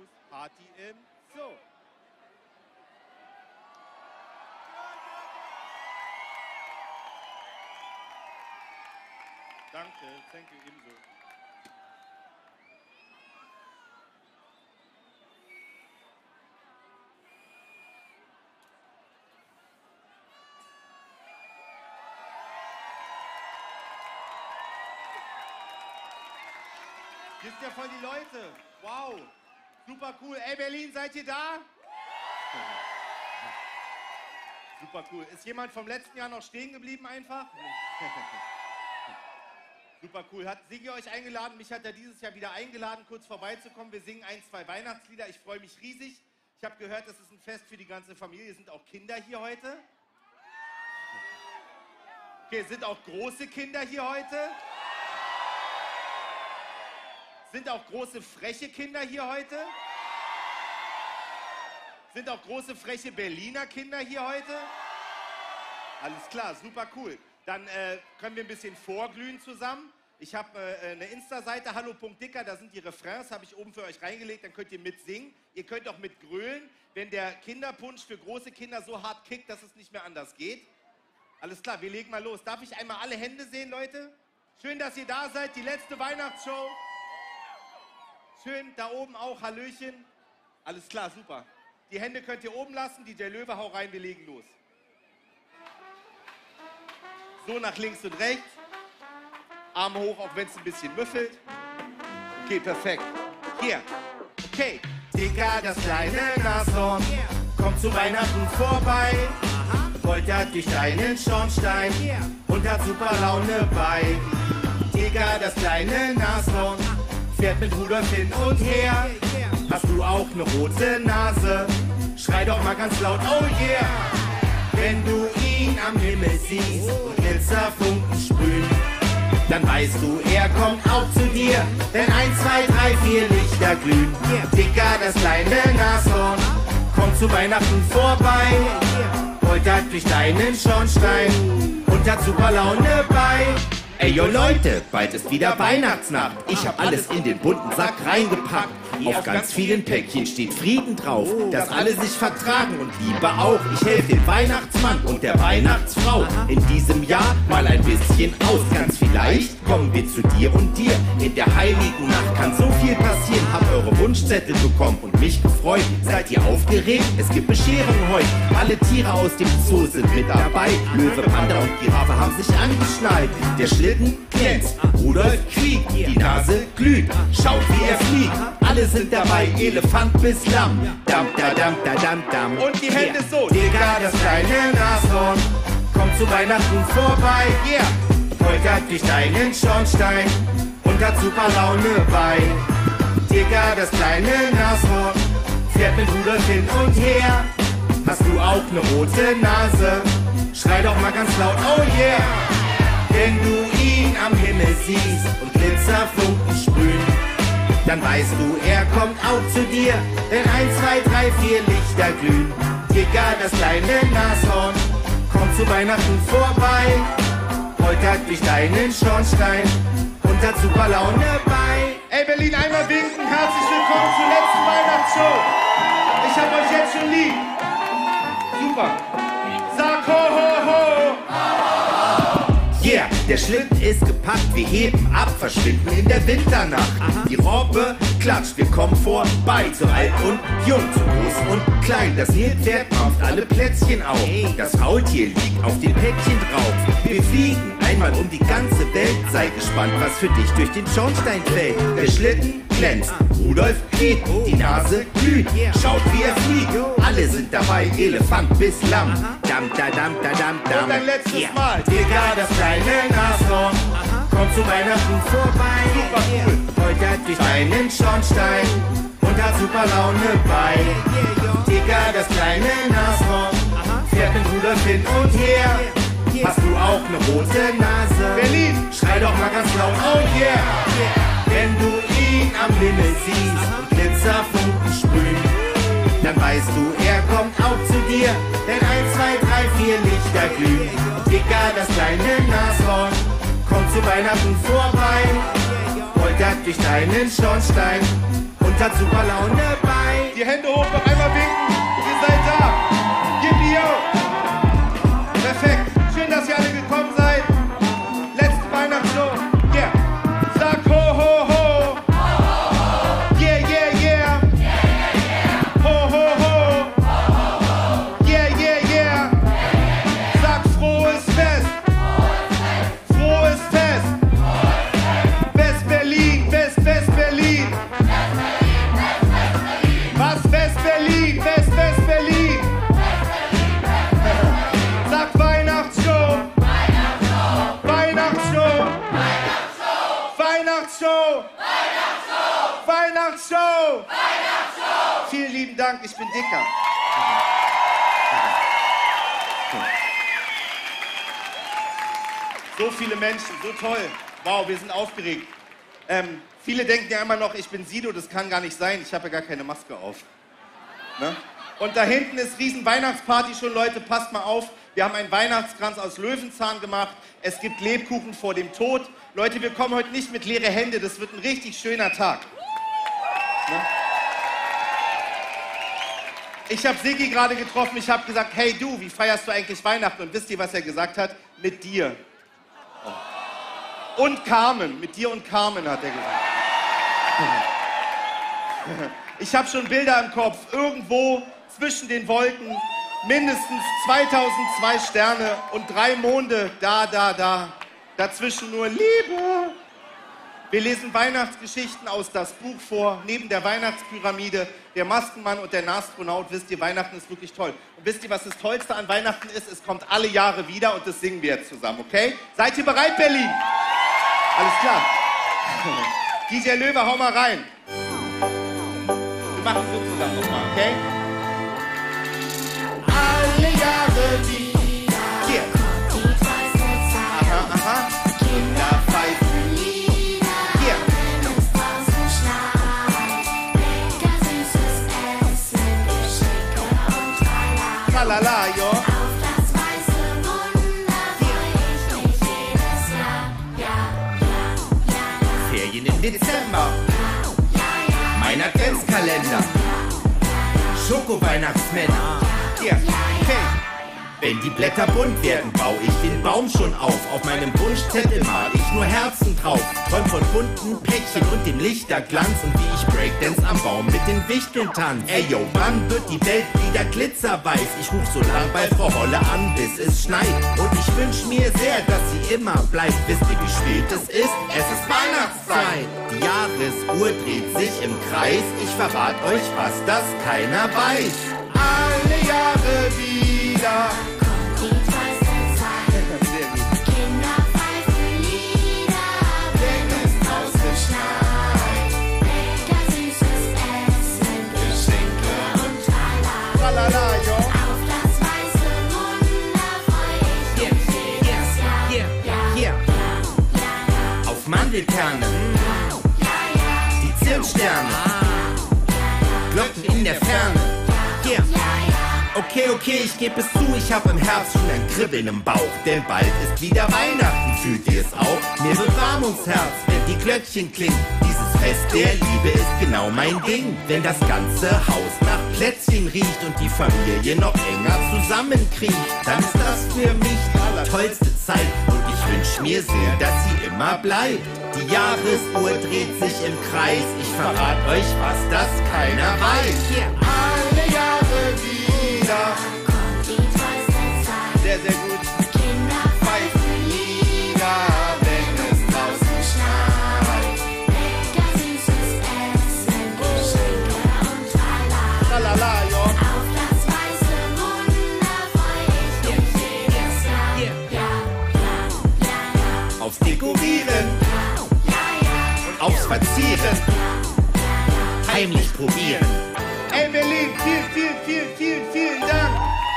News, Party im Zoo. Danke, thank you, ebenso. Hier sind ja voll die Leute. Wow. Super cool. Ey, Berlin, seid ihr da? Super cool. Ist jemand vom letzten Jahr noch stehen geblieben einfach? Super cool. Hat Sigi euch eingeladen? Mich hat er dieses Jahr wieder eingeladen, kurz vorbeizukommen. Wir singen 1, 2 Weihnachtslieder. Ich freue mich riesig. Ich habe gehört, das ist ein Fest für die ganze Familie. Sind auch Kinder hier heute? Okay, sind auch große Kinder hier heute? Sind auch große, freche Kinder hier heute? Sind auch große, freche Berliner Kinder hier heute? Alles klar, super cool. Dann können wir ein bisschen vorglühen zusammen. Ich habe eine Insta-Seite, hallo.dicker, da sind die Refrains, habe ich oben für euch reingelegt, dann könnt ihr mitsingen. Ihr könnt auch mitgrölen, wenn der Kinderpunsch für große Kinder so hart kickt, dass es nicht mehr anders geht. Alles klar, wir legen mal los. Darf ich einmal alle Hände sehen, Leute? Schön, dass ihr da seid, die letzte Weihnachtsshow. Schön, da oben auch, Hallöchen. Alles klar, super. Die Hände könnt ihr oben lassen, DJ Löwe, hau rein, wir legen los. So, nach links und rechts. Arme hoch, auch wenn es ein bisschen müffelt. Okay, perfekt. Hier, okay. Dicker, das kleine Nashorn, kommt zu Weihnachten vorbei. Poltert durch deinen Schornstein und hat super Laune bei. Dicker, das kleine Nashorn, fährt mit Rudolf hin und her. Hast du auch eine rote Nase? Schrei doch mal ganz laut, oh yeah! Wenn du ihn am Himmel siehst und Glitzerfunken sprühen, dann weißt du, er kommt auch zu dir. Denn 1, 2, 3, 4 Lichter glühen. Dicker, das kleine Nashorn, kommt zu Weihnachten vorbei. Poltert durch deinen Schornstein und hat super Laune bei. Ey, yo Leute, bald ist wieder Weihnachtsnacht. Ich hab alles in den bunten Sack reingepackt. Auf ganz vielen Päckchen steht Frieden drauf, dass alle sich vertragen und Liebe auch. Ich helfe dem Weihnachtsmann und der Weihnachtsfrau in diesem Jahr mal ein bisschen aus. Ganz vielleicht kommen wir zu dir und dir. In der heiligen Nacht kann so viel passieren. Hab eure Wunschzettel bekommen und mich gefreut. Seid ihr aufgeregt? Es gibt Bescherungen heute. Alle Tiere aus dem Zoo sind mit dabei. Löwe, Panda und Giraffe haben sich angeschnallt. Der Schlitten glänzt, Rudolf quiekt, die Nase glüht. Schaut, wie er fliegt. Alle sind dabei, Elefant bis Lamm. Dam, da, dam, da, dam, dam. Und die Hände so. Digga, das kleine Nashorn, kommt zu Weihnachten vorbei. Yeah. Poltert durch deinen Schornstein und hat super Laune bei. Digga, das kleine Nashorn, fährt mit Rudolf hin und her. Hast du auch eine rote Nase? Schrei doch mal ganz laut, oh yeah! Wenn du ihn am Himmel siehst und Glitzerfunken sprühen, dann weißt du, er kommt auch zu dir. Denn 1, 2, 3, 4 Lichter glühen. Digga, das kleine Nashorn, kommt zu Weihnachten vorbei. Poltert durch deinen Schornstein und hat super Laune bei. Ey Berlin, einmal winken, herzlich willkommen zur letzten Weihnachtsshow. Ich hab euch jetzt schon lieb. Super. Sag ho ho ho. Yeah, der Schlitten ist gepackt, wir heben ab, verschwinden in der Winternacht. Die Robbe klatscht, wir kommen vorbei, zu alt und jung, zu groß und klein. Das Nilpferd mampft alle Plätzchen auf, das Faultier liegt auf den Päckchen drauf. Wir fliegen einmal um die ganze Welt, sei gespannt, was für dich durch den Schornstein fällt. Der Schlitten glänzt, Rudolf quiekt, die Nase glüht, schaut wie er fliegt. Alle sind dabei, Elefant bis Lamm. Dam, da, dam, da, dam, dam. Und ein letztes Mal. Digga, das kleine Nashorn, kommt zu Weihnachten vorbei. Super cool. Poltert durch deinen Schornstein und hat super Laune bei. Digga, das kleine Nashorn, fährt mit Rudolf hin und her. Hast du auch eine rote Nase? Berlin, schrei doch mal ganz laut, oh yeah! Wenn du ihn am Himmel siehst und Glitzerfunken sprühen, dann weißt du, er kommt auch zu dir. Denn 1, 2, 3, 4 Lichter glühen. Dicker, das kleine Nashorn, kommt zu Weihnachten vorbei. Poltert durch deinen Schornstein und und hat super Laune bei. Die Hände hoch, noch einmal winken. Ihr seid da. Yippie, yo. Perfekt. Schön, dass ihr alle gekommen seid. Letzte Weihnachtsshow. Yeah. Sag ho, ho, ho. Yeah, yeah, yeah. Ho, ho, ho. Yeah, yeah, yeah. Sag frohes Fest. Frohes Fest. West-Berlin, West-West-Berlin. Was? West-Berlin, West-West-Berlin. Sag Weihnachtsshow. Weihnachtsshow. Weihnachtsshow. Weihnachtsshow. Vielen lieben Dank, ich bin dicker. So viele Menschen, so toll. Wow, wir sind aufgeregt. Viele denken ja immer noch, ich bin Sido, das kann gar nicht sein. Ich habe ja gar keine Maske auf. Ne? Und da hinten ist riesen Weihnachtsparty schon, Leute, passt mal auf. Wir haben einen Weihnachtskranz aus Löwenzahn gemacht. Es gibt Lebkuchen vor dem Tod. Leute, wir kommen heute nicht mit leeren Händen. Das wird ein richtig schöner Tag. Ne? Ich habe Siggi gerade getroffen. Ich habe gesagt, hey du, wie feierst du eigentlich Weihnachten? Und wisst ihr, was er gesagt hat? Mit dir. Oh. Und Carmen. Mit dir und Carmen, hat er gesagt. Ich habe schon Bilder im Kopf. Irgendwo zwischen den Wolken mindestens 2002 Sterne und 3 Monde. Da. Dazwischen nur Liebe. Wir lesen Weihnachtsgeschichten aus das Buch vor, neben der Weihnachtspyramide, der Maskenmann und der Nastronaut. Wisst ihr, Weihnachten ist wirklich toll. Und wisst ihr, was das Tollste an Weihnachten ist? Es kommt alle Jahre wieder und das singen wir jetzt zusammen, okay? Seid ihr bereit, Berlin? Alles klar. DJ Löwe, hau mal rein. Wir machen so zusammen nochmal, okay? Alle Jahre wieder. Hier. Aha, aha. Kinder pfeifen Lieder. Hier. Wenn es draußen schneit. Lecker süßes Essen, Geschenke und Tralala. Tralala, jo. Auf das weiße Wunder freu ich mich jedes Jahr. Ja. Ferien im Dezember. Mein Adventskalender. Schoko-Weihnachtsmänner. Hier. Okay. Wenn die Blätter bunt werden, baue ich den Baum schon auf. Auf meinem Wunschzettel mal ich nur Herzen drauf. Träum von bunten Päckchen und dem Lichterglanz. Und wie ich Breakdance am Baum mit den Wichteln tanz. Ey yo, wann wird die Welt wieder glitzerweiß? Ich ruf so lang bei Frau Holle an, bis es schneit. Und ich wünsch mir sehr, dass sie immer bleibt. Wisst ihr, wie spät es ist? Es ist Weihnachtszeit. Die Jahresuhr dreht sich im Kreis. Ich verrat euch, was das keiner weiß. Alle Jahre wieder. Kommt die tollste Zeit. Sehr gut. Kinder pfeifen Lieder, wenn es draußen schneit. Lecker süßes Essen, Geschenke und Tralala. Tralala, jo. Auf das weiße Wunder freu ich mich jedes Jahr. Hier. Auf Mandelkerne. Die Zimtsterne. Glocken in der Ferne. Hier. Okay, ich gebe es zu, ich hab im Herzen schon ein Kribbeln im Bauch. Denn bald ist wieder Weihnachten, fühlt ihr es auch? Mir wird warm ums Herz, wenn die Glöckchen klingen. Dieses Fest der Liebe ist genau mein Ding. Wenn das ganze Haus nach Plätzchen riecht und die Familie noch enger zusammenkriecht, dann ist das für mich die tollste Zeit. Und ich wünsch mir sehr, dass sie immer bleibt. Die Jahresuhr dreht sich im Kreis. Ich verrat euch, was das keiner weiß. Alle Jahre wieder. Kommt die tollste Zeit. Sehr, sehr gut. Kinder pfeifen Lieder, wenn es draußen schneit. Lecker süßes Essen, Geschenke und Tralala. Tralala, jo. Auf das weiße Wunder freu ich mich jedes Jahr. Ja. Aufs Dekorieren und aufs Verzieren. Heimlich probieren. Ey, Berlin, vielen Dank.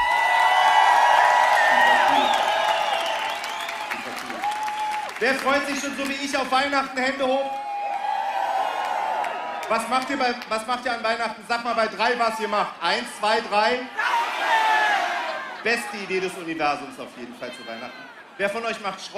Wer freut sich schon so wie ich auf Weihnachten? Hände hoch. Was macht ihr an Weihnachten? Sag mal bei 3, was ihr macht. 1, 2, 3. Beste Idee des Universums auf jeden Fall zu Weihnachten. Wer von euch macht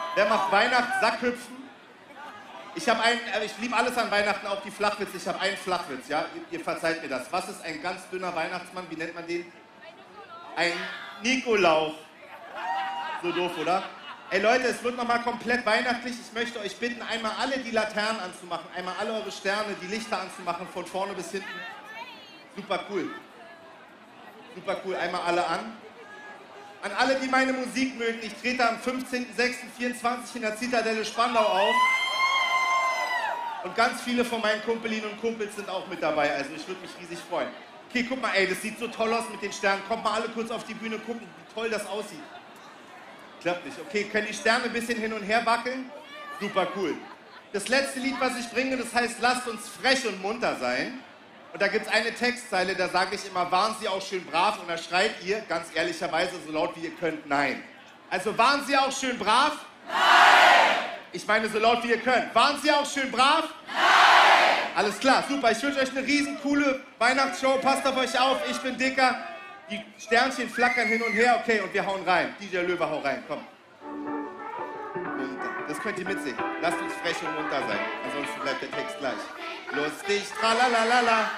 Wer macht Weihnachten? Sackhüpfen. Ich liebe alles an Weihnachten, auch die Flachwitze. Ich habe einen Flachwitz, ja? Ihr verzeiht mir das. Was ist ein ganz dünner Weihnachtsmann? Wie nennt man den? Ein Nikolauch. So doof, oder? Ey Leute, es wird nochmal komplett weihnachtlich. Ich möchte euch bitten, einmal alle die Laternen anzumachen, einmal alle eure Sterne, die Lichter anzumachen, von vorne bis hinten. Super cool. Super cool. Einmal alle an. An alle, die meine Musik mögen, ich trete am 15.06.24 in der Zitadelle Spandau auf. Und ganz viele von meinen Kumpelinnen und Kumpels sind auch mit dabei, also ich würde mich riesig freuen. Okay, guck mal, ey, das sieht so toll aus mit den Sternen. Kommt mal alle kurz auf die Bühne gucken, wie toll das aussieht. Klappt nicht. Okay, können die Sterne ein bisschen hin und her wackeln? Super cool. Das letzte Lied, was ich bringe, das heißt, lasst uns frech und munter sein. Und da gibt es eine Textzeile, da sage ich immer, waren Sie auch schön brav? Und da schreit ihr, ganz ehrlicherweise, so laut wie ihr könnt, nein. Also waren Sie auch schön brav? Nein! Ich meine, so laut wie ihr könnt. Waren Sie auch schön brav? Nein! Alles klar, super. Ich wünsche euch eine riesen coole Weihnachtsshow. Passt auf euch auf, ich bin dicker. Die Sternchen flackern hin und her. Okay, und wir hauen rein. DJ Löwe, hau rein, komm. Und das könnt ihr mitsingen. Lasst uns frech und munter sein. Ansonsten bleibt der Text gleich. Lustig, tralalala.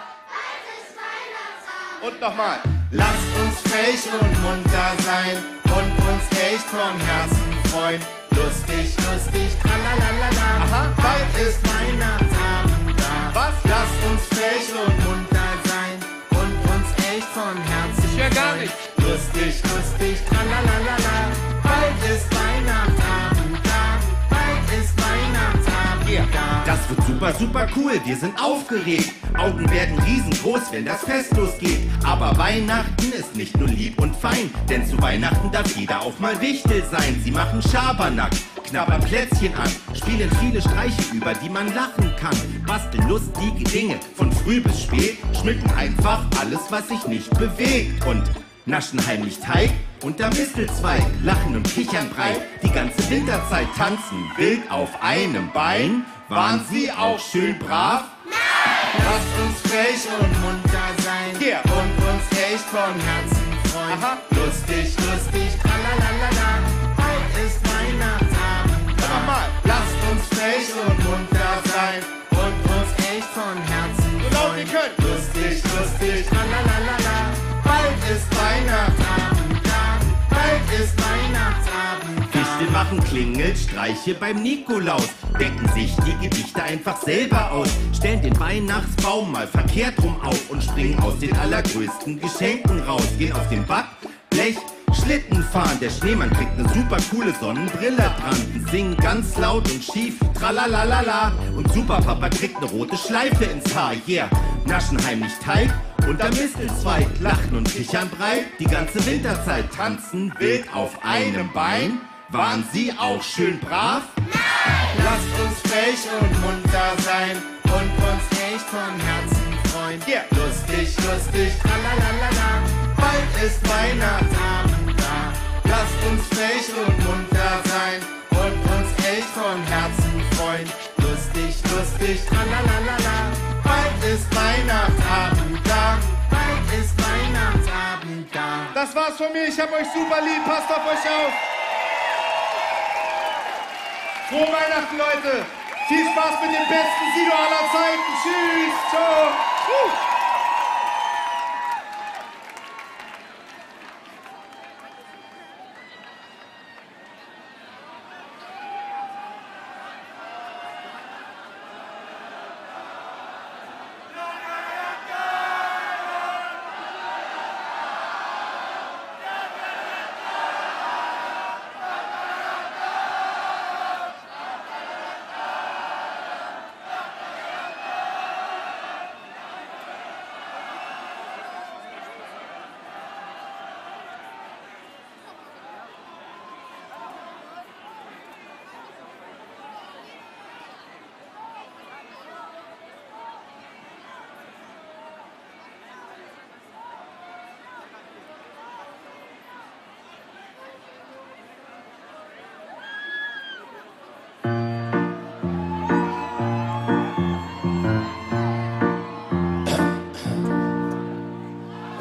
Und nochmal. Lasst uns frech und munter sein und uns echt vom Herzen freuen. Lustig, lustig, tralalala. Aha, bald ist Weihnachtsabend da. Was? Lasst uns frech und munter sein und uns echt vom Herzen freuen. Ich höre gar nicht. Lustig, lustig, tralalala. Bald ist Weihnachtsabend da. Bald ist Weihnachtsabend da. Das wird super, super cool, wir sind aufgeregt. Augen werden riesengroß, wenn das Fest losgeht. Aber Weihnachten ist nicht nur lieb und fein, denn zu Weihnachten darf jeder auch mal Wichtel sein. Sie machen Schabernack, knabbern Plätzchen an, spielen viele Streiche, über die man lachen kann. Basteln lustige Dinge von früh bis spät, schmücken einfach alles, was sich nicht bewegt. Und naschen heimlich Teig unter Mistelzweig, lachen und kichern breit, die ganze Winterzeit tanzen wild auf einem Bein. Waren Sie auch schön brav? Lasst uns frech und munter sein Hier. und uns echt vom Herzen freuen. Aha. Lustig, lustig, tralalala. Bald ist Weihnachtsabend da. Nochmal. Lasst uns frech und munter sein und uns echt vom Herzen So laut ihr freuen. könnt. Lustig, lustig, tralalala. Bald ist Weihnachtsabend da. Bald ist Weihnachtsabend da. Wichtel machen klingelt, Streiche beim Nikolaus, decken sich die Gedichte einfach selber aus, stellen den Weihnachtsbaum mal verkehrt rum auf und springen aus den allergrößten Geschenken raus, gehen auf den Backblech, Schlitten fahren, der Schneemann kriegt eine super coole Sonnenbrille dran, singen ganz laut und schief, tralalala, und Superpapa kriegt eine rote Schleife ins Haar, yeah, naschen heimlich Teig unter Mistelzweig, lachen und kichern breit, die ganze Winterzeit tanzen wild auf einem Bein. Waren Sie auch schön brav? Lasst uns frech und munter sein und uns echt vom Herzen freuen. Yeah. Lustig, lustig, tralalala. Bald ist Weihnachtsabend da. Lasst uns frech und munter sein und uns echt vom Herzen freuen. Lustig, lustig, tralalala. Bald ist Weihnachtsabend da. Bald ist Weihnachtsabend da. Das war's von mir, ich hab euch super lieb, passt auf euch auf. Frohe Weihnachten, Leute. Viel Spaß mit dem besten Sido aller Zeiten. Tschüss. Ciao.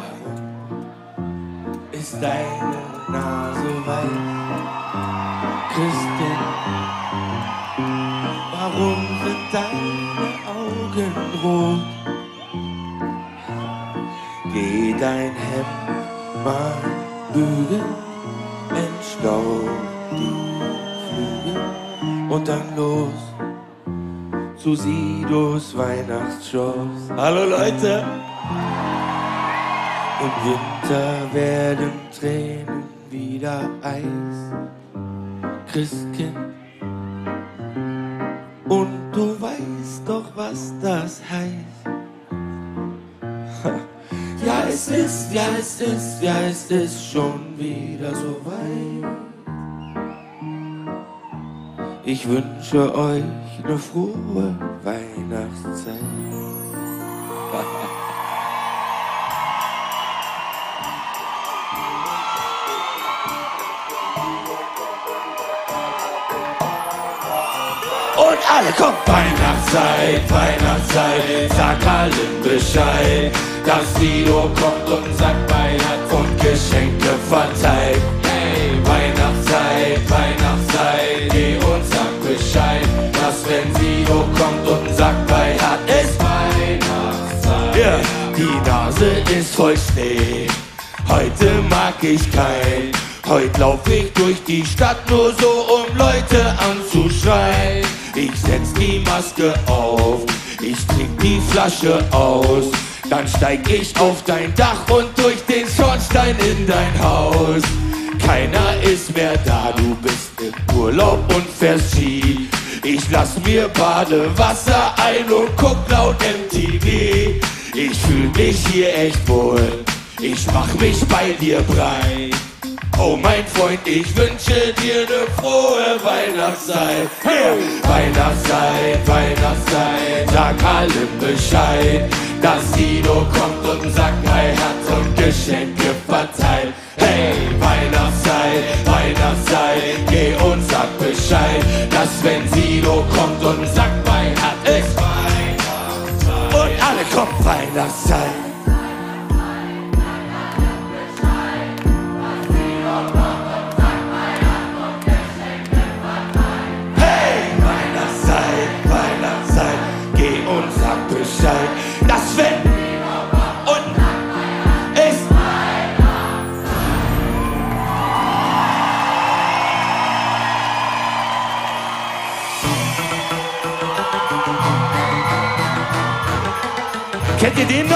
Ist deine Nase weit? Christkind, warum sind deine Augen rot? Geh dein Hemd mal bügeln, entstaub die Flügel und dann los zu Sidos Weihnachtsshows. Hallo Leute! Im Winter werden Tränen wieder Eis, Christkind. Und du weißt doch, was das heißt. Ja, es ist, ja, es ist, ja, es ist schon wieder so weit. Ich wünsche euch eine frohe Weihnachtszeit. Und alle kommen. Weihnachtszeit, Weihnachtszeit, sag allen Bescheid, dass Sido kommt und sagt Weihnacht und Geschenke verteilt. Hey, Weihnachtszeit, Weihnachtszeit, geh und sag Bescheid, dass wenn Sido kommt und sagt Weihnacht ist Weihnachtszeit. Yeah. Die Nase ist voll Schnee, heute mag ich keinen. Heute lauf ich durch die Stadt nur so, um Leute anzuschreien. Ich setz die Maske auf, ich trink die Flasche aus. Dann steig ich auf dein Dach und durch den Schornstein in dein Haus. Keiner ist mehr da, du bist im Urlaub und fährst Ski. Ich lass mir Badewasser ein und guck laut MTV. Ich fühl mich hier echt wohl, ich mach mich bei dir breit. Oh mein Freund, ich wünsche dir eine frohe Weihnachtszeit. Hey. Weihnachtszeit, Weihnachtszeit, sag allen Bescheid, dass Sido kommt und sagt, er hat und Geschenke verteilt. Hey, Weihnachtszeit, Weihnachtszeit, geh und sag Bescheid, dass wenn Sido kommt und sagt, Weihnacht ist Weihnachtszeit. Und alle kommen, Weihnachtszeit. Das wenn und ist Kennt ihr den noch?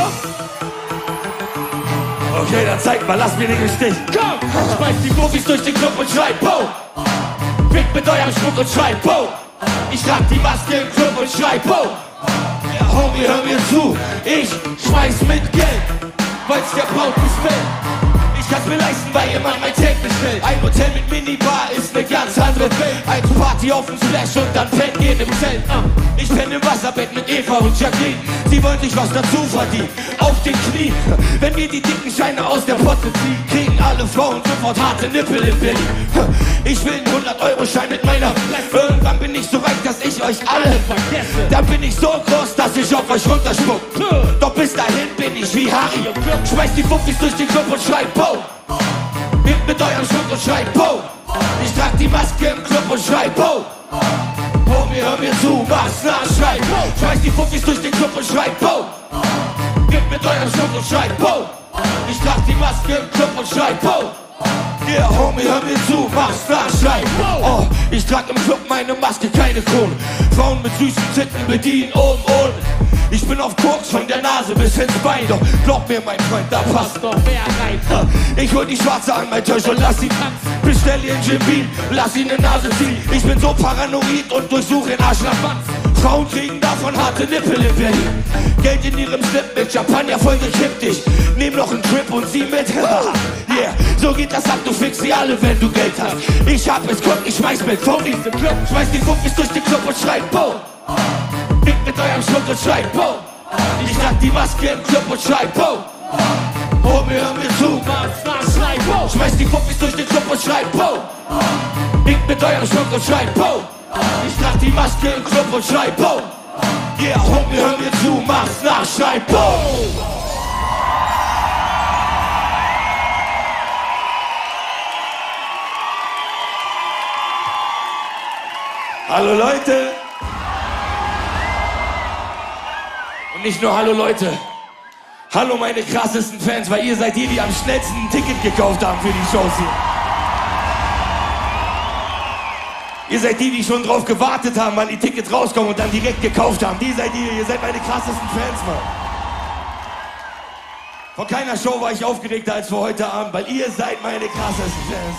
Okay, dann zeigt mal, lasst mir den Stich. Komm! Schmeißt die Profis durch den Club und schreit Bo! Winkt mit eurem Schmuck und schreit Bo! Ich trag die Maske im Club und schreit Bo! Homie, hör mir zu, ich schmeiß mit Geld, weil's der Braut gefällt. Ich kann's mir leisten, weil jemand mein Take bestellt. Ein Hotel mit Minibar ist ne ganz andere Welt. Ein Party auf dem Splash und dann pennt ihr im Zelt. Ich penne im Wasserbett mit Eva und Jacqueline. Sie wollen sich was dazu verdienen, auf den Knien. Wenn wir die dicken Scheine aus der Potte ziehen, kriegen alle Frauen sofort harte Nippel in Berlin. Ich will einen 100-Euro-Schein mit meiner. Irgendwann bin ich so reich, dass ich euch alle vergesse. Dann bin ich so groß, dass ich auf euch runterspuck. Doch bis dahin bin ich wie Harry. Schmeißt die Fuffis durch den Club und schreit Bo! Winkt mit eurem Schmuck und schreit Bo! Ich trag die Maske im Club und schreit Bo! Homie, hör mir zu, mach's nach, schreit Bo! Schmeißt die Fuffis durch den Club und schreit Bo! Winkt mit eurem Schmuck und schreit Bo! Ich trag die Maske im Club und schreit Bo! Yeah, Homie, hör mir zu, mach's nach, schreit Bo! Oh, ich trag im Club meine Maske, keine Krone. Frauen mit süßen Titten bedienen oben ohne. Ich bin auf Koks von der Nase bis ins Bein. Doch glaub mir, mein Freund, da passt noch mehr rein. Ich hol die Schwarze an mein Tisch und lass sie tanzen. Bestell ihr Jim Beam, lass ihn in Nase ziehen. Ich bin so paranoid und durchsuche den Arsch nach Wanzen. Frauen kriegen davon harte Nippel in Berlin. Geld in ihrem Slip mit Champagner voll gekippt. Ich nehm noch einen Trip und sie mit. Yeah, so geht das ab, du fixst sie alle, wenn du Geld hast. Ich hab es, guck, ich schmeiß mit Phonies im Club. Schmeiß die Fuffis durch den Club und schreit Bo! Winkt mit eurem Schmuck und schreit Bo! Ich trag die Maske im Club und schreit Bo! Homie, hör mir zu, was schreit Bo! Schmeißt die Fuffis durch den Club und schreit Bo! Winkt mit eurem Schmuck und schreit Bo! Ich trag die Maske im Club und schreit Bo! Yeah, Homie, hör mir zu, mach's nach, schreit Bo! Hallo Leute. Und nicht nur hallo Leute. Hallo meine krassesten Fans, weil ihr seid die am schnellsten ein Ticket gekauft haben für die Shows hier. Ihr seid die schon drauf gewartet haben, wann die Tickets rauskommen und dann direkt gekauft haben. Die seid ihr seid meine krassesten Fans, Mann. Vor keiner Show war ich aufgeregter als vor heute Abend, weil ihr seid meine krassesten Fans.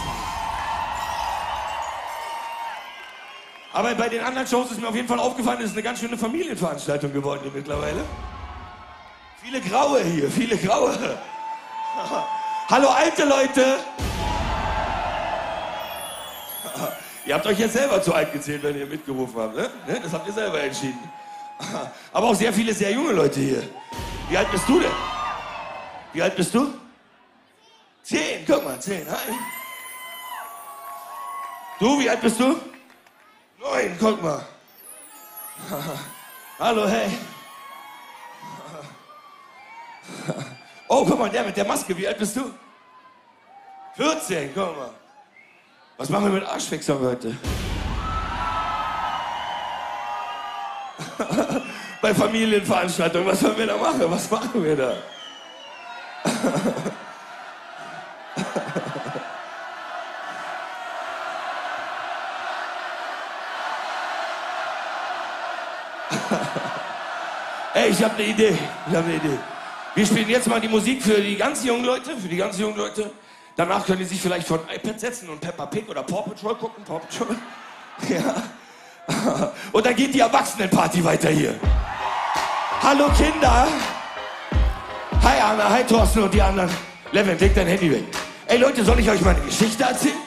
Aber bei den anderen Shows ist mir auf jeden Fall aufgefallen, es ist eine ganz schöne Familienveranstaltung geworden hier mittlerweile. Viele Graue hier, viele Graue. Hallo alte Leute. Ihr habt euch jetzt selber zu alt gezählt, wenn ihr mitgerufen habt, ne? Das habt ihr selber entschieden. Aber auch sehr viele sehr junge Leute hier. Wie alt bist du denn? Wie alt bist du? 10, guck mal, 10, hi. Du, wie alt bist du? 9, guck mal. Hallo, hey. Oh, guck mal, der mit der Maske, wie alt bist du? 14, guck mal. Was machen wir mit Arschfixern heute? Bei Familienveranstaltungen, was sollen wir da machen? Was machen wir da? Ey, ich hab eine Idee. Wir spielen jetzt mal die Musik für die ganz jungen Leute, Danach können die sich vielleicht vor ein iPad setzen und Peppa Pig oder Paw Patrol gucken. Paw Patrol. Ja. Und dann geht die Erwachsenenparty weiter hier. Hallo Kinder. Hi Anna, hi Thorsten und die anderen. Levin, leg dein Handy weg. Ey Leute, soll ich euch mal eine Geschichte erzählen?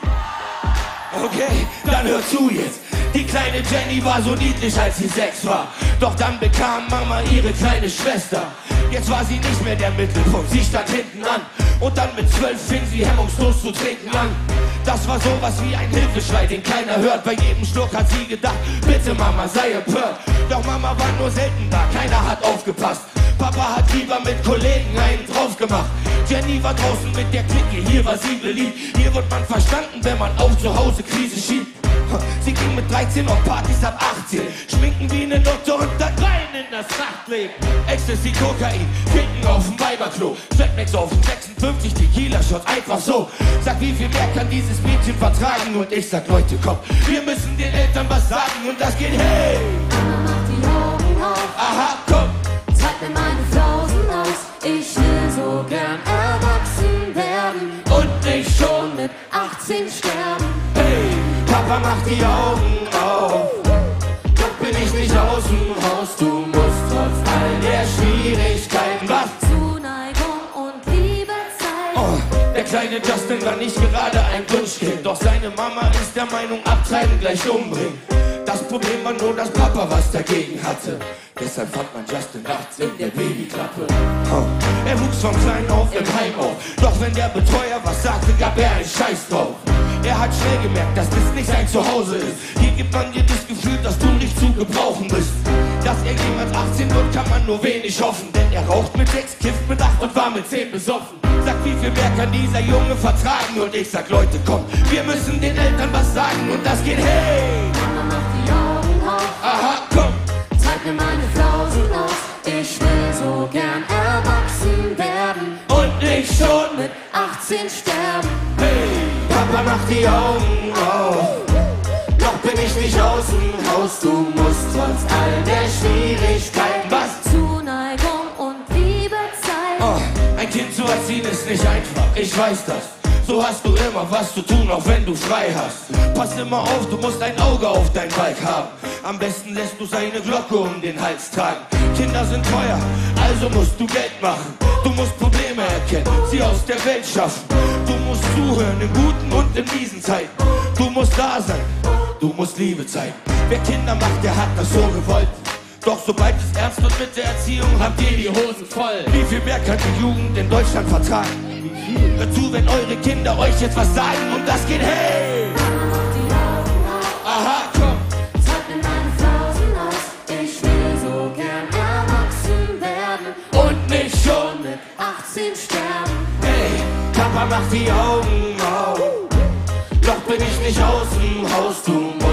Okay, dann hört zu jetzt. Die kleine Jenny war so niedlich, als sie 6 war. Doch dann bekam Mama ihre kleine Schwester. Jetzt war sie nicht mehr der Mittelpunkt, sie stand hinten an. Und dann mit 12 fing sie hemmungslos zu trinken an. Das war sowas wie ein Hilfeschrei, den keiner hört. Bei jedem Schluck hat sie gedacht, bitte Mama, sei empört. Doch Mama war nur selten da, keiner hat aufgepasst. Papa hat lieber mit Kollegen einen drauf gemacht. Jenny war draußen mit der Clique, hier war sie beliebt. Hier wird man verstanden, wenn man auch zu Hause Krise schiebt. Sie ging mit 13 auf Partys ab 18. Schminken wie eine Nutte und dann rein in das Nachtleben. Ecstasy, Kokain, Ficken auf dem Weiberklo. Setmax auf dem 56, Tequila-Shot, einfach so. Sag, wie viel mehr kann dieses Mädchen vertragen? Und ich sag, Leute, komm, wir müssen den Eltern was sagen. Und das geht, hey! Mama, mach die Augen auf. Aha, komm! Zeig mir meine Flausen aus. Ich will so gern erwachsen werden. Und nicht schon Mit 18 sterben. hey! Papa, mach die Augen auf. Doch bin ich nicht aus dem Haus. Du musst trotz all der Schwierigkeiten was? Zuneigung und Liebe zeigen. Oh, der kleine Justin war nicht gerade ein Wunschkind. Doch seine Mama ist der Meinung, abtreiben gleich umbringen. Das Problem war nur, dass Papa was dagegen hatte. Deshalb fand man Justin nachts in der Babyklappe. Oh, er wuchs von klein auf im Heim auf. Doch wenn der Betreuer was sagte, gab er einen Scheiß drauf. Er hat schnell gemerkt, dass das nicht sein Zuhause ist. Hier gibt man dir das Gefühl, dass du nicht zu gebrauchen bist. Dass er jemals 18 wird, kann man nur wenig hoffen. Denn er raucht mit 6, kifft mit 8 und war mit 10 besoffen. Sagt, wie viel mehr kann dieser Junge vertragen? Und ich sag, Leute, komm, wir müssen den Eltern was sagen. Und das geht, hey! Mama, mach die Augen auf. Aha, komm! Zeig mir meine Flausen aus. Ich will so gern erwachsen werden. Und nicht schon Mit 18 sterben. hey! Papa, mach die Augen auf. Noch bin ich nicht aus dem Haus. Du musst trotz all der Schwierigkeiten was? Zuneigung und Liebe zeigen. Oh, ein Kind zu erziehen ist nicht einfach, ich weiß das. So hast du immer was zu tun, auch wenn du frei hast. Pass immer auf, du musst ein Auge auf dein Bike haben. Am besten lässt du seine Glocke um den Hals tragen. Kinder sind teuer, also musst du Geld machen. Du musst Probleme erkennen, sie aus der Welt schaffen. Du musst zuhören in guten und in miesen Zeiten. Du musst da sein, du musst Liebe zeigen. Wer Kinder macht, der hat das so gewollt. Doch sobald es ernst wird mit der Erziehung, habt ihr die Hosen voll. Wie viel mehr kann die Jugend in Deutschland vertragen? Hört zu, wenn eure Kinder euch jetzt was sagen. Und das geht, hey! Mama, mach die Augen auf. Aha, komm! Zeig mir meine Flausen aus. Ich will so gern erwachsen werden. Und nicht schon Mit 18 sterben. hey! Papa, mach die Augen auf. Doch bin ich nicht aus dem Haus. Du musst trotz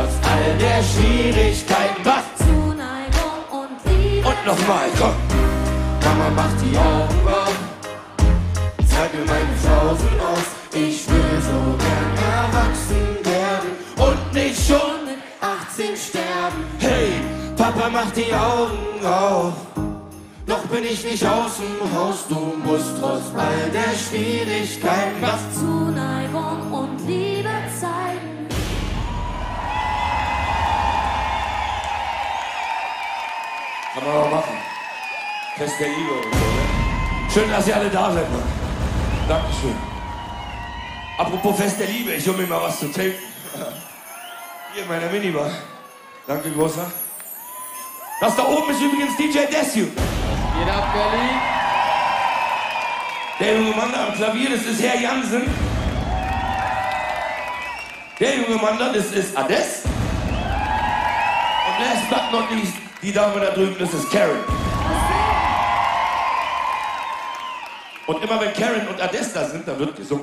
trotz all der Schwierigkeiten. Was? Zuneigung und Liebe. Und nochmal, komm. Mama, mach die Augen auf. Zeig mir meine Flausen aus. Ich will so gern erwachsen werden und nicht schon mit 18 sterben. Hey, Papa, mach die Augen auf. Noch bin ich nicht aus dem Haus. Du musst trotz all der Schwierigkeiten was? Zuneigung und Liebe zeigen. Kann man auch machen. Fest der Liebe und so, ne? Schön, dass ihr alle da seid, Mann. Dankeschön. Apropos Fest der Liebe, ich hol mir mal was zu trinken. Hier in meiner Minibar. Danke, Großer. Das da oben ist übrigens DJ Desue. Geht ab, Berlin. Der junge Mann da am Klavier, das ist Herr Jansen. Der junge Mann da, das ist Ades. Und last but not least, die Dame da drüben, das ist Karen. Und immer wenn Karen und Ades da sind, dann wird gesungen.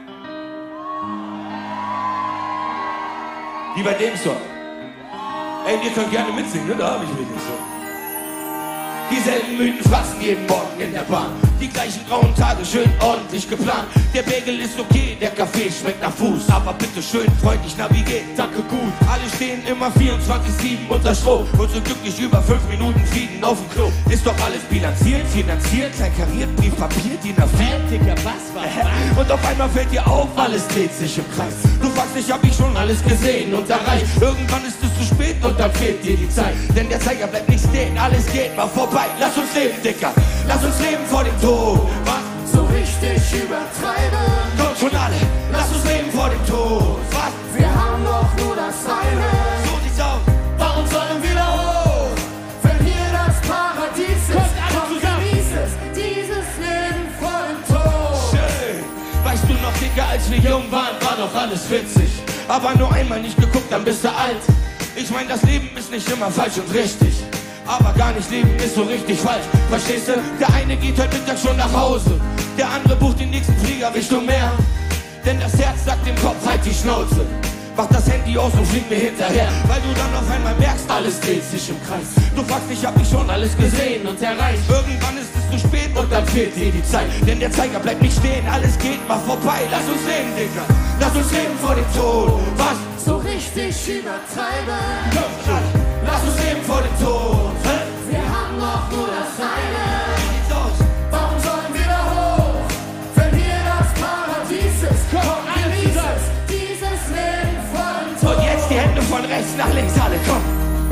Wie bei dem Song. Ey, ihr könnt gerne mitsingen, ne? Da hab ich mich nicht so. Dieselben Mythen fraßen jeden Morgen in der Bahn. Die gleichen grauen Tage schön ordentlich geplant. Der Bagel ist okay, der Kaffee schmeckt nach Fuß. Aber bitte schön freundlich navigiert, danke gut. Alle stehen immer 24/7 unter Strom. Und so glücklich über 5 Minuten Frieden auf dem Klo. Ist doch alles bilanziert, finanziert, kleinkariert, Briefpapier, DIN A4. Digga, was war das? Und auf einmal fällt dir auf, alles dreht sich im Kreis. Du fragst dich, hab ich schon alles gesehen und erreicht. Irgendwann ist es zu spät und dann fehlt dir die Zeit. Denn der Zeiger bleibt nicht stehen, alles geht mal vorbei. Lass uns leben, Dicker, lass uns leben vor dem Tod. Was? So richtig übertreiben. Kommt schon alle, lass uns leben vor dem Tod. Was? Wir haben doch nur das eine. So sieht's aus. Warum sollen wir da hoch? Wenn hier das Paradies ist, Kommt alle komm, zusammen. genieß es. Dieses Leben vor dem Tod. Schön. Weißt du noch, Dicker, als wir jung waren, war doch alles witzig. Aber nur einmal nicht geguckt, dann bist du alt. Ich mein, das Leben ist nicht immer falsch und richtig. Aber gar nicht leben ist so richtig falsch. Verstehst du? Der eine geht heute Mittag schon nach Hause. Der andere bucht den nächsten Flieger Richtung Meer. Denn das Herz sagt dem Kopf, halt die Schnauze. Mach das Handy aus und flieg mir hinterher. Weil du dann auf einmal merkst, alles dreht sich im Kreis. Du fragst dich, hab ich schon alles gesehen und erreicht. Irgendwann ist es zu spät und dann fehlt dir die Zeit. Denn der Zeiger bleibt nicht stehen, alles geht mal vorbei. Lass uns leben, Digga. Lass uns leben vor dem Tod. Was? So richtig übertreiben. Lass uns leben vor dem Tod. Hä? Wir haben doch nur das eine. Wie sieht's aus? Warum sollen wir da hoch? Wenn hier das Paradies ist, komm, genieß es. Dieses Leben vor dem Tod. Und jetzt die Hände von rechts nach links, alle, komm.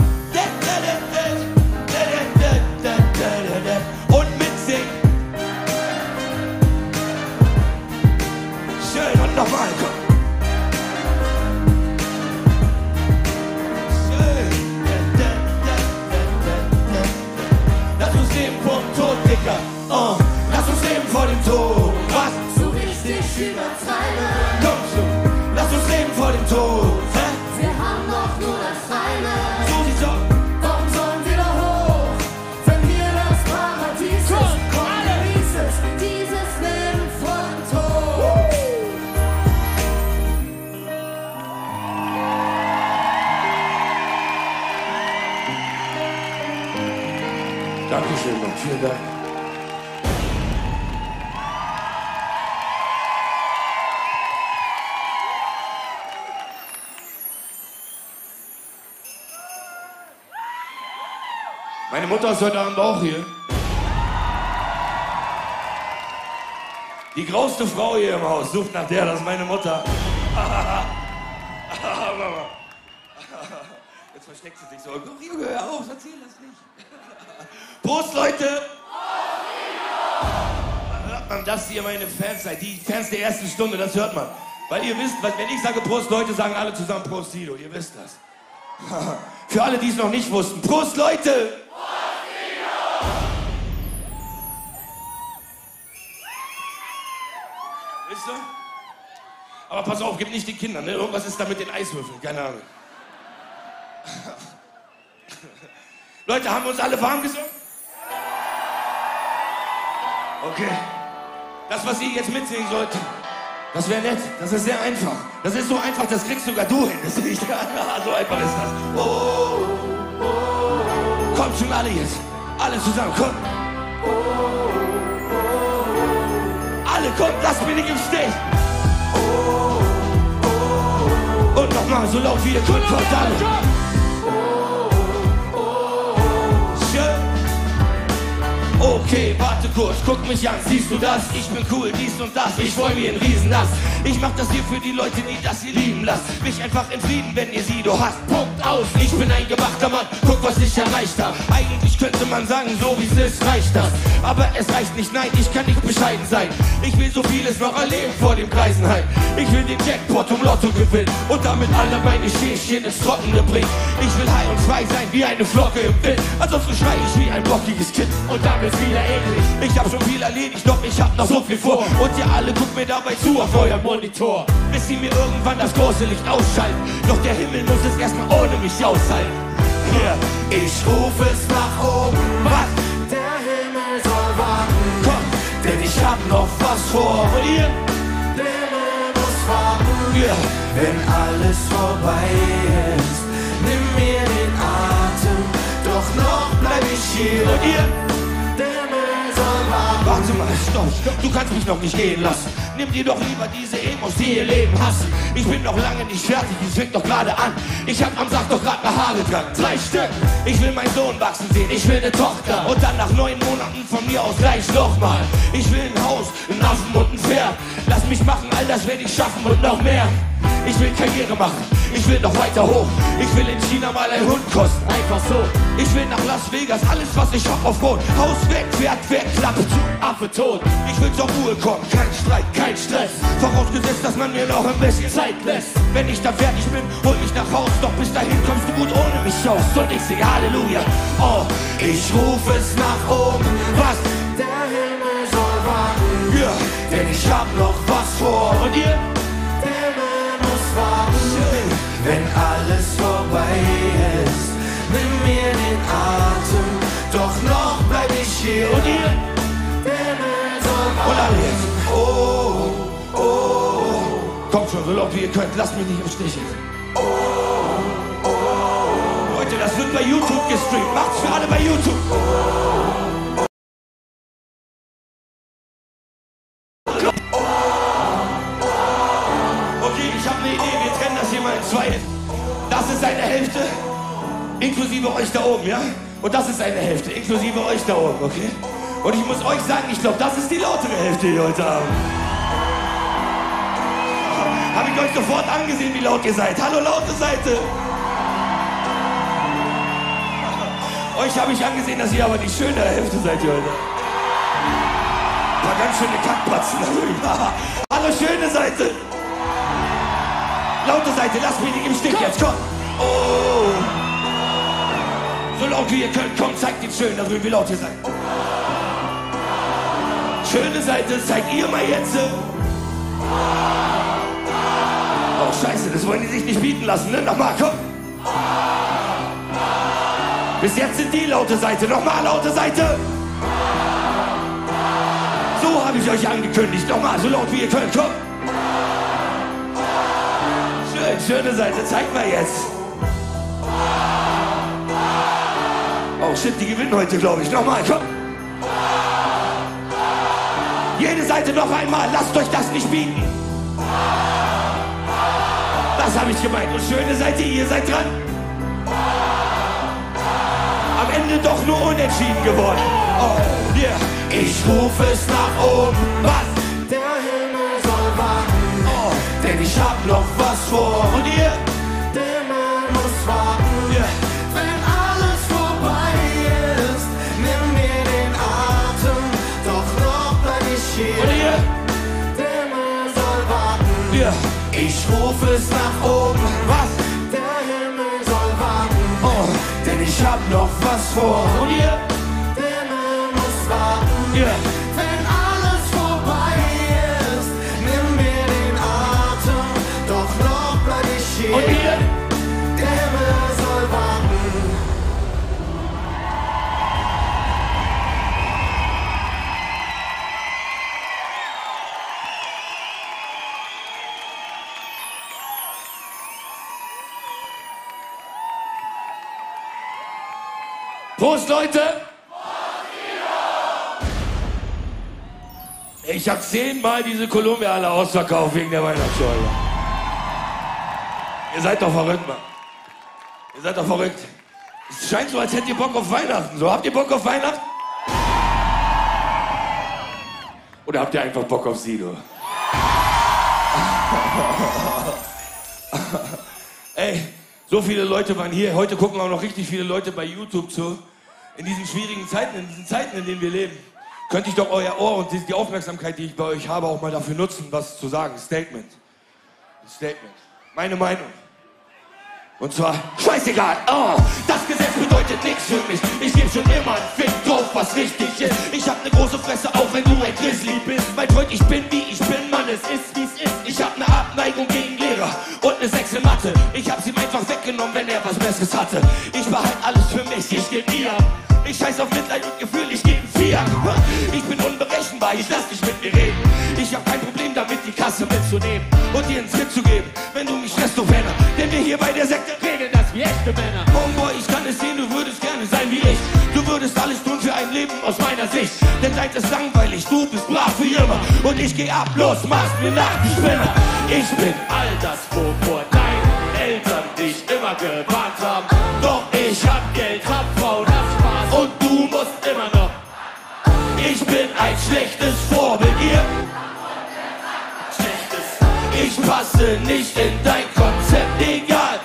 Und mitsingen. Schön, und nochmal, komm. Lass uns leben vor dem Tod, Dicker. Lass uns leben vor dem Tod. Was? So richtig übertreiben. Komm schon. Lass uns leben vor dem Tod. Hä? Wir haben doch nur das eine. So sieht's aus. Warum sollen wir da hoch? Wenn hier das Paradies ist, komm, genieß es. Dieses Leben vor dem Tod. Dankeschön, Mann. Vielen Dank. Meine Mutter ist heute Abend auch hier. Die grauste Frau hier im Haus sucht nach der, das ist meine Mutter. Mama. Jetzt versteckt sie sich so. Junge, hör auf, erzähl das nicht. Prost, Leute! Hört man, dass ihr meine Fans seid, die Fans der ersten Stunde, das hört man. Weil ihr wisst, wenn ich sage Prost, Leute, sagen alle zusammen Prost, Sido, ihr wisst das. Für alle, die es noch nicht wussten, Prost, Leute! Wisst ihr? Aber pass auf, gib nicht den Kindern, ne? Irgendwas ist da mit den Eiswürfeln, keine Ahnung. Leute, haben wir uns alle warm gesungen? Okay. Das, was ihr jetzt mitsingen sollt, Das wäre nett, das ist sehr einfach. Das ist so einfach, das kriegst sogar du hin. Das ist nicht, so einfach ist das. Oh. Kommt schon alle jetzt. Alle zusammen, komm. Alle kommt, lasst mich nicht im Stich. Und nochmal so laut wie ihr könnt, kommt alle. Okay, warte kurz, guck mich an, siehst du das? Ich bin cool, dies und das, ich freu mir einen Riesennass. Ich mach das hier für die Leute, die das hier lieben. Lasst mich einfach in Frieden, wenn ihr sie doch hasst. Punkt aus, ich bin ein gemachter Mann, guck, was ich erreicht hab. Eigentlich könnte man sagen, so wie es ist, reicht das. Aber es reicht nicht, nein, ich kann nicht bescheiden sein. Ich will so vieles noch erleben vor dem Greisenheim. Ich will den Jackpot um Lotto gewinnen und damit alle meine Schäfchen ins Trockene bringen. Ich will high und frei sein wie eine Flocke im Wind. Ansonsten schrei ich wie ein blockiges Kind und damit wieder eklig. Ich hab schon viel erledigt, doch ich hab noch so viel vor. Und ihr alle guckt mir dabei zu auf eurem Monitor, bis sie mir irgendwann das große Licht ausschalten. Doch der Himmel muss es erstmal ohne mich aushalten. Yeah. Ich ruf es nach oben, Was? der Himmel soll warten, Komm, denn ich hab noch was vor. und ihr? Der Himmel muss warten, Yeah. wenn alles vorbei ist. Nimm mir den Atem, doch noch bleib ich hier. Und ihr? Der Himmel soll warten. Warte mal, stopp, du kannst mich noch nicht gehen lassen. Nimm dir doch lieber diese Emos, die ihr Leben hassen. Ich bin noch lange nicht fertig, es fängt doch gerade an. Ich hab am Sack doch grad mal Haare dran, 3 Stück. Ich will meinen Sohn wachsen sehen, ich will eine Tochter. Und dann nach 9 Monaten von mir aus gleich nochmal. Ich will ein Haus, einen Affen und ein Pferd. Lass mich machen, all das werde ich schaffen und noch mehr. Ich will Karriere machen, ich will noch weiter hoch. Ich will in China mal ein Hund kosten, einfach so. Ich will nach Las Vegas, alles was ich hab auf Boden. Haus weg, Pferd weg, Klappe zu, Affe tot. Ich will zur Ruhe kommen, kein Streit, kein Stress. Vorausgesetzt, dass man mir noch ein bisschen Zeit lässt. Wenn ich dann fertig bin, hol mich nach Haus. Doch bis dahin kommst du gut ohne mich aus. Und ich sing Halleluja. Oh, Ich ruf es nach oben, was? der Himmel soll warten, Ja. denn ich hab noch was vor. Und ihr? Der Himmel muss warten, wenn alles vorbei ist. Nimm mir den Atem, doch noch bleib ich hier. Und ihr? Der Himmel soll Und alle warten. jetzt. Oh, oh, Kommt schon, so laut wie ihr könnt, lasst mich nicht im Stich. Leute, das wird bei YouTube gestreamt. Macht's für alle bei YouTube. Okay, ich habe eine Idee. Wir trennen das hier mal in 2. Das ist eine Hälfte, inklusive euch da oben, ja? Und das ist eine Hälfte, inklusive euch da oben, okay? Und ich muss euch sagen, ich glaube, das ist die lautere Hälfte, die heute Abend. Habe ich euch sofort angesehen, wie laut ihr seid. Hallo, laute Seite. Euch habe ich angesehen, dass ihr aber die schöne Hälfte seid ihr heute. Ein paar ganz schöne Kackpatzen. Hallo, schöne Seite. Laute Seite, lasst mich nicht im Stich jetzt, komm. Oh. So laut wie ihr könnt, komm, zeigt den Schönen da drüben, wie laut ihr seid. Schöne Seite, zeigt ihr mal jetzt. Oh, scheiße, das wollen die sich nicht bieten lassen, ne? Nochmal, komm. Bis jetzt sind die laute Seite, nochmal laute Seite. So habe ich euch angekündigt, nochmal, so laut wie ihr könnt, komm. Schöne Seite, zeigt mal jetzt. Oh shit, die gewinnen heute, glaube ich. Nochmal, komm. Jede Seite noch einmal, lasst euch das nicht bieten. Das habe ich gemeint. Und schöne Seite, ihr seid dran. Am Ende doch nur unentschieden geworden. Oh, yeah. ich ruf es nach oben, Was? der Himmel soll warten, Oh, denn ich hab noch was vor. und ihr? Der Himmel muss warten, Ja. wenn alles vorbei ist. Nimm mir den Atem, doch noch bleib ich Und hier. ihr? Der Himmel soll warten, Ja. ich ruf es nach oben, Was? der Himmel soll warten, Oh, denn ich hab noch was vor. und ihr? Der Himmel muss warten, Ja. wenn alles vorbei ist. Nimm mir den Atem, doch noch bleib ich hier. Und ihr? Der Himmel soll warten. Prost, Leute! Ich hab 10-mal diese Columbia alle ausverkauft wegen der Weihnachtsschau. Ihr seid doch verrückt, Mann. Ihr seid doch verrückt. Es scheint so, als hättet ihr Bock auf Weihnachten. So, habt ihr Bock auf Weihnachten? Oder habt ihr einfach Bock auf Sido? Ey, so viele Leute waren hier. Heute gucken auch noch richtig viele Leute bei YouTube zu. In diesen schwierigen Zeiten, in denen wir leben, könnte ich doch euer Ohr und die Aufmerksamkeit, die ich bei euch habe, auch mal dafür nutzen, was zu sagen. Statement. Statement. Meine Meinung. Und zwar, scheißegal, das Gesetz bedeutet nichts für mich. Ich geb schon immer einen Fick drauf, was richtig ist. Ich hab ne große Fresse, auch wenn du ein Grizzly bist. Mein Freund, ich bin wie ich bin, Mann, es ist wie's ist. Ich hab ne Abneigung gegen Lehrer und ne 6 in Mathe. Ich hab's ihm einfach weggenommen, wenn er was Besseres hatte. Ich behalte alles für mich, ich geb nie ab. Ich scheiß auf Mitleid und Gefühl, ich geb 4. Ich bin unberechenbar, ich lass dich mit mir reden. Ich hab kein Problem damit, die Kasse mitzunehmen und dir einen Tritt zu geben, wenn du mich lässt, du Penner. Denn wir hier bei der Sekte regeln das wie echte Männer. Homeboy, ich kann es sehen, du würdest gerne sein wie ich. Du würdest alles tun für ein Leben aus meiner Sicht. Denn dein ist langweilig, du bist brav wie immer. Und ich geh ab, los, machst mir nach, die Spinner. Ich bin all das, wovor deine Eltern dich immer gewarnt haben. Doch ich hab Geld, hab Frauen, hab Spaß und du musst immer noch. Ich bin ein schlechtes Vorbild, ihr. Ich passe nicht in dein Konzept, egal.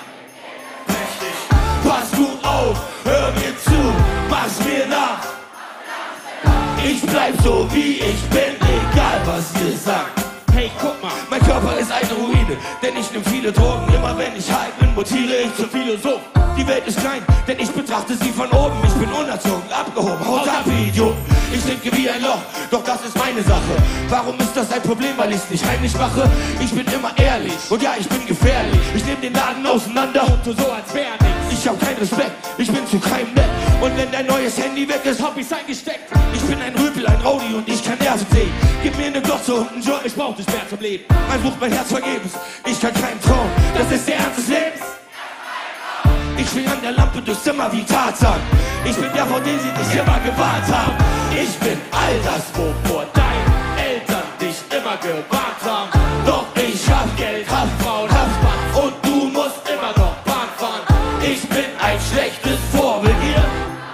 Pass du auf, hör mir zu, mach's mir nach. Ich bleib so wie ich bin, egal was ihr sagt. Hey, guck mal, mein Körper ist eine Ruine, denn ich nehm viele Drogen. Immer wenn ich high bin, mutiere ich zum Philosoph. Die Welt ist klein, denn ich betrachte sie von oben. Ich bin unerzogen, abgehoben, haut ab, Idiot. Ich denke wie ein Loch, doch das ist meine Sache. Warum ist das ein Problem, weil ich's nicht heimlich mache? Ich bin immer ehrlich und ja, ich bin gefährlich. Ich nehm den Laden auseinander und tu so, als wär nichts. Ich hab keinen Respekt, ich bin zu keinem nett. Und wenn dein neues Handy weg ist, hab ich's eingesteckt. Ich bin ein Rüpel, ein Rowdy und ich kann Nerven sehen. Gib mir ne Glotze und einen Joint, ich brauch dich mehr zum Leben. Man sucht mein Herz vergebens, ich kann keinen trauen. Das ist der Ernst des Lebens. Ich schwing an der Lampe durchs Zimmer wie Tarzan. Ich bin der, vor dem sie dich immer gewarnt haben. Ich bin all das, wovor deine Eltern dich immer gewarnt haben. Doch ich hab Geld, hab Frauen, hab Spaß und du musst immer noch Bahn fahren. Ich bin ein schlechtes Vorbild, ihr.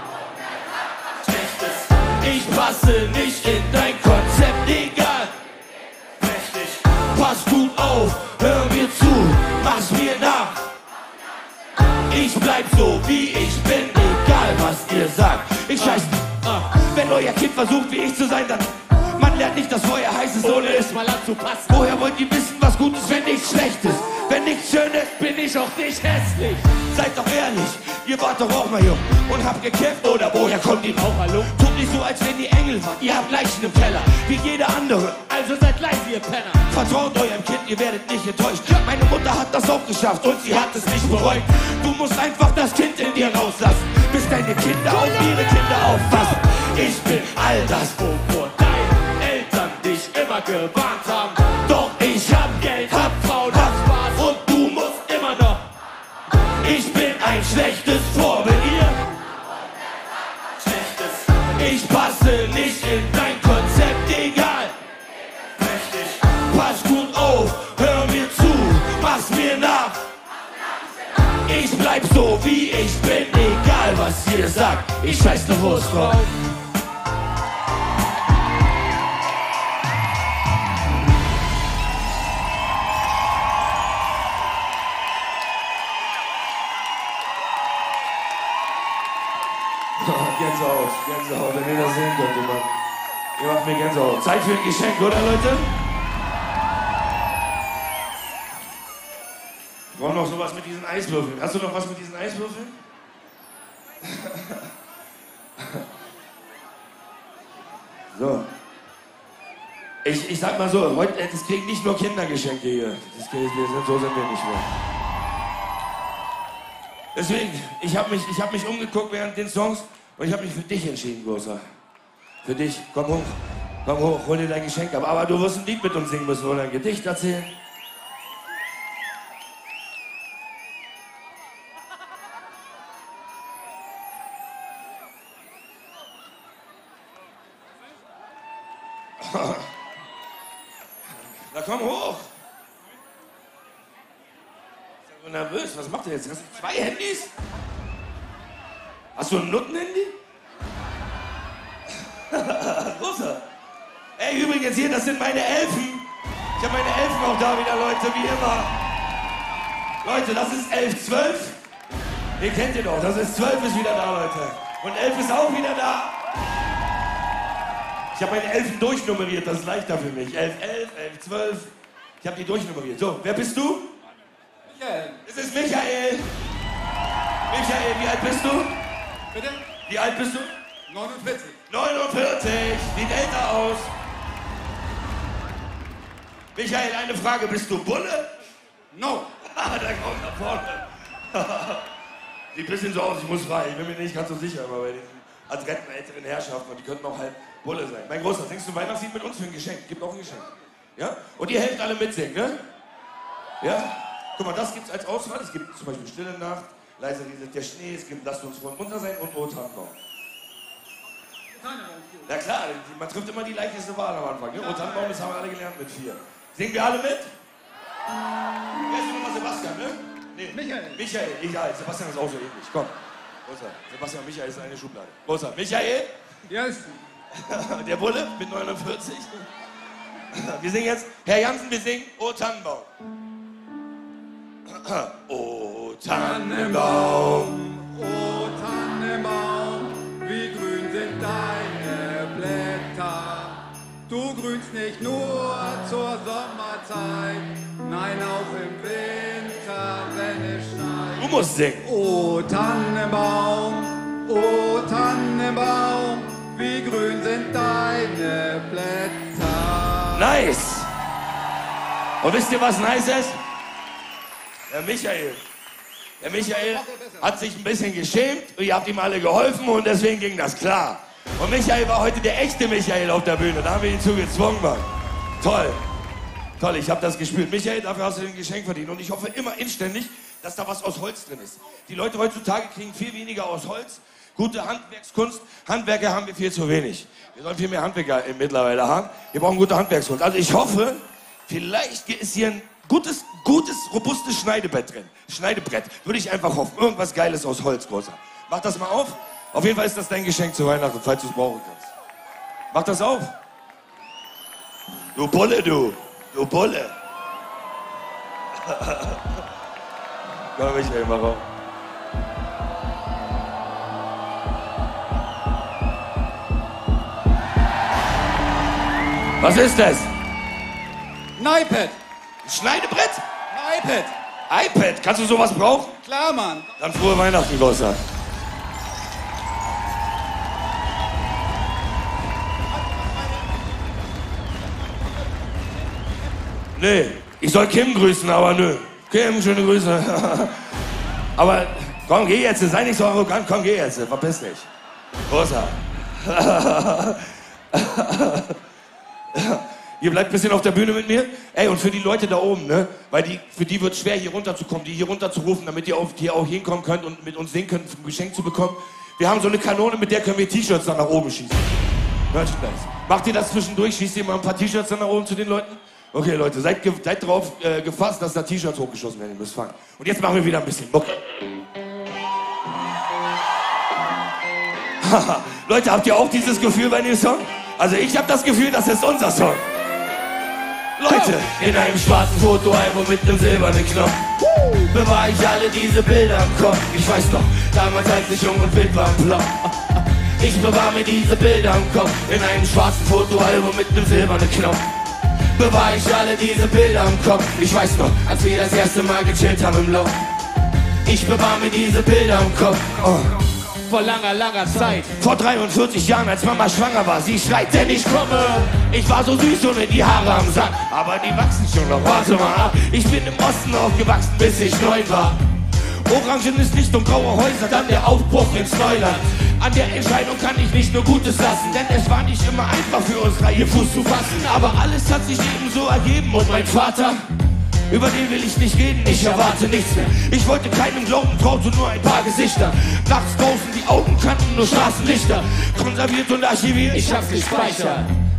Ich passe nicht in dein Konzept, egal. Pass gut auf, hör mir zu, mach's mir nach. Ich bleib so wie ich bin, egal was ihr sagt. Ich scheiß wenn euer Kind versucht wie ich zu sein, dann man lernt nicht, dass Feuer heiß ist, ohne es mal anzupassen. Woher wollt ihr wissen, was gut ist, wenn nichts schlecht ist? Wenn nichts schön ist, bin ich auch nicht hässlich. Seid doch ehrlich, ihr wart doch auch mal jung und habt gekämpft, oder woher kommt die Raucherluft? Tut nicht so, als wenn ihr Engel wart, ihr habt Leichen im Keller, wie jeder andere. Also seid leise, ihr Penner. Vertraut eurem Kind, ihr werdet nicht enttäuscht. Meine Mutter hat das auch geschafft und sie hat es nicht bereut. Du musst einfach das Kind in dir rauslassen, bis deine Kinder auf ihre Kinder aufpassen. Ich bin all das, wovor deine Eltern dich immer gewarnt haben. Doch ich hab Geld, hab Frauen, hab Spaß und du musst immer noch. Ich bin ein schlechtes Vorbild, ihr. Ich passe nicht in dein Konzept, egal. Pass gut auf, hör mir zu, mach's mir nach. Ich bleib so wie ich bin, egal was ihr sagt. Ich scheiß ne Wurst drauf. Gänsehaut, Gänsehaut, wenn ihr das sehen könnt, Mann. Ihr macht mir Gänsehaut. Zeit für ein Geschenk, oder Leute? Ich brauche noch sowas mit diesen Eiswürfeln. Hast du noch was mit diesen Eiswürfeln? So. Ich sag mal so, heute, das kriegen nicht nur Kindergeschenke hier. So sind wir nicht mehr. Deswegen, ich hab mich umgeguckt während den Songs und ich habe mich für dich entschieden, Großer. Für dich. Komm hoch, hol dir dein Geschenk ab. Aber du wirst ein Lied mit uns singen müssen oder ein Gedicht erzählen. Na komm hoch. Ich bin so nervös. Was macht er jetzt? Hast du 2 Handys? Hast du ein Nuttenhandy? Großer. Ey, übrigens hier, das sind meine Elfen. Ich habe meine Elfen auch da wieder, Leute, wie immer. Leute, das ist 11, 12. Ihr kennt ihr doch, das ist 12 ist wieder da, Leute. Und 11 ist auch wieder da. Ich habe meine Elfen durchnummeriert, das ist leichter für mich. 11, 11, 11, 12. Ich habe die durchnummeriert. So, wer bist du? Michael. Es ist Michael. Michael, wie alt bist du? Bitte? Wie alt bist du? 49. 49. Sieht älter aus. Michael, eine Frage. Bist du Bulle? No. Da kommt nach vorne. Sieht ein bisschen so aus, ich muss frei. Ich bin mir nicht ganz so sicher, aber bei diesen adretten älteren Herrschaften, und die könnten auch halt Bulle sein. Mein Großer, singst du Weihnachtslied mit uns für ein Geschenk? Gibt auch ein Geschenk. Ja? Und ihr helft alle mitsingen, ne? Ja? Guck mal, das gibt's als Auswahl. Es gibt zum Beispiel Stille Nacht, leise rieselt der Schnee, es gibt Lasst uns voll runter sein und O Tannenbaum. Na klar, man trifft immer die leichteste Wahl am Anfang. Ne? O Tannenbaum, das haben wir alle gelernt mit 4. Singen wir alle mit? Wer ist nochmal Sebastian, ne? Nee. Michael. Michael, egal. Sebastian ist auch so ähnlich. Komm. Großer. Sebastian und Michael ist eine Schublade. Großer. Michael? Ja, ist Der Bulle mit 49. Wir singen jetzt, Herr Jansen, wir singen O Tannenbaum. O Tannenbaum. O Tannenbaum, wie grün sind deine Blätter. Du grünst nicht nur zur Sommerzeit, nein auch im Winter, wenn es schneit. Du musst singen. O Tannenbaum, wie grün sind deine Blätter. Nice. Und wisst ihr, was nice ist? Der Michael. Der Michael hat sich ein bisschen geschämt und ihr habt ihm alle geholfen und deswegen ging das klar. Und Michael war heute der echte Michael auf der Bühne. Da haben wir ihn zu gezwungen, Mann. Toll. Toll, ich habe das gespürt. Michael, dafür hast du ein Geschenk verdient. Und ich hoffe immer inständig, dass da was aus Holz drin ist. Die Leute heutzutage kriegen viel weniger aus Holz. Gute Handwerkskunst. Handwerker haben wir viel zu wenig. Wir sollen viel mehr Handwerker mittlerweile haben. Wir brauchen gute Handwerkskunst. Also ich hoffe, vielleicht ist hier ein gutes, robustes Schneidebrett drin. Schneidebrett. Würde ich einfach hoffen. Irgendwas Geiles aus Holz, Großer. Mach das mal auf. Auf jeden Fall ist das dein Geschenk zu Weihnachten, falls du es brauchen kannst. Mach das auf. Du Bulle, du. Du Bulle. Komm, Michael, mach auf. Was ist das? Ein iPad. Ein Schneidebrett? Ein iPad. iPad? Kannst du sowas brauchen? Klar, Mann. Dann frohe Weihnachten, Großer. Nee, ich soll Kim grüßen, aber nö. Kim, schöne Grüße. Aber komm, geh jetzt, sei nicht so arrogant, komm, geh jetzt, verpiss dich. Großer. Ihr bleibt ein bisschen auf der Bühne mit mir. Ey, und für die Leute da oben, ne? Weil für die wird es schwer, hier runterzukommen, die hier runterzurufen, damit ihr hier auch hinkommen könnt und mit uns singen könnt, ein Geschenk zu bekommen. Wir haben so eine Kanone, mit der können wir T-Shirts dann nach oben schießen. Merchandise. Macht ihr das zwischendurch? Schießt ihr mal ein paar T-Shirts dann nach oben zu den Leuten? Okay, Leute, seid drauf gefasst, dass da T-Shirts hochgeschossen werden. Ihr müsst fangen. Und jetzt machen wir wieder ein bisschen Mucke. Leute, habt ihr auch dieses Gefühl bei dem Song? Also ich habe das Gefühl, das ist unser Song. Leute, in einem schwarzen Fotoalbum mit einem silbernen Knopf bewahre ich alle diese Bilder im Kopf. Ich weiß noch, damals als ich jung und wild war im Block. Ich bewahre mir diese Bilder im Kopf. In einem schwarzen Fotoalbum mit einem silbernen Knopf bewahre ich alle diese Bilder im Kopf. Ich weiß noch, als wir das erste Mal gechillt haben im Loch. Ich bewahre mir diese Bilder im Kopf. Oh. Vor langer, langer Zeit. Vor 43 Jahren, als Mama schwanger war, sie schreit, denn ich komme. Ich war so süß ohne die Haare am Sack, aber die wachsen schon noch, warte mal ab. Ich bin im Osten aufgewachsen, bis ich 9 war. Orangenes Licht und graue Häuser, dann der Aufbruch ins Neuland. An der Entscheidung kann ich nicht nur Gutes lassen, denn es war nicht immer einfach für uns drei hier Fuß zu fassen. Aber alles hat sich eben so ergeben und mein Vater, über den will ich nicht reden, ich erwarte nichts mehr. Ich wollte keinem glauben, traute nur ein paar Gesichter. Nachts draußen die Augen kannten nur Straßenlichter. Konserviert und archiviert, Ich hab's gespeichert.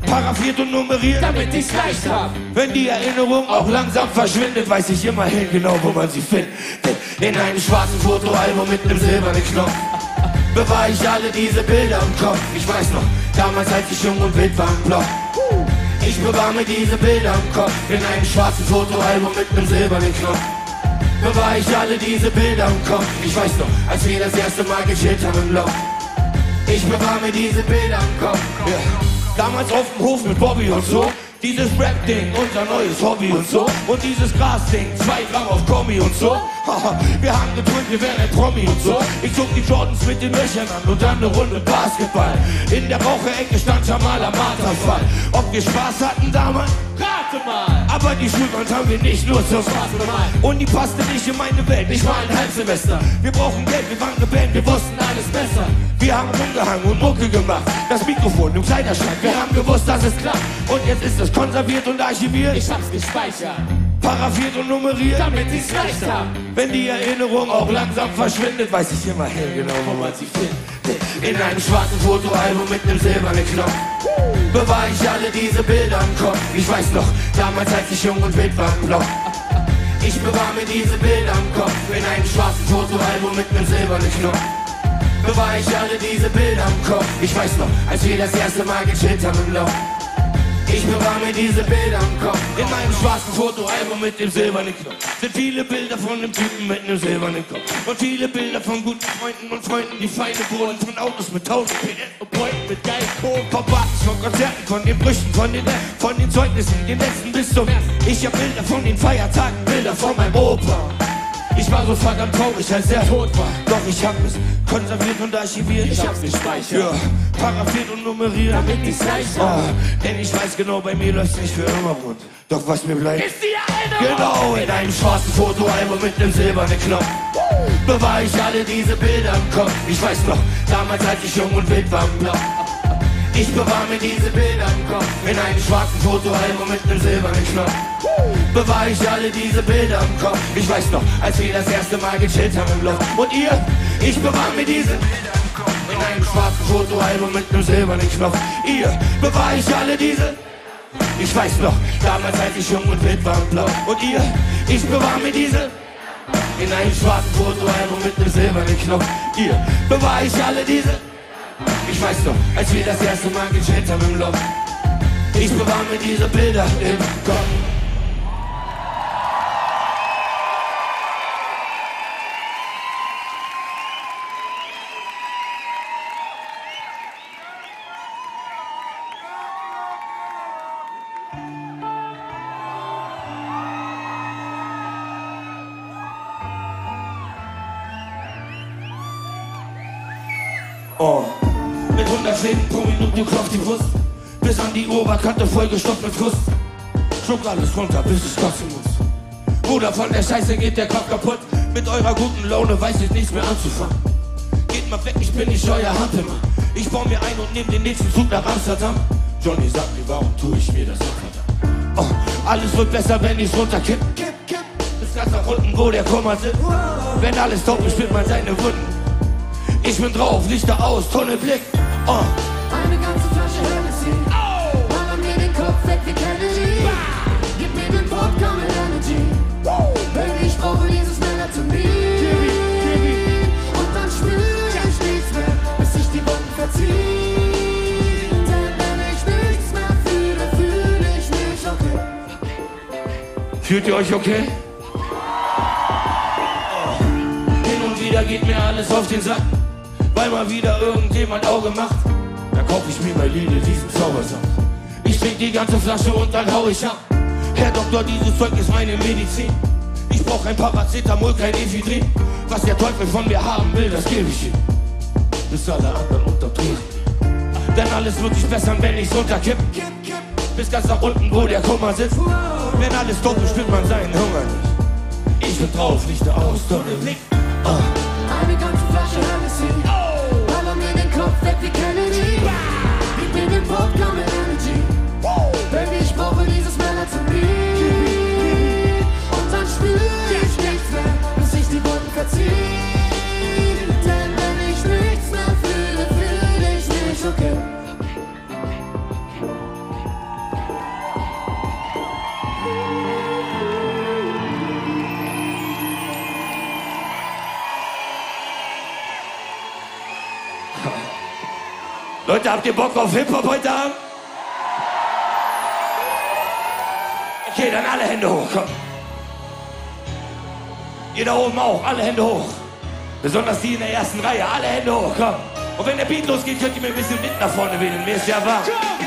Paraphiert und nummeriert, damit ich's leicht hab. Wenn die Erinnerung auch langsam verschwindet, weiß ich immerhin genau, wo man sie findet. In einem schwarzen Fotoalbum mit einem silbernen Knopf bewahre ich alle diese Bilder im Kopf. Ich weiß noch, damals als ich jung und wild war im Block. Ich bewahre mir diese Bilder im Kopf. In einem schwarzen Fotoalbum mit einem silbernen Knopf bewahre ich alle diese Bilder im Kopf. Ich weiß noch, als wir das erste Mal gechillt haben im Loch. Ich bewahre mir diese Bilder im Kopf. Ja. Damals auf dem Hof mit Bobby und so. Dieses Rap-Ding, unser neues Hobby und so. Und dieses Gras-Ding, 2 Gramm auf Kommi und so. Wir haben geträumt, wir wären ein Promi und so. Ich zog die Jordans mit den Löchern an und dann eine Runde Basketball. In der Raucherecke stand Jamal am Marterfall. Ob wir Spaß hatten damals? Rate mal. Aber die Schulband haben wir nicht nur zum Spaß bemalt. Und die passte nicht in meine Welt, ich war ein Halbsemester. Wir brauchen Geld, wir waren gebannt, wir wussten alles besser. Wir haben rumgehangen und Mucke gemacht. Das Mikrofon im Kleiderschrank, wir haben gewusst, dass es klappt. Und jetzt ist es konserviert und archiviert. Ich hab's gespeichert, paraphiert und nummeriert, damit ich's leicht hab. Wenn die Erinnerung auch langsam verschwindet, weiß ich immerhin genau, wo man sie findet. In einem schwarzen Fotoalbum mit einem silbernen Knopf bewahre ich alle diese Bilder im Kopf. Ich weiß noch, damals als ich jung und wild war im Block. Ich bewahre mir diese Bilder im Kopf. In einem schwarzen Fotoalbum mit einem silbernen Knopf bewahre ich alle diese Bilder im Kopf. Ich weiß noch, als wir das erste Mal gechillt haben im Loch. Ich bewahre mir diese Bilder im Kopf. In meinem schwarzen Fotoalbum mit dem silbernen Knopf sind viele Bilder von einem Typen mit einem silbernen Kopf. Und viele Bilder von guten Freunden und Freunden, die Feinde wurden von Autos mit 1000 PS und Beuten mit geil Kohle. Von Partys, von Konzerten, von den Brüchen, von den Zeugnissen, den letzten bis zum ersten. Ich hab Bilder von den Feiertagen, Bilder von meinem Opa. Ich war so verdammt traurig, als er tot war. Doch ich hab es konserviert und archiviert. Ich hab's gespeichert, ja, paraphiert und nummeriert, damit ich's leicht hab. Denn ich weiß genau, bei mir läuft's nicht für immer rund. Doch was mir bleibt, Ist die Erinnerung. genau, in einem schwarzen Fotoalbum mit einem silbernen Knopf bewahre ich alle diese Bilder im Kopf. Ich weiß noch, damals als ich jung und wild war im Block. Ich bewahre mir diese Bilder im Kopf. In einem schwarzen Fotoalbum mit einem silbernen Knopf bewahre ich alle diese Bilder im Kopf. Ich weiß noch, als wir das erste Mal gechillt haben im Loch. Und ihr, ich bewahre mir diese Bilder im Kopf. In einem schwarzen Fotoalbum mit einem silbernen Knopf. Ihr, bewahre ich alle diese. Ich weiß noch, damals als ich jung und wild war im Blau. Und ihr, ich bewahre mir diese. In einem schwarzen Fotoalbum mit einem silbernen Knopf. Ihr, bewahre ich alle diese. Ich weiß noch, als wir das erste Mal gechillt haben im Loch. Ich bewahre mir diese Bilder im Kopf. Oh. Mit 100 Schlägen pro Minute klopft die Brust, bis an die Oberkante vollgestopft mit Frust. Schluck alles runter, bis es kotzen muss. Bruder, von der Scheiße geht der Kopf kaputt. Mit eurer guten Laune weiß ich nichts mehr anzufangen. Geht mal weg, ich bin nicht euer Hantemann. Ich baue mir ein und nehme den nächsten Zug nach Amsterdam. Johnny sagt mir, warum tue ich mir das so verdammt? Oh, alles wird besser, wenn ich's runterkipp. Bis ganz nach unten, wo der Kummer sitzt. Wenn alles taub ist, spürt man seine Wunden. Ich bin drauf, Lichter aus, Tunnelblick. Eine ganze Flasche Hennessy. Baller mir den Kopf weg wie Kennedy. Gib mir den Wodka mit Energy. Baby, ich brauche dieses Melatonin. Und dann spür ich nichts mehr, bis sich die Wolken verziehen. Denn wenn ich nichts mehr fühle ich mich okay. Fühlt ihr euch okay? Hin und wieder geht mir alles auf den Sack, weil mal wieder irgendjemand Auge macht. Dann kauf ich mir bei Lidl diesen Zaubersaft. Ich trink die ganze Flasche und dann hau ich ab. Herr Doktor, dieses Zeug ist meine Medizin. Ich brauch kein Paracetamol, kein Ephedrin. Was der Teufel von mir haben will, das gebe ich ihm. Bis alle anderen unterdrehen. Denn alles wird sich bessern, wenn ich's runterkipp. Bis ganz nach unten, wo der Kummer sitzt. Wenn alles tot ist, spürt man seinen Hunger nicht. Ich bin drauf, Lichter aus, Tunnelblick. Eine ganze Flasche Hennessy. Baller mir den Kopf weg wie Kennedy. Gib mir den Wodka mit Energy. Baby, ich brauche dieses Melatonin. Und dann spür ich nichts mehr, bis sich die Wolken verziehen. Denn wenn ich nichts mehr fühle ich mich okay. Leute, habt ihr Bock auf Hip-Hop heute Abend? Okay, dann alle Hände hoch, komm. Ihr da oben auch, alle Hände hoch. Besonders die in der ersten Reihe, alle Hände hoch, komm. Und wenn der Beat losgeht, könnt ihr mir ein bisschen Wind nach vorne wählen. Mir ist ja warm.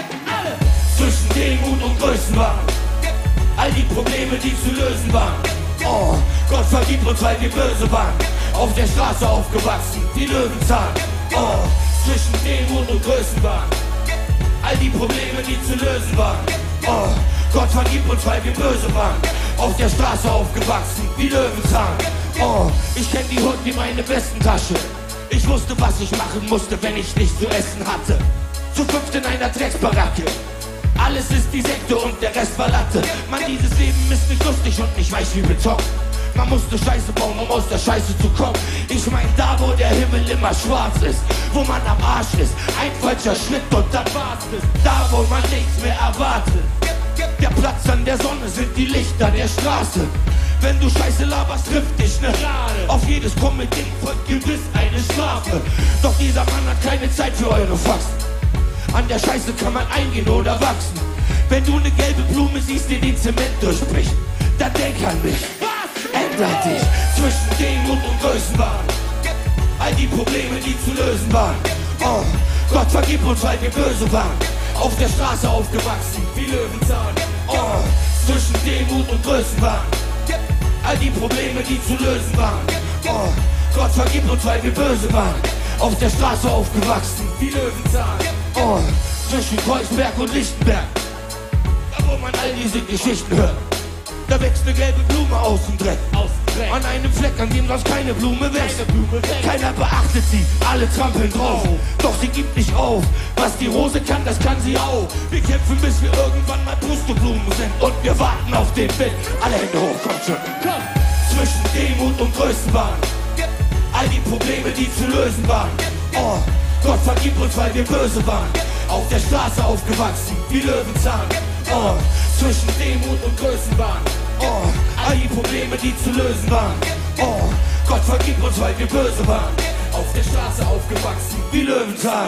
Zwischen Demut und Größenwahn. All die Probleme, die zu lösen waren. Oh, Gott vergib uns, weil wir böse waren. Auf der Straße aufgewachsen, die Löwenzahn. Oh, zwischen Demut und Größenwahn. All die Probleme, die zu lösen waren. Oh, Gott vergib uns, weil wir böse waren. Auf der Straße aufgewachsen, wie Löwenzahn. Oh, ich kenn die Hut wie meine Westentasche. Ich wusste, was ich machen musste, wenn ich nichts zu essen hatte. Zu fünft in einer Drecksbaracke. Alles ist die Sekte und der Rest war Latte. Mann, dieses Leben ist nicht lustig und nicht weich wie Beton. Man musste Scheiße bauen, um aus der Scheiße zu kommen. Ich mein, da wo der Himmel immer schwarz ist, wo man am Arsch ist, ein falscher Schritt und dann war's es. Da wo man nichts mehr erwartet. Der Platz an der Sonne sind die Lichter der Straße. Wenn du Scheiße laberst, trifft dich ne Gerade. Auf jedes krumme Ding folgt gewiss eine Strafe. Doch dieser Mann hat keine Zeit für eure Faxen. An der Scheiße kann man eingehen oder wachsen. Wenn du ne gelbe Blume siehst, die den Zement durchbricht, dann denk an mich. Ändert dich zwischen Demut und Größenwahn. All die Probleme, die zu lösen waren. Oh, Gott vergib uns, weil wir böse waren. Auf der Straße aufgewachsen, wie Löwenzahn. Oh, zwischen Demut und Größenwahn. All die Probleme, die zu lösen waren. Oh, Gott vergib uns, weil wir böse waren. Auf der Straße aufgewachsen, wie Löwenzahn. Oh, zwischen Kreuzberg und Lichtenberg. Da wo man all diese Geschichten hört. Da wächst eine gelbe Blume aus dem Dreck. An einem Fleck, an dem sonst keine Blume wächst. Keiner beachtet sie, alle trampeln drauf. Doch sie gibt nicht auf. Was die Rose kann, das kann sie auch. Wir kämpfen, bis wir irgendwann mal Pusteblumen sind. Und wir warten auf den Wind. Alle Hände hoch, kommt schon. Zwischen Demut und Größenwahn. All die Probleme, die zu lösen waren. Oh, Gott vergib uns, weil wir böse waren. Auf der Straße aufgewachsen, wie Löwenzahn. Oh, zwischen Demut und Größenwahn. Oh, all die Probleme, die zu lösen waren. Oh, Gott vergib uns, weil wir böse waren. Auf der Straße aufgewachsen, wie Löwenzahn.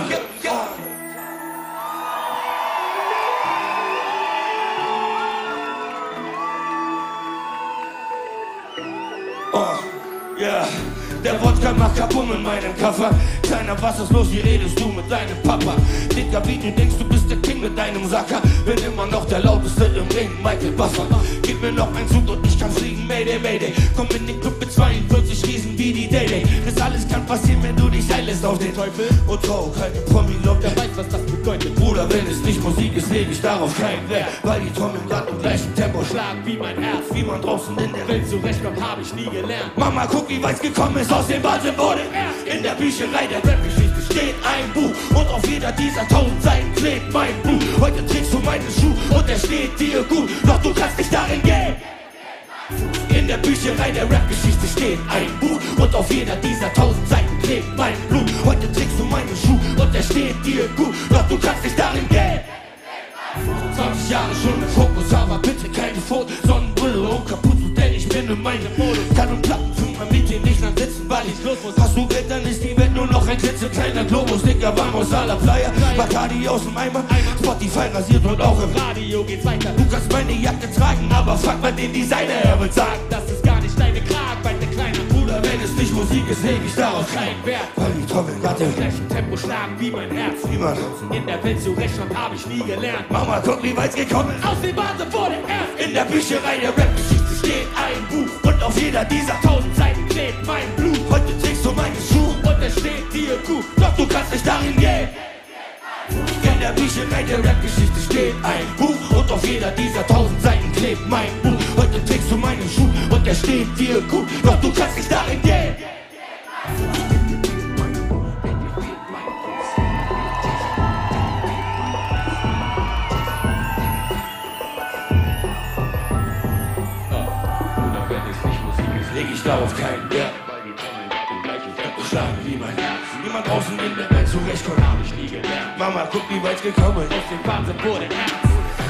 Oh, yeah. Der Wodka macht Kabum in meinem Koffer. Kleiner, was ist los, wie redest du mit deinem Papa? Dicker, wie du denkst, du bist der King mit deinem Sacker. Bin immer noch der Lauteste im Ring, Michael Buffer. Gib mir noch ein Zug und ich kann fliegen, Mayday, Mayday. Komm in den Club mit 42 Riesen wie die Day-Day. Das alles kann passieren, wenn du dich einlässt auf den Teufel. Und trau, kein Promi, glaub, der weiß, was das bedeutet. Bruder, wenn es nicht Musik ist, leg ich darauf keinen Wert. Weil die Trommeln grad im gleichen Tempo schlagen wie mein Herz. Wie man draußen in der Welt zurechtkommt, hab ich nie gelernt. Mama, guck, wie weit's gekommen ist. Aus dem Wahnsinn wurde in der Bücherei der Rap-Geschichte steht ein Buch und auf jeder dieser 1000 Seiten klebt mein Blut. Heute trägst du meinen Schuh und der steht dir gut, doch du kannst nicht darin gehen. In der Bücherei der Rap-Geschichte steht ein Buch und auf jeder dieser 1000 Seiten klebt mein Blut. Heute trägst du meinen Schuh und der steht dir gut, doch du kannst nicht darin gehen. 20 Jahre schon im Fokus, aber bitte keine Fotos, Sonnenbrille und Kapuze, denn ich bin in meinem Modus. Kann und Platten für mein Mädchen nicht lang sitzen, weil ich los muss. Hast du Geld, dann ist die Welt nur noch ein klitzekleiner Globus. Dicker Vamos a la Playa, Bacardi aus dem Eimer, Spotify rasiert und auch im Radio geht's weiter. Du kannst meine Jacke tragen, aber frag mal den Designer, er wird sagen, das ist gar nicht deine Kragenweite, kleiner Bruder. Wenn es nicht Musik ist, leg ich darauf keinen Wert. Weil die Trommeln gerade im gleichen Tempo schlagen wie mein Herz. Wie man in der Welt zurechtkommt, hab ich nie gelernt. Mama, guck, wie weit's gekommen ist. Aus dem Wahnsinn wurde erst. In der Bücherei der Rap-Geschichte steht ein Buch und auf jeder dieser 1000 Seiten klebt mein Blut. Heute trägst du meine Schuhe und es steht dir gut, doch du kannst nicht darin gehen. In der Bücherei der Rap-Geschichte steht ein Buch und auf jeder dieser 1000 Seiten klebt mein Buch. Heute trägst du meinen Schuh und der steht dir gut, doch du kannst nicht darin gehen. Leg ich darauf keinen Wert, weil die Trommeln im gleichen Tempo schlagen wie mein Herz. Wie man draußen in der Welt zurechtkommt, hab ich nie gelernt. Mama, guck, wie weit's gekommen ist. Aus dem Wahnsinn wurde ernst.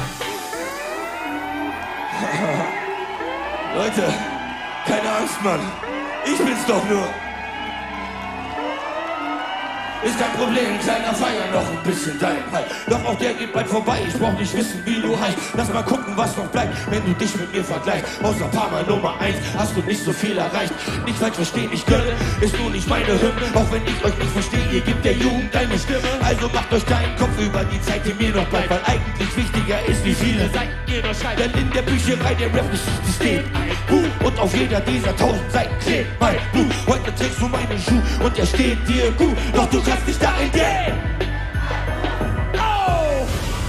Leute, keine Angst, Mann. Ich bin's doch nur. ist kein Problem, kleiner Feier, noch ein bisschen dein Halt. Doch auch der geht bald vorbei, ich brauch nicht wissen, wie du heißt. Lass mal gucken, was noch bleibt, wenn du dich mit mir vergleichst. Außer Parma Nummer 1 hast du nicht so viel erreicht. Nicht falsch verstehen, ich gönne, ist nur nicht meine Hymne. Auch wenn ich euch nicht verstehe, ihr gebt der Jugend eine Stimme. Also macht euch keinen Kopf über die Zeit, die mir noch bleibt. Weil eigentlich wichtiger ist, wie viele Seiten ihr noch schreibt. Denn in der Bücherei der Rap-Geschichte steht ein Buch. Und auf jeder dieser 1000 Seiten klebt mein Buch. Heute trägst du meinen Schuh und er steht dir gut. Doch du kannst nicht darin gehen. Oh!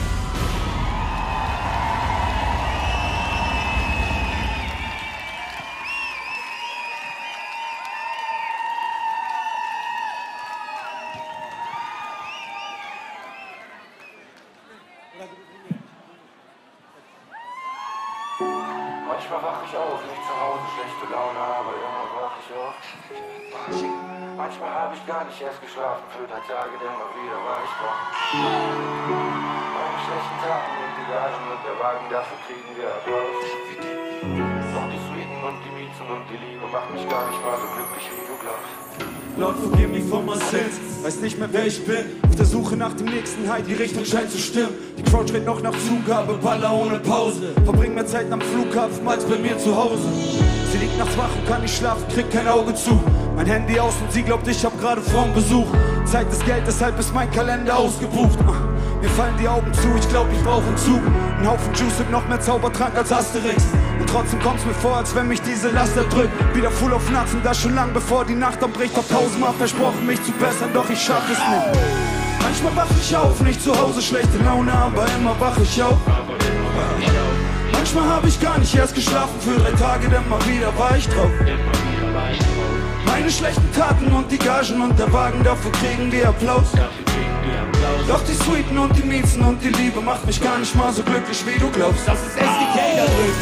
Manchmal wach ich auf, nicht zu Hause, schlechte Laune, aber immer wach ich auf. Manchmal habe ich gar nicht erst geschlafen, für 3 Tage, denn mal wieder war ich wach. Meine schlechten Taten und die Gagen und der Wagen, dafür kriegen wir Applaus. Doch die Sweeten und die Miezen und die Liebe macht mich gar nicht mal so glücklich, wie du glaubst. Lord, forgive me for my sins. Weiß nicht mehr, wer ich bin. Auf der Suche nach dem nächsten High, die Richtung scheint zu stimmen. Die Crowd schreit noch nach Zugabe, Baller ohne Pause. Verbring mehr Zeit am Flughafen als bei mir zu Hause. Sie liegt nachts wach und kann nicht schlafen, kriegt kein Auge zu. Mein Handy aus und sie glaubt, ich hab gerade Frauenbesuch. Zeit ist Geld, deshalb ist mein Kalender ausgebucht. Mir fallen die Augen zu, ich glaub, ich brauch einen Zug. Ein Haufen Juice und noch mehr Zaubertrank als Asterix. Und trotzdem kommt's mir vor, als wenn mich diese Last erdrückt. Wieder full auf Natzen, das schon lang bevor die Nacht anbricht. Hab 1000-mal versprochen, mich zu bessern, doch ich schaff es nicht. Manchmal wach ich auf, nicht zu Hause, schlechte Laune, aber immer wach ich auf. Manchmal hab ich gar nicht erst geschlafen, für 3 Tage, denn mal wieder war ich drauf. Meine schlechten Taten und die Gagen und der Wagen, dafür kriegen wir Applaus. Doch die Sweeten und die Miezen und die Liebe macht mich gar nicht mal so glücklich, wie du glaubst. Das ist SDK da drüben.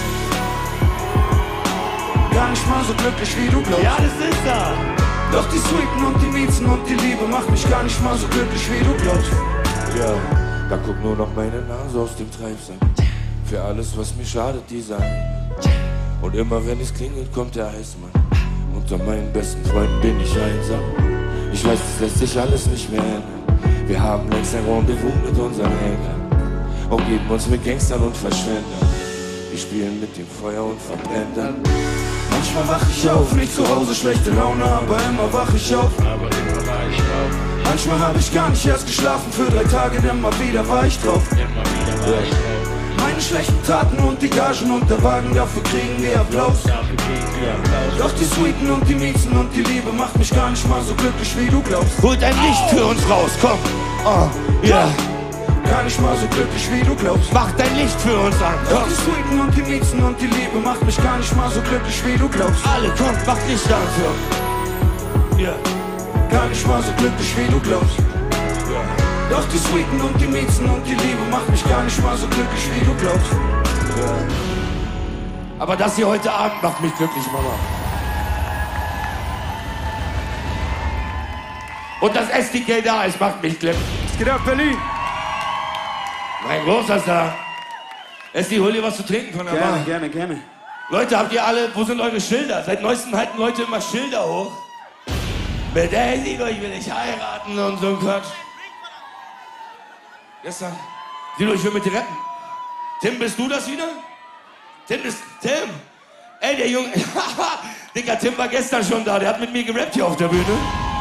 Gar nicht mal so glücklich, wie du glaubst. Ja, das ist er. Doch die Sweeten und die Miezen und die Liebe macht mich gar nicht mal so glücklich, wie du glaubst. Ja, da guckt nur noch meine Nase aus dem Treibsand. Für alles, was mir schadet, die sagen. Und immer wenn es klingelt, kommt der Eismann. Unter meinen besten Freunden bin ich einsam. Ich weiß, es lässt sich alles nicht mehr ändern. Wir haben längst ein Rendezvous mit unseren Händlern. Umgeben uns mit Gangstern und Verschwendern. Wir spielen mit dem Feuer und verbrennen dann. Manchmal wach ich auf, nicht zu Hause, schlechte Laune, aber immer wach ich auf. Manchmal hab ich gar nicht erst geschlafen, für 3 Tage, denn mal wieder war ich drauf. Meine schlechten Taten und die Gagen und der Wagen, dafür kriegen wir Applaus. Doch die Sweeten und die Miezen und die Liebe macht mich gar nicht mal so glücklich, wie du glaubst. Holt ein Licht für uns raus, komm. Oh, ja. Gar nicht mal so glücklich, wie du glaubst. Mach dein Licht für uns an, Doch komm. die Sweeten und die Miezen und die Liebe macht mich gar nicht mal so glücklich, wie du glaubst. Alle, komm, mach Licht an für uns. Ja. Gar nicht mal so glücklich, wie du glaubst. Doch die Sweeten und die Miezen und die Liebe macht mich gar nicht mal so glücklich, wie du glaubst. Aber das hier heute Abend macht mich glücklich, Mama. Und das SDK da ist, macht mich glücklich. Es geht ab, Berlin. Mein Großer ist da. Esti, hol dir was zu trinken von der Bar. Gerne, gerne. Leute, habt ihr alle, wo sind eure Schilder? Seit neuestem halten Leute immer Schilder hoch. Mit Esti, ich will dich heiraten und so ein Quatsch. Gestern. Sido, ich will mit dir rappen. Tim, bist du das wieder? Tim. Ey, der Junge. Digga, Tim war gestern schon da. Der hat mit mir gerappt hier auf der Bühne.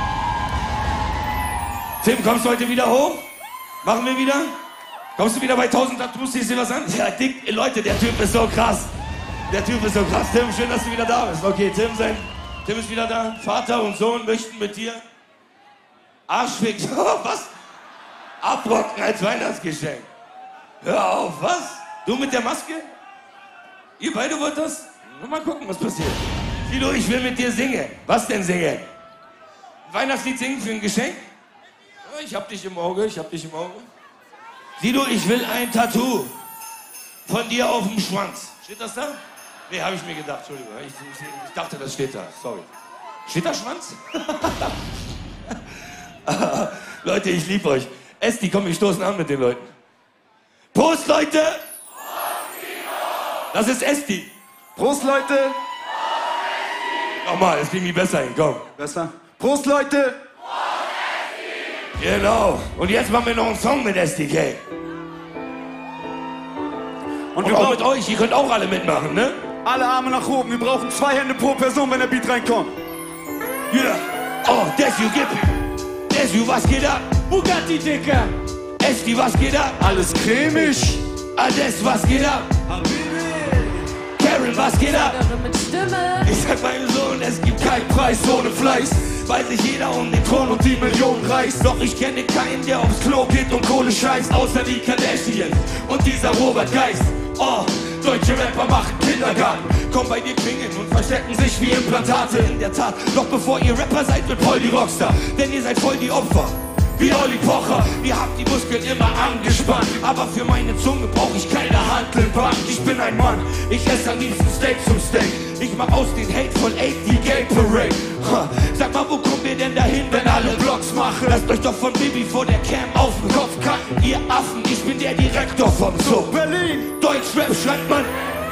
Tim, kommst du heute wieder hoch? Machen wir wieder? Kommst du wieder bei 1000 Tattoos? Siehst du dir was an? Ja, dick, Leute, der Typ ist so krass. Der Typ ist so krass. Tim, schön, dass du wieder da bist. Okay, Tim ist wieder da. Vater und Sohn möchten mit dir Arschfick. Was? Abrocken als Weihnachtsgeschenk. Hör auf, was? Du mit der Maske? Ihr beide wollt das? Mal gucken, was passiert. Sido, ich will mit dir singen. Was denn singen? Ein Weihnachtslied singen für ein Geschenk? Ich hab dich im Auge. Sido, ich will ein Tattoo von dir auf dem Schwanz. Steht das da? Nee, habe ich mir gedacht, Entschuldigung. Ich dachte, das steht da. Sorry. Steht da Schwanz? Leute, ich liebe euch. Esti, komm, wir stoßen an mit den Leuten. Prost, Leute! Das ist Esti. Prost, Leute. Nochmal, es klingt nie besser hin, komm. Besser. Prost, Leute. Genau. Und jetzt machen wir noch einen Song mit SDK. Und auch mit euch, ihr könnt auch alle mitmachen, ne? Alle Arme nach oben, wir brauchen 2 Hände pro Person, wenn der Beat reinkommt. Yeah. Oh, Desu, gib. Desu, was geht ab? Bugatti, Dicker. Esti, was geht ab? Alles cremig. Ades, was geht ab? Karen, was geht ab? Mit Stimme. Ich sag meinem Sohn, es gibt keinen Preis ohne Fleiß. Weil sich jeder um den Thron und die Millionen reißt. Doch ich kenne keinen, der aufs Klo geht und Kohle scheißt. Außer die Kardashians und dieser Robert Geist. Oh, deutsche Rapper machen Kindergarten. Kommen bei dir klingeln und verstecken sich wie Implantate. In der Tat, doch bevor ihr Rapper seid, wird voll die Rockstar. Denn ihr seid voll die Opfer. Wie Olli Pocher, ihr habt die Muskeln immer angespannt. Aber für meine Zunge brauche ich keine Hantelbank. Ich bin ein Mann, ich esse am liebsten Steak zum Steak. Ich mach aus den Hateful 80 Gay Parade. Sag mal, wo kommen wir denn dahin, wenn alle Vlogs machen? Lasst euch doch von Bibi vor der Cam auf den Kopf kacken. Ihr Affen, ich bin der Direktor vom Zoo. Berlin, Deutschrap schreibt man.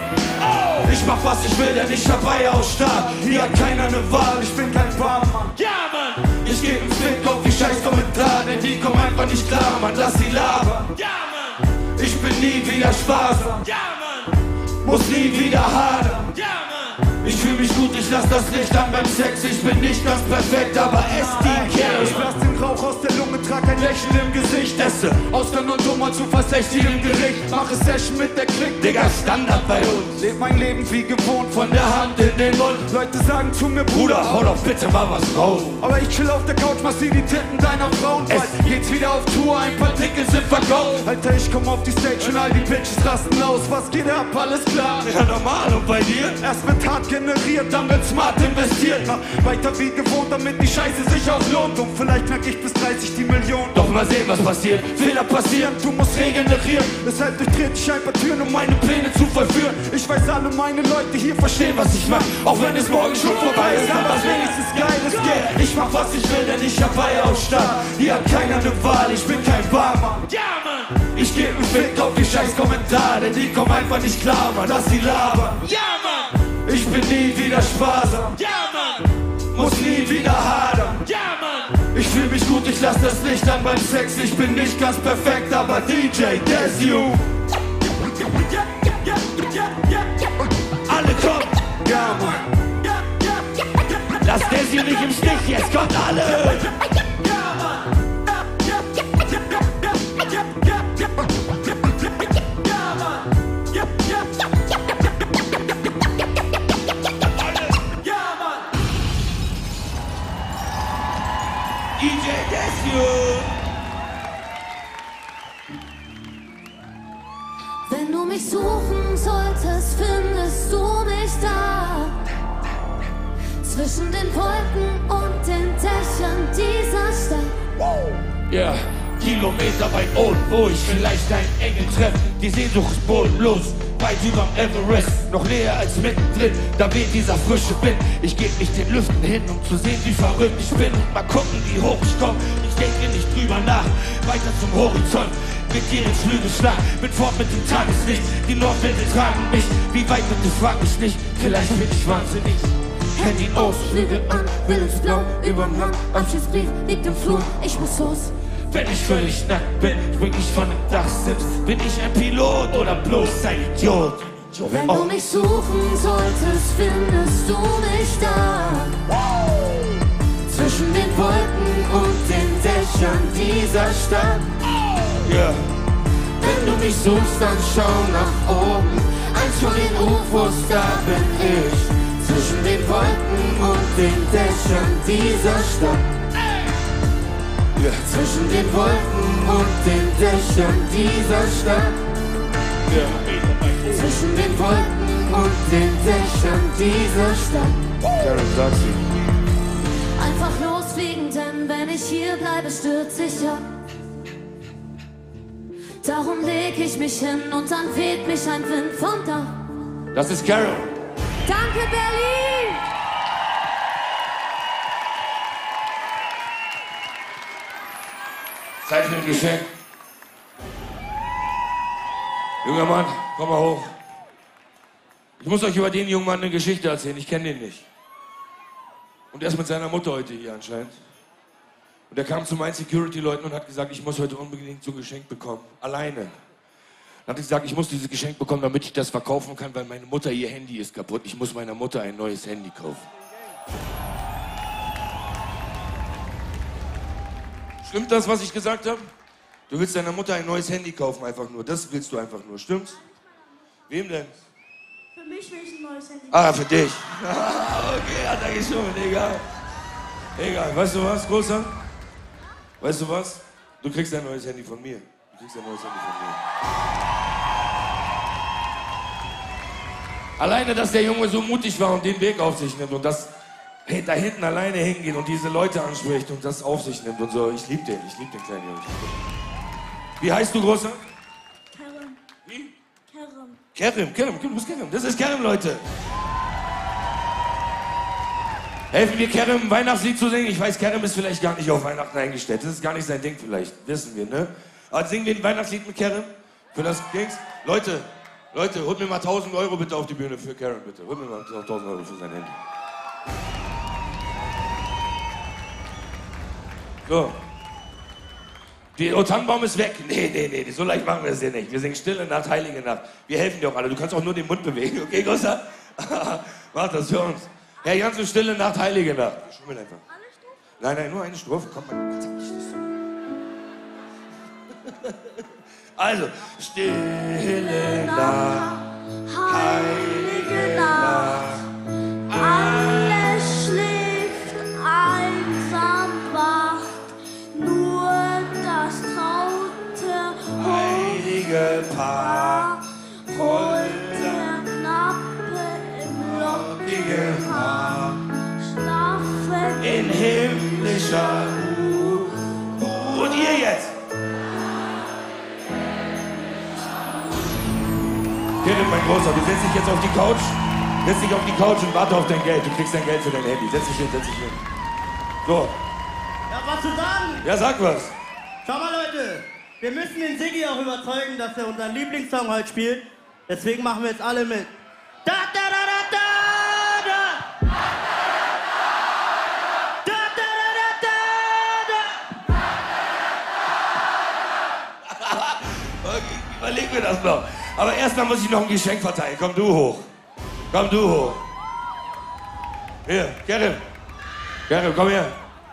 Oh. Ich mach was ich will, denn ich hab Eier aus Stahl. Hier hat keiner ne Wahl, ich bin kein Barmann. Ja, Mann! Ich geb 'n Fick auf die scheiß Kommentare, denn die kommen einfach nicht klar, Mann, lass sie labern. Ja, Mann! Ich bin nie wieder sparsam. Ja, Mann! Muss nie wieder hadern. Ja, Mann! Ich fühl mich gut, ich lass das Licht an beim Sex. Ich bin nicht ganz perfekt, aber SDK. Ich lass den Rauch aus der Lunge, trag ein Lächeln im Gesicht. Esse Ausland und Nummer zu verdächtigem Gericht. Mache Session mit der Klick. Digga, Standard bei uns. Leb mein Leben wie gewohnt, Von der Hand in den Mund. Leute sagen zu mir, Bruder, hau doch bitte mal was raus. aber ich chill auf der Couch, massier die Titten deiner Frauen. Bald geht's wieder auf Tour, ein paar Tickets sind verkauft. Alter, ich komm auf die Stage und all die Bitches rasten aus. Was geht ab? Alles klar. Ja, normal. Und bei dir? Erst wird hart generiert, dann wird smart investiert. Mach weiter wie gewohnt, damit die Scheiße sich auch lohnt. Und vielleicht knack ich bis 30 die Million. Doch mal sehen, was passiert. Fehler passieren, Du musst regenerieren, deshalb durchtrete ich ein paar Türen, um meine Pläne zu vollführen. Ich weiß, alle meine Leute hier verstehen, was ich mach. Auch wenn es morgen schon vorbei ist, aber es wenigstens geil ist. Yeah. Ich mach, was ich will, denn ich hab Eier auf Start. Hier hat keiner ne Wahl, ich bin kein Barmann. Ja, Mann! Ich geb 'n Fick auf die scheiß Kommentare, denn die kommen einfach nicht klar, Mann, dass sie labern. Ja, Mann! Ich bin nie wieder sparsam. Ja, Mann! Muss nie wieder hadern. Ja, Mann! Ich fühl mich gut, ich lass das Licht an beim Sex. Ich bin nicht ganz perfekt, aber DJ, that's you. alle kommen. Ja, Mann. Lass Desi nicht im Stich, jetzt kommt alle. DJ Desio. Wenn du mich suchen solltest, findest du mich da. Zwischen den Wolken und den Dächern dieser Stadt. Ja, Kilometer weit oben, wo ich vielleicht einen Engel treffe. Die Sehnsucht ist bodenlos, weit überm Everest. Noch näher als mittendrin, da weht dieser frische Wind. Ich geb mich den Lüften hin, um zu sehen, wie verrückt ich bin. Und mal gucken, wie hoch ich komm. Ich denke nicht drüber nach, weiter zum Horizont. Mit dir ins Flügelschlag, bin fort mit dem Tageslicht. Die Nordwinde tragen mich, wie weit bitte frag mich nicht. Vielleicht bin ich wahnsinnig. Handy aus, Flügel an, will ins Blau, überm Land. Abschiedsbrief liegt im Flur, ich muss los. wenn ich völlig nackt bin, spring ich von dem Dachsims. Bin ich ein Pilot oder bloß ein Idiot? Wenn du mich suchen solltest, findest du mich da. Zwischen den Wolken und den Dächern dieser Stadt. Ja. Wenn du mich suchst, dann schau nach oben. Eins von den UFOs, da bin ich. Zwischen den Wolken und den Dächern dieser Stadt. Ja. Zwischen den Wolken und den Dächern dieser Stadt. Ja. Zwischen den Wolken und den Dächern dieser Stadt. Karen, sag sie. Einfach losfliegen, denn wenn ich hier bleibe, stürze ich ab. Darum leg ich mich hin und dann weht mich ein Wind von da. Das ist Karen. Danke, Berlin! Zeit für ein Geschenk. Junger Mann, komm mal hoch. Ich muss euch über den jungen Mann eine Geschichte erzählen. Ich kenne den nicht. Und er ist mit seiner Mutter heute hier anscheinend. Und er kam zu meinen Security-Leuten und hat gesagt, ich muss heute unbedingt so ein Geschenk bekommen. Alleine. Dann hat er gesagt, ich muss dieses Geschenk bekommen, damit ich das verkaufen kann, weil meine Mutter, ihr Handy ist kaputt. Ich muss meiner Mutter ein neues Handy kaufen. Stimmt das, was ich gesagt habe? Du willst deiner Mutter ein neues Handy kaufen, einfach nur. Das willst du einfach nur, stimmt's? Wem denn? Für mich will ich ein neues Handy. Ah, für dich. Okay, hat er geschummelt, egal. Egal, weißt du was, Großer? Weißt du was? Du kriegst ein neues Handy von mir. Du kriegst ein neues Handy von mir. Alleine, dass der Junge so mutig war und den Weg auf sich nimmt und das da hinten alleine hingeht und diese Leute anspricht und das auf sich nimmt und so. Ich lieb den kleinen Jungen. Wie heißt du, Großer? Kerem. Wie? Kerem. Kerem, du bist Kerem. Das ist Kerem, Leute. Helfen wir Kerem, ein Weihnachtslied zu singen? Ich weiß, Kerem ist vielleicht gar nicht auf Weihnachten eingestellt. Das ist gar nicht sein Ding vielleicht, wissen wir, ne? Aber singen wir ein Weihnachtslied mit Kerem? Für das Kings? Leute, holt mir mal 1.000 Euro bitte auf die Bühne für Kerem, bitte. Holt mir mal 1.000 Euro für sein Handy. So. Der Tannenbaum ist weg. Nee, so leicht machen wir es hier nicht. Wir singen Stille Nacht, Heilige Nacht. Wir helfen dir auch alle. Du kannst auch nur den Mund bewegen, okay, Großer? Mach das für uns. Herr Jansen, Stille Nacht, Heilige Nacht. Schummel einfach. Alle Stufen? Nein, nur eine Strophe. Komm mal. Also, Stille Nacht, Heilige Nacht. Alles schläft, einsam wacht, nur das traute Heilige Paar, holt der Knappe im lockigen Haar, schlafen in himmlischer Ruhe. Und ihr jetzt? Kerem, mein Großer, du setzt dich jetzt auf die Couch. Setz dich auf die Couch und warte auf dein Geld. Du kriegst dein Geld für dein Handy. Setz dich hin. So. Ja, was zu sagen? Ja, sag was. Schau mal, Leute. Wir müssen den Siggi auch überzeugen, dass er unseren Lieblingssong heute spielt. Deswegen machen wir jetzt alle mit. Da, da, da, da, da, da. Da, da, da, da, da. Okay, überleg mir das noch. Aber erstmal muss ich noch ein Geschenk verteilen. Komm du hoch. Hier, Kerem, komm her.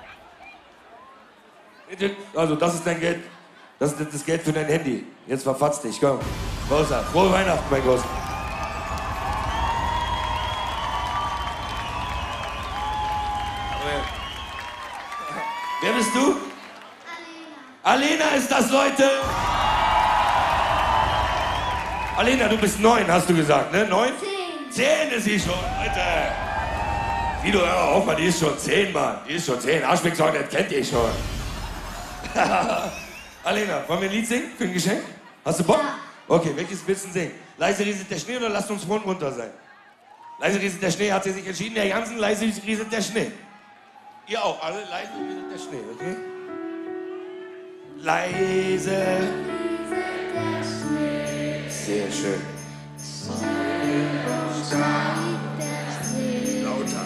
Also, das ist dein Geld. Das ist das Geld für dein Handy. Jetzt verfatz dich, komm. Großer, frohe Weihnachten, mein Großer. Wer bist du? Alena ist das, Leute. Alena, du bist 9, hast du gesagt, ne? 9? 10 ist sie schon, Leute. Guido, hör auf, Mann, die ist schon 10, Mann. Die ist schon 10. Arschweg-Song, das kennt ihr schon. Alena, wollen wir ein Lied singen für ein Geschenk? Hast du Bock? Ja. Okay, welches willst du singen? Leise rieselt der Schnee oder lasst uns vorn runter sein? Leise rieselt der Schnee, hat sie sich entschieden. Herr Jansen, leise rieselt der Schnee. Ihr auch, alle leise rieselt der Schnee, okay? Leise rieselt der Schnee. Sehr schön. Lauter.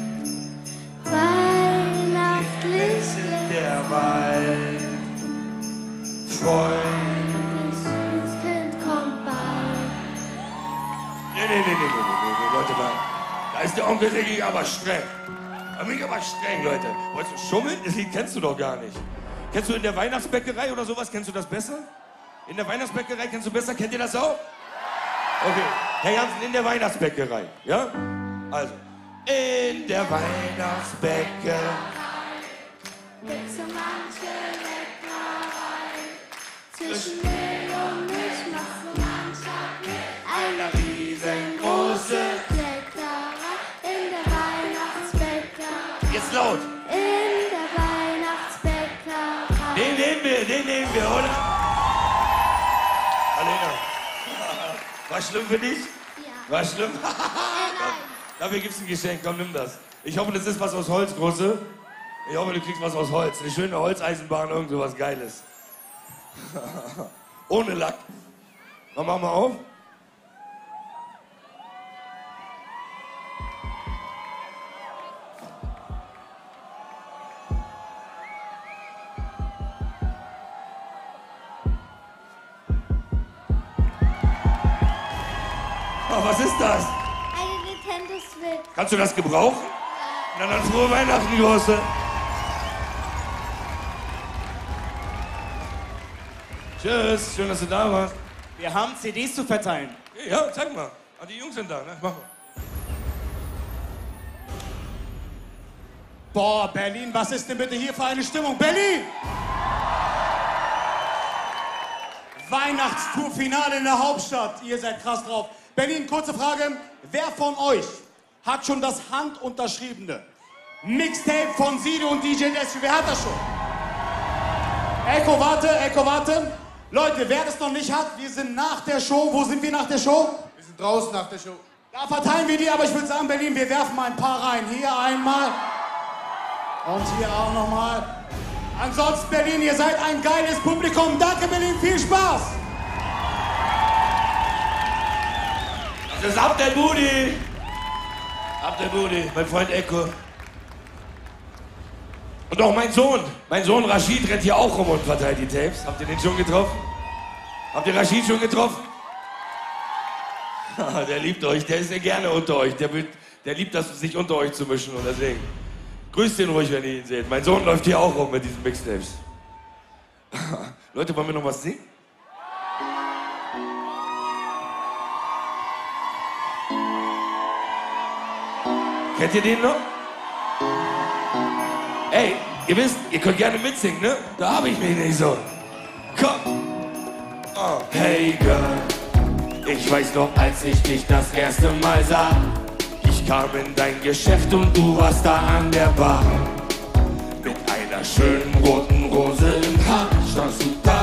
weihnachtlich Ist der Wald voll. das Kind kommt bald. Nee, Leute, mal. Da ist der Onkel Siggi aber streng. Da bin ich aber streng, Leute. Wolltest du schummeln? Das Lied kennst du doch gar nicht. Kennst du in der Weihnachtsbäckerei oder sowas? Kennst du das besser? In der Weihnachtsbäckerei kennst du besser? Kennt ihr das auch? Okay. Herr Jansen, in der Weihnachtsbäckerei. Ja? Also. In der Weihnachtsbäckerei. Gibt's so manche Leckerei. Zwischen Mehl und Milch machst du Mannschaft mit einer riesengroße Leckerei. In der Weihnachtsbäckerei. Jetzt laut. In der Weihnachtsbäckerei. Den nehmen wir, oder? Alena. War schlimm für dich? Ja. War schlimm? Dafür gibt's ein Geschenk, komm, nimm das. Ich hoffe, das ist was aus Holz, Große. Ich hoffe, du kriegst was aus Holz. Eine schöne Holzeisenbahn, irgend sowas Geiles. Ohne Lack. Mach mal auf. Oh, was ist das? Eine Nintendo Switch. Kannst du das gebrauchen? Na dann frohe Weihnachten, Große. Tschüss, schön, dass du da warst. Wir haben CDs zu verteilen. Ja, zeig mal. Ah, die Jungs sind da, ne? Mach mal. Boah, Berlin, was ist denn bitte hier für eine Stimmung? Berlin! Weihnachtstour-Finale in der Hauptstadt. Ihr seid krass drauf. Berlin, kurze Frage. Wer von euch hat schon das handunterschriebene Mixtape von Sido und DJ Destro? Wer hat das schon? Echo, warte. Leute, wer das noch nicht hat, wir sind nach der Show. Wo sind wir nach der Show? Wir sind draußen nach der Show. Da verteilen wir die, aber ich würde sagen, Berlin, wir werfen mal ein paar rein. Hier einmal und hier auch nochmal. Ansonsten, Berlin, ihr seid ein geiles Publikum. Danke, Berlin, viel Spaß. Das ist ab der Booty. Ab der Booty, mein Freund Echo. Und auch mein Sohn Rashid rennt hier auch rum und verteilt die Tapes. Habt ihr den schon getroffen? Habt ihr Rashid schon getroffen? Der liebt euch, der ist ja gerne unter euch. Der liebt das, sich unter euch zu mischen und deswegen. Grüßt den ruhig, wenn ihr ihn seht. Mein Sohn läuft hier auch rum mit diesen Mixtapes. Leute, wollen wir noch was singen? Kennt ihr den noch? Ey, ihr wisst, ihr könnt gerne mitsingen, ne? Da hab ich mich nicht so. Komm! Oh. Hey Girl, ich weiß noch, als ich dich das erste Mal sah. Ich kam in dein Geschäft und du warst da an der Bar. Mit einer schönen roten Rose im Haar standst du da.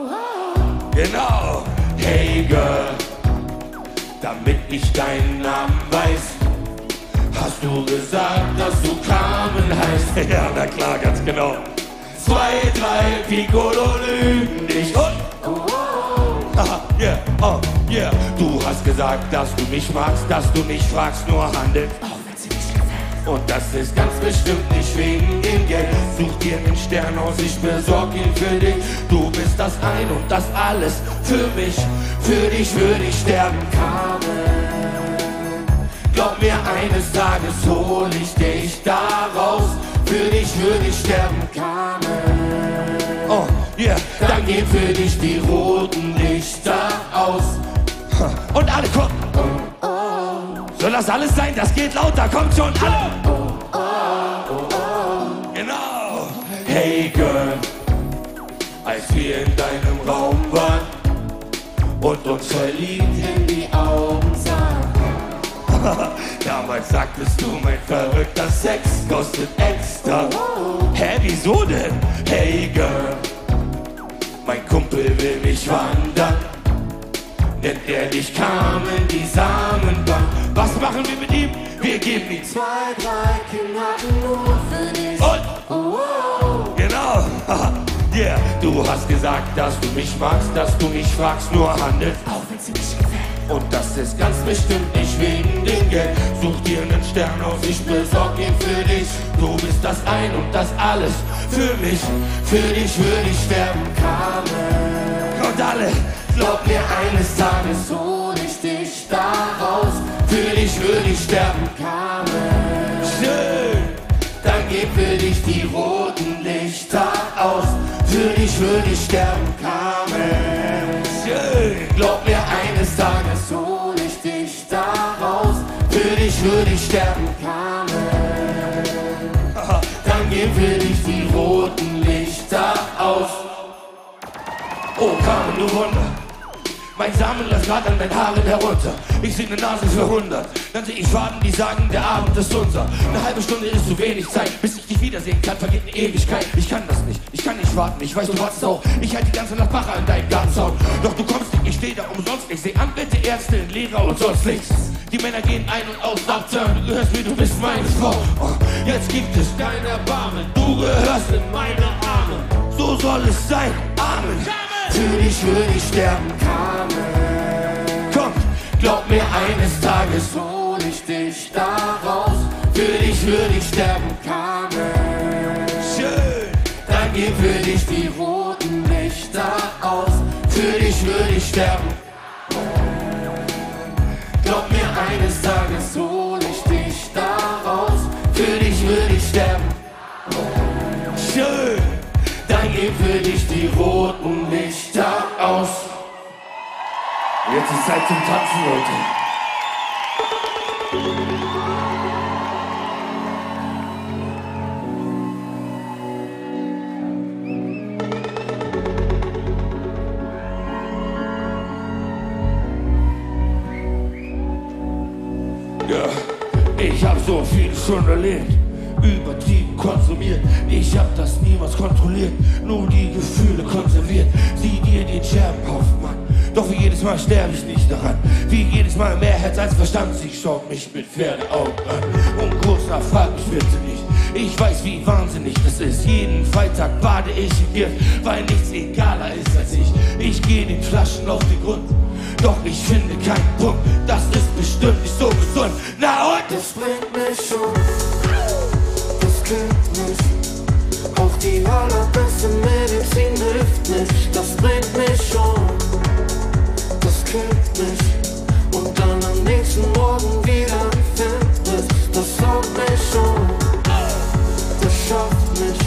Genau, hey Girl, damit ich deinen Namen weiß, hast du gesagt, dass du Carmen heißt? Ja, na klar, ganz genau. 2, 3, Piccolo lügen dich und... Haha, yeah, oh, yeah. Du hast gesagt, dass du mich magst, dass du nicht fragst, nur handelst. Auch wenn sie nicht gefällt. Und das ist ganz bestimmt nicht wegen dem Geld. Such dir einen Stern aus, ich besorg ihn für dich. Du bist das Ein und das Alles für mich. Für dich würde ich sterben, Carmen. Glaub mir, eines Tages hol ich dich da raus. Für dich würde ich sterben, Carmen. Oh, yeah. Dann gehen für dich die roten Lichter aus. Und alle kommen. Oh, oh. Soll das alles sein? Das geht lauter, kommt schon alle. Oh, oh, oh, oh. Genau. Hey Girl, als wir in deinem Raum waren und uns verliebt in die Augen sahen. Damals sagtest du, mein verrückter Sex kostet extra. Hä, wieso denn? Hey Girl, mein Kumpel will mich wandern. Nennt er dich Carmen, die Samenbank. Was machen wir mit ihm? Wir geben ihm 2, 3 Kinder nur für dich. Und, genau, yeah. Du hast gesagt, dass du mich magst, dass du nicht fragst, nur handelst. Auch wenn sie nicht gefällt. Und das ist ganz bestimmt nicht wegen dem Geld. Such dir einen Stern aus, ich besorg ihn für dich. Du bist das Ein und das Alles für mich. Für dich würde ich sterben, Carmen. Und alle, glaub mir, eines Tages hol ich dich da raus. Für dich würde ich sterben, Carmen. Schön, dann geh für dich die roten Lichter aus. Für dich würde ich sterben, Carmen. Schön, glaub mir, eines Tages hol ich dich da raus. Für dich würde ich sterben, Carmen. Dann gehen für dich die roten Lichter aus. Oh Carmen, du Wunder, mein Samen läuft grad an deinen Haaren herunter. Ich seh ne Nase für 100. Dann seh ich Faden, die sagen, der Abend ist unser. Eine halbe Stunde ist zu wenig Zeit, bis ich dich wiedersehen kann, vergeht eine Ewigkeit. Ich kann das nicht, ich kann nicht warten, ich weiß, du wartest auch. Ich halt die ganze Nacht Wache an deinem Gartenzaun. Doch du kommst nicht, ich steh da umsonst. Ich seh Anwälte, Ärzte, Lehrer und sonst nichts. Die Männer gehen ein und aus, Upturn. Du gehörst mir, du bist meine Frau. Oh, jetzt gibt es kein Erbarmen. Du gehörst in meine Arme. So soll es sein, Amen. Für dich würde ich sterben, Carmen. Komm, glaub mir, eines Tages hol ich dich da raus. Für dich würde ich sterben, Carmen. Schön, dann gehen für dich die roten Lichter aus. Für dich würde ich sterben. Glaub würde ich sterben. Schön, dann gehen für dich die roten Lichter aus. Jetzt ist Zeit zum Tanzen, Leute. Ja, ich hab so viel schon erlebt, übertrieben konsumiert. Ich hab das niemals kontrolliert, nur die Gefühle konserviert. Sieh dir den Scherbenhaufen an, doch wie jedes Mal sterbe ich nicht daran. Wie jedes Mal mehr Herz als Verstand, sie schaut mich mit Pferdeaugen an. Und großer frag mich bitte nicht, ich weiß wie wahnsinnig das ist. Jeden Freitag bade ich in Gift, weil nichts egaler ist als ich. Ich geh den Flaschen auf den Grund, doch ich finde keinen Punkt. Das ist bestimmt nicht so gesund. Na und? Das bringt mich schon, das killt mich. Auch die allerbeste Medizin hilft nicht. Das bringt mich schon, das killt mich. Und dann am nächsten Morgen wieder ein Fitness. Das haut mich schon, das schafft mich.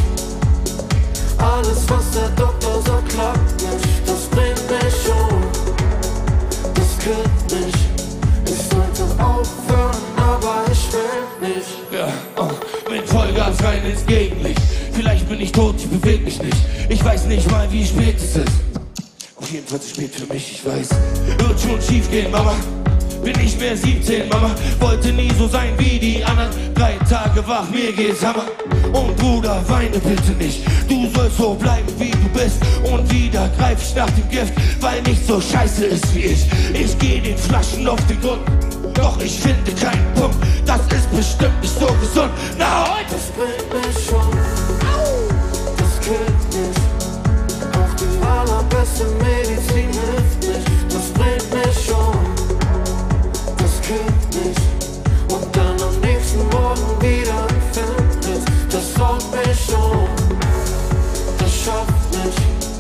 Alles was der Doktor sagt klappt nicht. Das bringt mich schon, das killt mich. Ich sollte aufhören, aber ich will nicht. Ja, oh, mit Vollgas rein ins Gegenlicht. Vielleicht bin ich tot, ich beweg mich nicht. Ich weiß nicht mal, wie spät es ist. Auf jeden Fall zu spät für mich, ich weiß. Wird schon schief gehen, Mama. Bin nicht mehr 17, Mama. Wollte nie so sein wie die anderen. 3 Tage wach, mir geht's Hammer. Und Bruder, weine bitte nicht. Du sollst so bleiben, wie du bist. Und wieder greif ich nach dem Gift, weil nicht so scheiße ist wie ich. Ich geh den Flaschen auf den Grund, doch ich finde keinen Punkt. Das ist bestimmt nicht so gesund. Na heute! Das bringt mich schon, das killt mich. Auch die allerbeste Medizin hilft nicht. Das bringt mich schon, das killt mich. Und dann am nächsten Morgen wieder ein Fitness. Das haut mich schon, das schafft mich.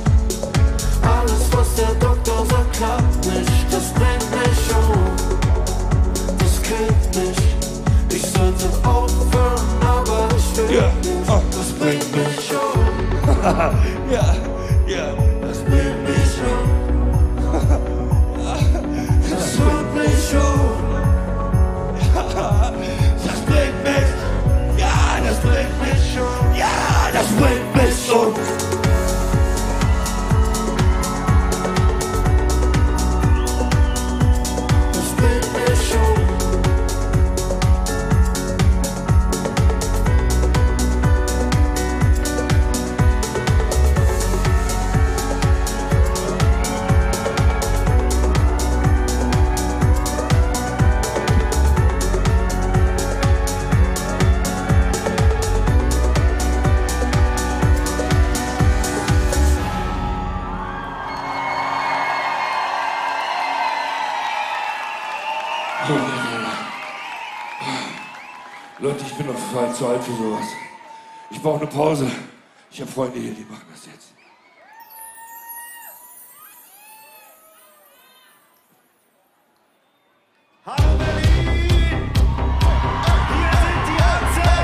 Alles was der Doktor sagt klappt nicht. Das bringt mich schon, das killt mich. Ich sollte aufhören, aber ich will nicht. Oh, Das bringt mich schon, ja, ja. das bringt mich schon. Das haut mich schon. Das bringt mich. Ja, das bringt mich schon. Ja, das bringt mich schon. Das bringt mich schon. Leute, ich bin noch zu alt für sowas. Ich brauche eine Pause. Ich habe Freunde hier, die machen das jetzt. Hallo Berlin! Hier sind die Hansen!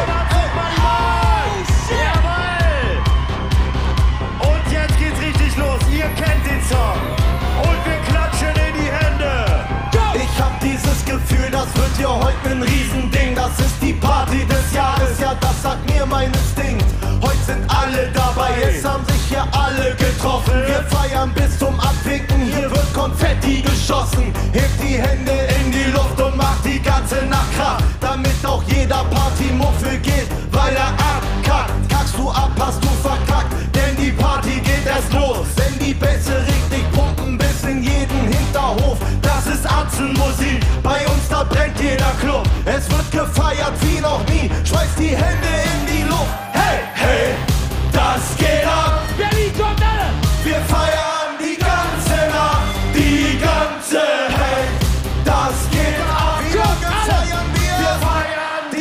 Jawohl! Und jetzt geht's richtig los. Ihr kennt den Song. Und wir klatschen in die Hände. Ich hab dieses Gefühl, das wird hier heute ein Riesending. Das ist die Party des Jahres, ja das sagt mir mein Instinkt. Heute sind alle dabei, es haben sich hier alle getroffen. Wir feiern bis zum Abwinken, hier wird Konfetti geschossen. Hebt die Hände in die Luft und macht die ganze Nacht Kraft, damit auch jeder Partymuffel geht, weil er abkackt. Kackst du ab, hast du verkackt, denn die Party geht erst los. Wenn die Bässe richtig pumpen bis in jeden Hinterhof, das ist Atzenmusik, bei uns da brennt jeder Club. Es wird gefeiert wie noch nie, schmeißt die Hände in die Luft. Hey, hey, das geht ab. Berlin kommt alle. Wir feiern die ganze Nacht, die ganze, hey, das geht ab. Wie lange feiern wir? Wir feiern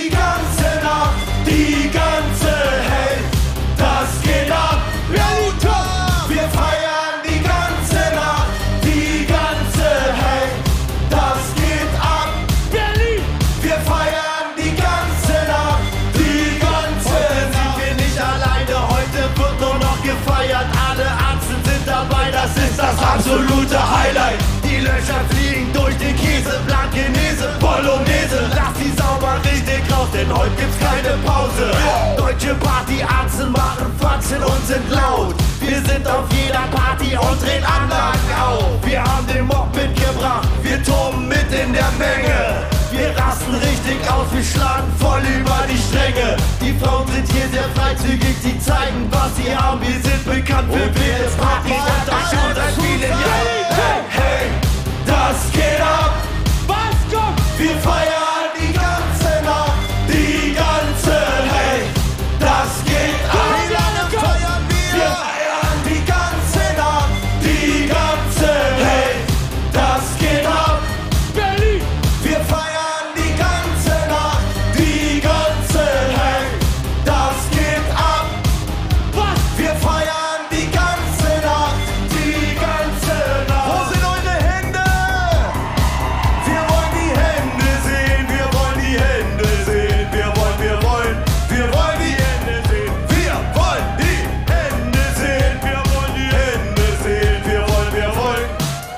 absolute Highlight. Die Löcher fliegen durch den Käse, Blankenese, Bolognese. Lass die Sau mal richtig raus, denn heute gibt's keine Pause. Deutsche Partyarzten machen Faxen und sind laut. Wir sind auf jeder Party und drehen Anlagen auf. Wir haben den Mob mitgebracht, wir toben mit in der Menge. Wir rasten richtig aus, wir schlagen voll über die Stränge. Die Frauen sind hier sehr freizügig, die zeigen, was sie haben. Wir sind bekannt für wilde Partys und das schon seit vielen Jahren. Hey, hey, das geht ab. Was kommt? Wir feiern die ganze Nacht, die ganze, hey, das geht ab. Wie lange feiern wir? Wir feiern die ganze Nacht, die ganze, hey, das geht ab. Berlin! Wir feiern die ganze Nacht, die ganze, hey, das geht ab. Was? Wir feiern die ganze Nacht, die ganze Nacht. Wo sind eure Hände? Wir wollen die Hände sehen, wir wollen die Hände sehen, wir wollen die Hände sehen. Wir wollen die Hände sehen, wir wollen die Hände sehen, wir wollen.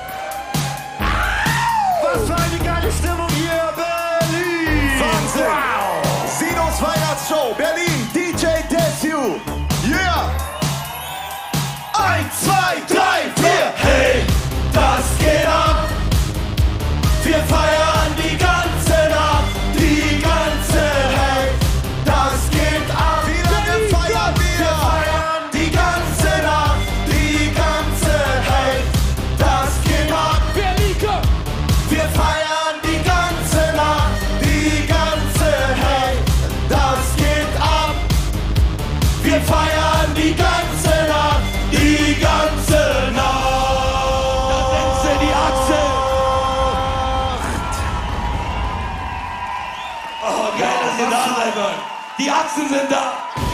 Was für eine geile Stimmung hier, Berlin! Wahnsinn! Wow. Sinos Weihnachtsshow, Berlin, DJ Desu. Yeah! 1, 2, 3, 4, hey, das geht ab. Wir feiern die ganze Nacht, die ganze, hey, das geht ab. Wie lange feiern wir? Wir feiern die ganze Nacht, die ganze, hey, das geht ab. Berlin, komm! Wir feiern die ganze Nacht, die ganze, hey, das geht ab. Wir feiern die ganze Nacht, die ganze Nacht. Da sind sie, die Achse! Oh, geil, dass ihr da seid, Mann. Die Achsen sind da.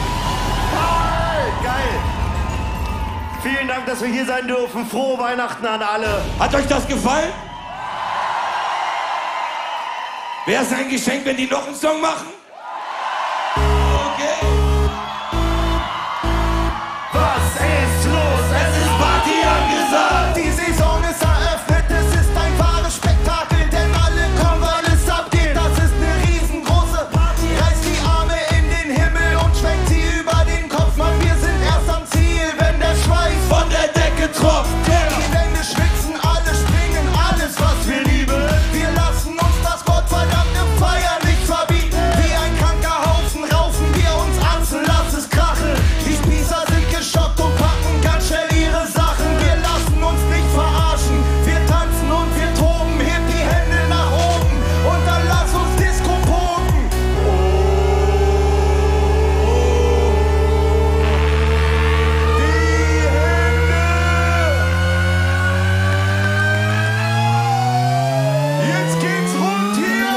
Geil. Vielen Dank, dass wir hier sein dürfen. Frohe Weihnachten an alle. Hat euch das gefallen? Wer ist ein Geschenk, wenn die noch einen Song machen? Okay. Was ist los? Es ist Party angesagt. Die Saison ist eröffnet, es ist ein wahres Spektakel, denn alle kommen, weil es abgeht. Das ist eine riesengroße Party. Reißt die Arme in den Himmel und schwenkt sie über den Kopf. Mann, wir sind erst am Ziel, wenn der Schweiß von der Decke tropft. Die Wände schwitzen, alle springen, alles was wir lieben. Wir lassen uns das gottverdammte Feiern nicht verbieten. Wie ein kranker Haufen raufen wir uns Atzen, lass es krachen. Die Spießer sind geschockt und packen ganz schnell ihre Sachen. Wir lassen uns nicht verarschen. Wir tanzen und wir toben, hebt die Hände nach oben und dann lass uns Disco pogen. Die Hände. Jetzt geht's rund hier.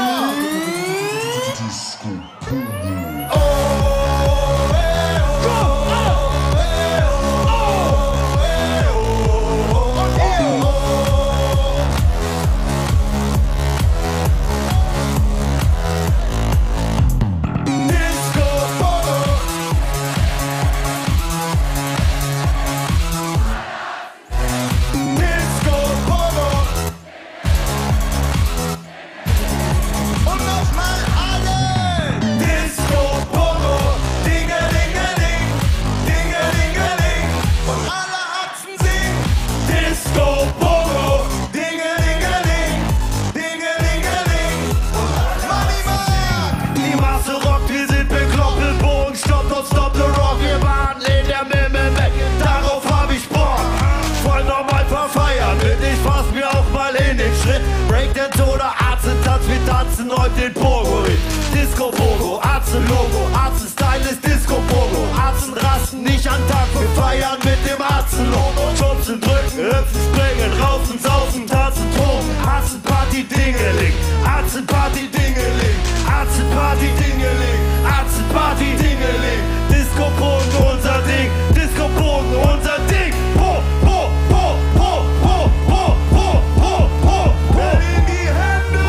Und nochmal alle! Disco Pogo, Dingelingeling, Dingelingeling. Und alle Achsen singen. Disco Pogo, Dingelingeling, Dingelingeling. Money Mark! Die Masse rockt, wir sind bekloppt, Bogen stoppt und stoppt the rock. Wir waren in der Mimmel weg, darauf hab ich Bock. Voll nochmal verfeiern, mit ich fass mir auch mal in den Schritt. Breakdance oder Arzt-Tanz, wir tanzen heute den Pogo-Hit. Disco Pogo, Arzt-Logo, Arzt-Style ist Disco Pogo. Arzen rasten nicht an Tag, wir feiern mit dem Arzt-Logo. Schubsen, drücken, hüpfen, springen, raufen, saufen, tanzen, toben. Arzt-Party, Dingeling, Arzt-Party, Dingeling, Arzt-Party, Dingeling, Arzt-Party, Dingeling. Disco Pogo, unser Ding, Disco Pogo, unser Ding. Po, po, po, po, po, po, po, po, po, po. In die Hände!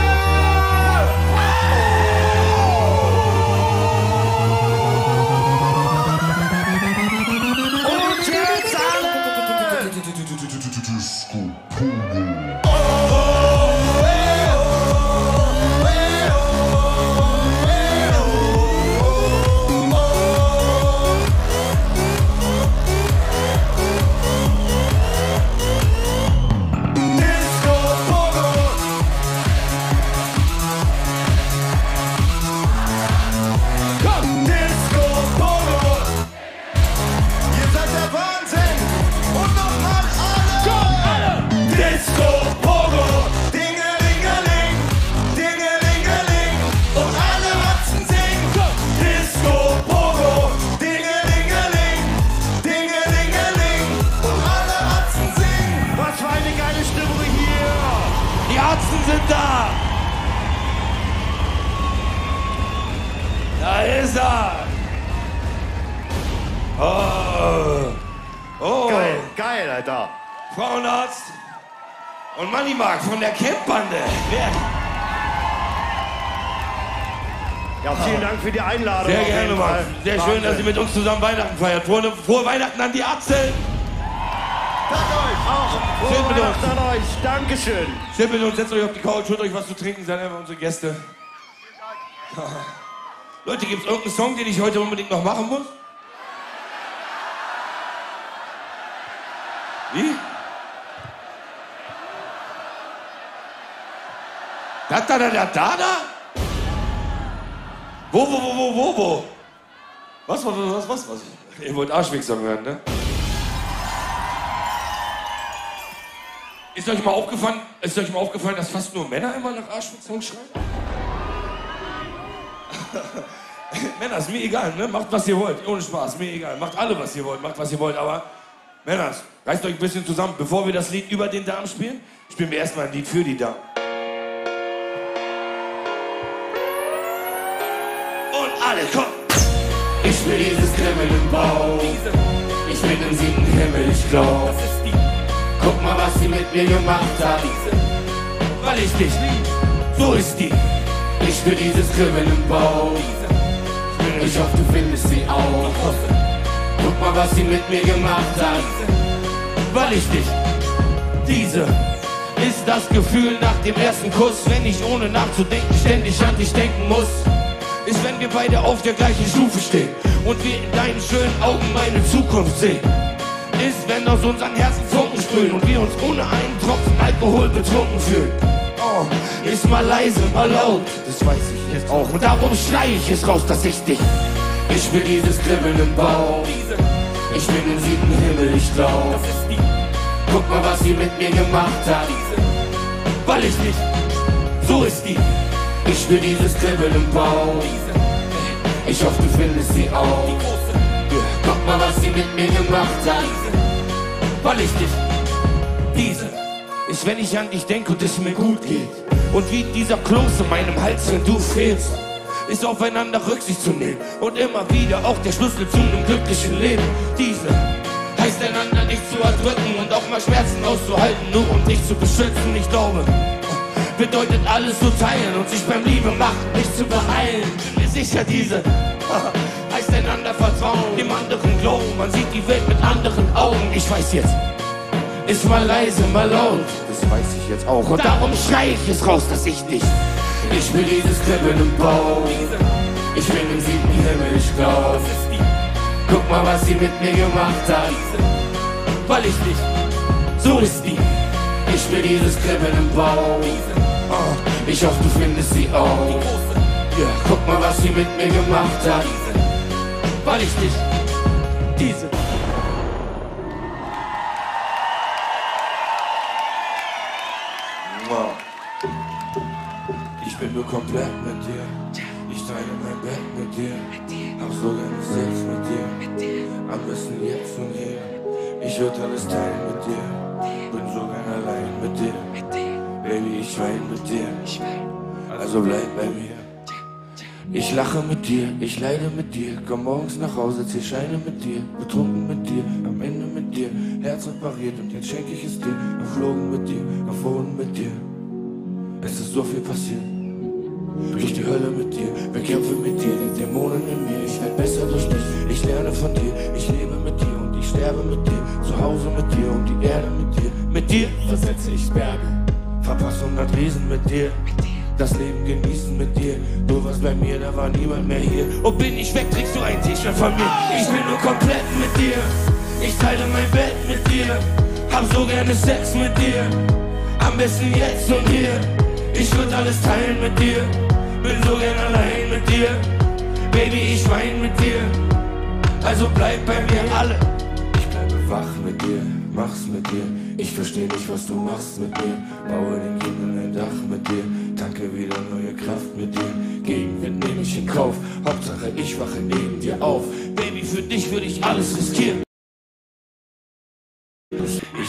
Und jetzt alle! Oh. Geil, geil, Alter. Frauenarzt und Moneymark von der Campbande. Ja, vielen Dank für die Einladung. Sehr auf gerne, jeden Mann. Fall. Sehr schön, Wahnsinn. dass ihr mit uns zusammen Weihnachten feiert. Frohe Weihnachten an die Atzel. Danke euch. Auch Schön mit uns. Weihnachten an euch. Dankeschön. Steht mit uns, setzt euch auf die Couch, holt euch was zu trinken, seid einfach unsere Gäste. Leute, gibt's irgendeinen Song, den ich heute unbedingt noch machen muss? Wie? Da? Wo? Was? Ihr wollt Arschweg-Song hören, ne? Ist euch mal aufgefallen, dass fast nur Männer immer nach Arschweg-Song schreien? Männer, ist mir egal, ne? Macht, was ihr wollt. Ohne Spaß, mir egal. Macht alle, was ihr wollt. Macht, was ihr wollt. Aber, Männer, reißt euch ein bisschen zusammen. Bevor wir das Lied über den Damen spielen, spielen wir erstmal ein Lied für die Damen. Und alle, komm! Ich spür dieses Kribbeln im Bauch. Ich bin im 7. Himmel, ich glaub. Guck mal, was sie mit mir gemacht hat. Weil ich dich lieb, so ist die. Ich spür dieses Kribbeln im Bauch. Ich hoffe, du findest sie auch. Guck mal, was sie mit mir gemacht hat. Weil ich dich, diese ist das Gefühl nach dem ersten Kuss, wenn ich ohne nachzudenken ständig an dich denken muss. Ist, wenn wir beide auf der gleichen Stufe stehen und wir in deinen schönen Augen meine Zukunft sehen. Ist, wenn aus unseren Herzen Funken sprühen und wir uns ohne einen Tropfen Alkohol betrunken fühlen. Oh, ist mal leise, mal laut, das weiß ich jetzt auch. Und darum schrei ich es raus, dass ich dich. Ich spür dieses Kribbeln im Bauch. Ich bin im 7. Himmel, ich glaub. Guck mal, was sie mit mir gemacht hat. Weil ich nicht, so ist die. Ich spür dieses Kribbeln im Bauch. Ich hoffe, du findest sie auch. Guck mal, was sie mit mir gemacht hat. Weil ich dich, diese ist, wenn ich an dich denke und es mir gut geht. Und wie dieser Kloß in meinem Hals, wenn du fehlst. Ist aufeinander Rücksicht zu nehmen und immer wieder auch der Schlüssel zu einem glücklichen Leben. Diese heißt einander nicht zu erdrücken und auch mal Schmerzen auszuhalten, nur um dich zu beschützen. Ich glaube, bedeutet alles zu teilen und sich beim Liebe machen nicht zu beeilen. Bin mir sicher, diese heißt einander vertrauen, dem anderen glauben. Man sieht die Welt mit anderen Augen. Ich weiß jetzt, ist mal leise, mal laut, das weiß ich jetzt auch. Und darum schrei ich es raus, dass ich dich. Ich spür dieses Kribbeln im Bauch. Ich bin im 7. Himmel, ich glaub. Guck mal, was sie mit mir gemacht hat. Weil ich dich, so ist die. Ich spür dieses Kribbeln im Bauch. Ich hoffe, du findest sie auch. Guck mal, was sie mit mir gemacht hat. Weil ich dich, diese. Ich bin nur komplett mit dir. Ich teile mein Bett mit dir. Hab so gerne Sex mit dir. Am besten jetzt und hier. Ich würde alles teilen mit dir. Bin so gern allein mit dir. Baby, ich wein mit dir. Also bleib bei mir. Ich lache mit dir, ich leide mit dir. Komm morgens nach Hause, zieh Scheine mit dir. Betrunken mit dir, am Ende mit dir. Herz repariert und jetzt schenke ich es dir. Geflogen mit dir, geflogen mit dir. Es ist so viel passiert. Durch die Hölle mit dir, wir kämpfen mit dir, die Dämonen in mir. Ich werd besser durch dich, ich lerne von dir. Ich lebe mit dir und ich sterbe mit dir. Zu Hause mit dir und die Erde mit dir. Mit dir versetze ich Berge. Verpasse 100 Riesen mit dir. Das Leben genießen mit dir. Du warst bei mir, da war niemand mehr hier. Und bin ich weg, kriegst du ein T-Shirt von mir. Ich bin nur komplett mit dir. Ich teile mein Bett mit dir. Hab so gerne Sex mit dir. Am besten jetzt und hier. Ich würd alles teilen mit dir. Bin so gern allein mit dir. Baby, ich wein mit dir. Also bleib bei mir alle. Ich bleibe wach mit dir, mach's mit dir. Ich versteh nicht, was du machst mit mir. Baue den Kindern ein Dach mit dir. Tanke wieder neue Kraft mit dir. Gegenwind nehm ich in Kauf. Hauptsache ich wache neben dir auf. Baby, für dich würde ich alles riskieren. Ich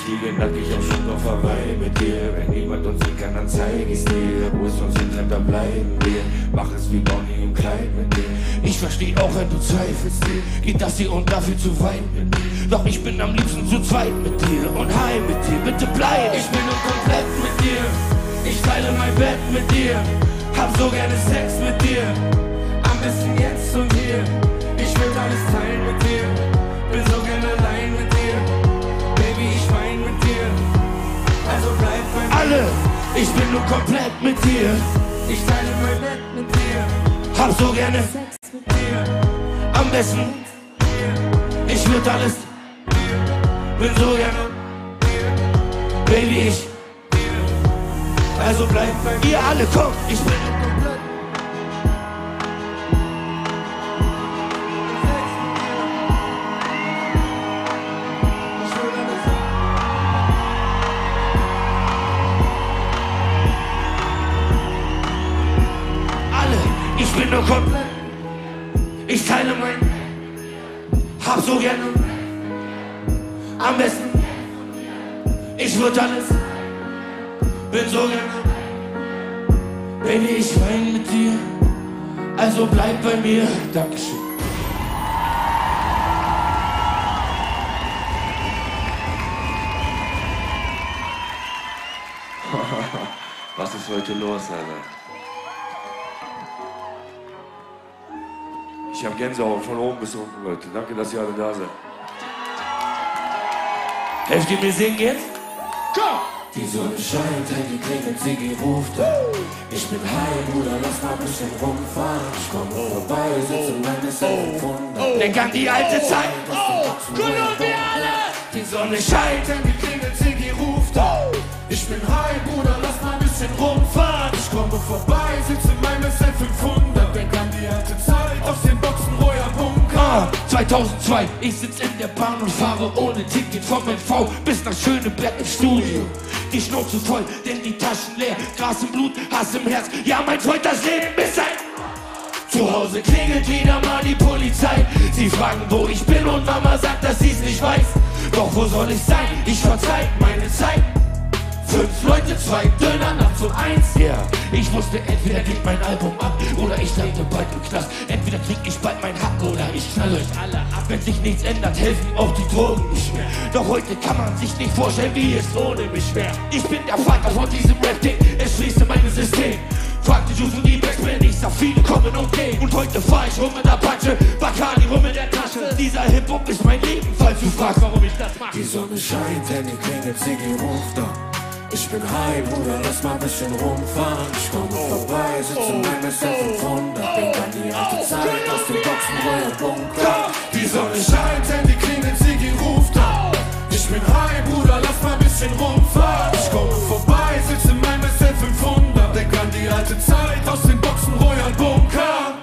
Ich liege nackig auf Schutterverweih mit dir. Wenn niemand uns sehen kann, dann zeig ich's dir. Wo es uns hintreibt, da bleiben wir. Mach es wie Bonnie und Clyde mit dir. Ich versteh auch, wenn du zweifelst, geht das hier und dafür zu weit mit mir. Doch ich bin am liebsten zu zweit mit dir und heim mit dir, bitte bleib. Ich bin nur komplett mit dir, ich teile mein Bett mit dir. Hab so gerne Sex mit dir, am besten jetzt und hier. Ich will alles teilen mit dir, bin so gerne allein mit dir. Baby, ich wein mit dir, also bleib bei mir. Alle, ich bin nur komplett mit dir, ich teile mein Bett mit dir. Hab so gerne Sex mit dir, am besten ich würd alles, bin so gerne Baby, ich also bleib bei mir. Ihr alle kommt, ich bin komplett. Alle, ich bin nur komplett. Ich teile mein, hab so gerne, am besten, ich würd alles, bin so gerne, Baby, ich wein mit dir, also bleib bei mir, Dankeschön. Was ist heute los, Alter? Ich hab Gänsehaut von oben bis unten, Leute. Danke, dass ihr alle da seid. Helft ihr mir singen jetzt? Komm! Die Sonne scheint, Handy klingelt, Siggi ruft an. Ich bin high, Bruder, lass mal ein bisschen rumfahren. Ich komm vorbei, sitze in meinem Self-Wunder. Denk an die alte Zeit. Oh, gut und wir alle. Die Sonne scheint, Handy klingelt, Siggi ruft an. Ich bin high, Bruder, lass mal ein bisschen rumfahren. Ich komme vorbei, sitze in meinem Self-500. Denk an die alte Zeit, aus den Boxen Royer Bunker. 2002, ich sitz in der Bahn und fahre ohne Ticket vom MV bis nach Schöneberg ins Studio. Die Schnauze voll, denn die Taschen leer. Gras im Blut, Hass im Herz. Ja, mein Freund, das Leben ist ein... Zu Hause klingelt wieder mal die Polizei. Sie fragen, wo ich bin und Mama sagt, dass sie's nicht weiß. Doch wo soll ich sein? Ich verzeih meine Zeit. 5 Leute, 2 Döner, nachts um 1. Ja, ich wusste, entweder geht mein Album ab oder ich lande bald im Knast. Entweder krieg ich bald mein Hack oder ich knall euch alle ab. Wenn sich nichts ändert, helfen auch die Drogen nicht mehr. Doch heute kann man sich nicht vorstellen, wie es ohne mich wäre. Ich bin der Vater von diesem Rap-Ding, es schließt mein System. Fragte Juice und die Backspin, ich sag viele kommen und gehen. Und heute fahr ich rum mit der Patsche, Bacardi rum in der Tasche. Dieser Hip-Hop ist mein Leben, falls du fragst, warum ich das mache. Die Sonne scheint, Handy klingelt, Siggi ruft an. Ich bin high, Bruder, lass mal ein bisschen rumfahren. Ich komme vorbei, sitze in meinem Self-500. Denk an die alte Zeit, aus dem Boxen Royer Bunker. Die Sonne scheint, Handy klingelt, Siggi ruft an. Ich bin high, Bruder, lass mal ein bisschen rumfahren. Ich komme vorbei, sitze in meinem Self-500. Denk an die alte Zeit, aus dem Boxen Royer Bunker.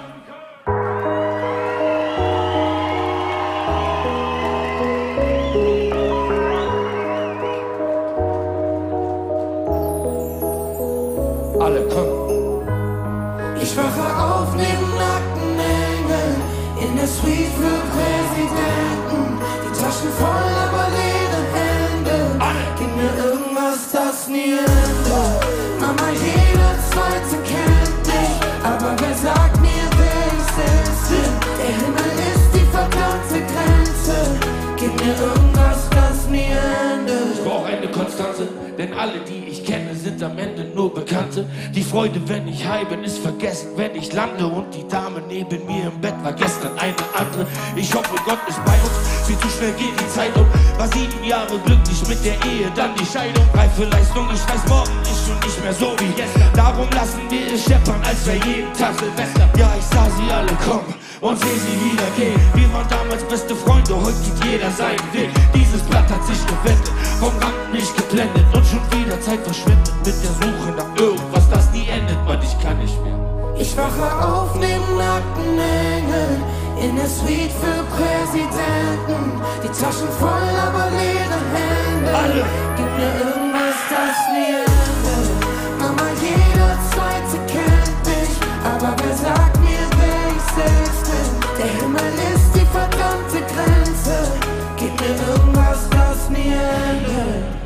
Alle, komm. Ich wache auf neben nackten Engeln in der Suite für Präsidenten. Die Taschen voll, aber leere Hände. Gib mir irgendwas, das nie endet. Mama, jeder Zweite kennt dich, aber wer sagt mir, wer ich selbst bin? Der Himmel ist die verdammte Grenze. Gib mir irgendwas, das nie endet. Ich brauch eine Konstanze, denn alle, die ich kenne, sind am Ende nur Bekannte. Die Freude, wenn ich high bin, ist vergessen, wenn ich lande. Und die Dame neben mir im Bett war gestern eine andere. Ich hoffe, Gott ist bei uns, viel zu schnell geht die Zeit um. War 7 Jahre glücklich mit der Ehe, dann die Scheidung. Reife Leistung, ich weiß, morgen ist schon nicht mehr so wie gestern. Darum lassen wir es scheppern, als wäre jeden Tag Silvester. Ja, ich sah sie alle kommen und seh sie wieder gehen. Wir waren damals beste Freunde, heute geht jeder seinen Weg. Dieses Blatt hat sich gewendet, vom Rampenlicht geblendet. Und schon wieder Zeit verschwendet mit der Suche nach irgendwas, das nie endet, Mann, ich kann nicht mehr. Ich wache auf neben nackten Engeln in der Suite für Präsidenten. Die Taschen voll, aber leere Hände. Alle. Gib mir irgendwas, das nie endet. Mama, jeder Zweite kennt dich, aber wer sagt mir, wer ich selbst bin? Der Himmel ist die verdammte Grenze. Gib mir irgendwas, das nie endet.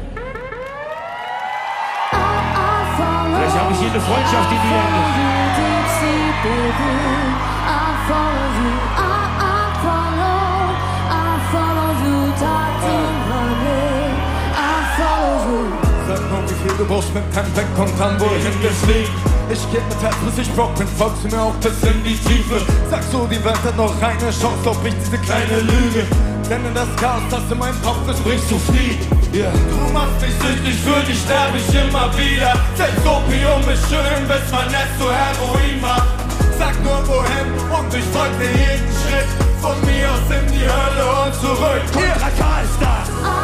eine Freundschaft, die nie endet. Deep sea, baby, I follow you, I follow you, talk to money, I follow you. Sag nur, wie viel du brauchst mit Pen weg und dann wohin wir fliegen. Ich geb mit Herz, bis ich broke bin, folgst du mir auch bis in die Tiefe. Sag so, die Welt hat noch eine Chance, glaub ich, diese kleine Lüge. Denn in das Chaos, das in meinem Kopf ist, bringst du Frieden. Yeah. Du machst mich süchtig, für dich sterbe ich immer wieder. Selbst Opium ist schön, bis man es zu Heroin macht. Sag nur wohin und ich folg dir jeden Schritt. Von mir aus in die Hölle und zurück. Contra K ist da.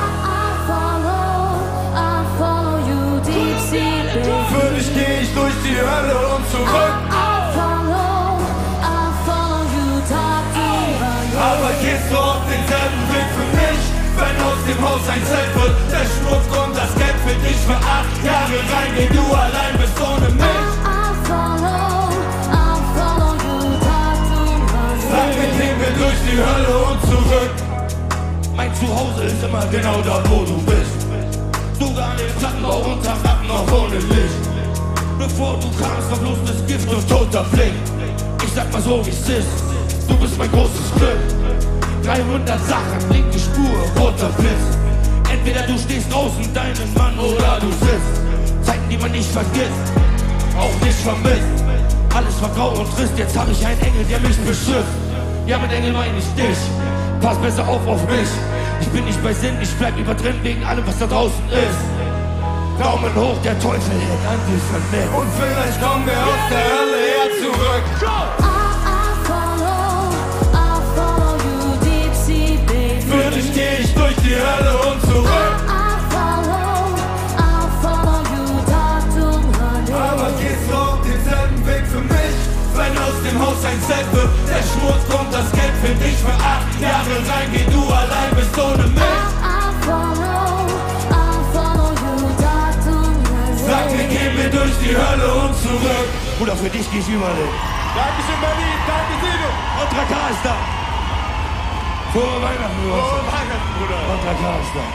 I follow you, deep sea, baby. Für dich geh ich durch die Hölle und zurück. I follow you, talk to money. Aber gehst du auf denselben Weg für mich? Wenn aus dem Haus ein Zelt wird, der Schmuck und das Geld für dich für 8 Jahre rein, geh du allein bist ohne mich. I follow you, talk to money. Sag mir, gehen wir durch die Hölle und zurück. Mein Zuhause ist immer genau da, wo du bist. Sogar den Plattenbau unter Rappen noch ohne Licht. Bevor du kamst, war bloß das Gift und toter Blick. Ich sag mal so, wie es ist, du bist mein großes Glück. 300 Sachen, linke Spur, roter Blitz. Entweder du stehst draußen, deinen Mann, oder du sitzt. Zeiten, die man nicht vergisst, auch nicht vermisst. Alles war grau und trist, jetzt hab ich einen Engel, der mich beschützt. Ja, mit Engel meine ich dich, pass besser auf mich. Ich bin nicht bei Sinn, ich bleib überdrin wegen allem, was da draußen ist. Daumen hoch, der Teufel hält an dir vernimmt. Und vielleicht kommen wir aus der Hölle her zurück. I follow you, deep sea, baby. Für dich geh ich durch die Hölle und zurück. I follow you, talk to money. Aber gehst du auf denselben Weg für mich? Wenn aus dem Haus ein Zelt wird, der Schmutz kommt, das Geld für dich für 8 Jahre rein, geh du allein bist ohne mich. I follow you, talk to money. Sag mir, gehen wir durch die Hölle und zurück. Bruder, für dich geh ich überall hin. Dankeschön, Berlin, danke Sido. Contra K ist da. Frohe Weihnachten, Bruder. Frohe Weihnachten, Bruder. Contra K ist da.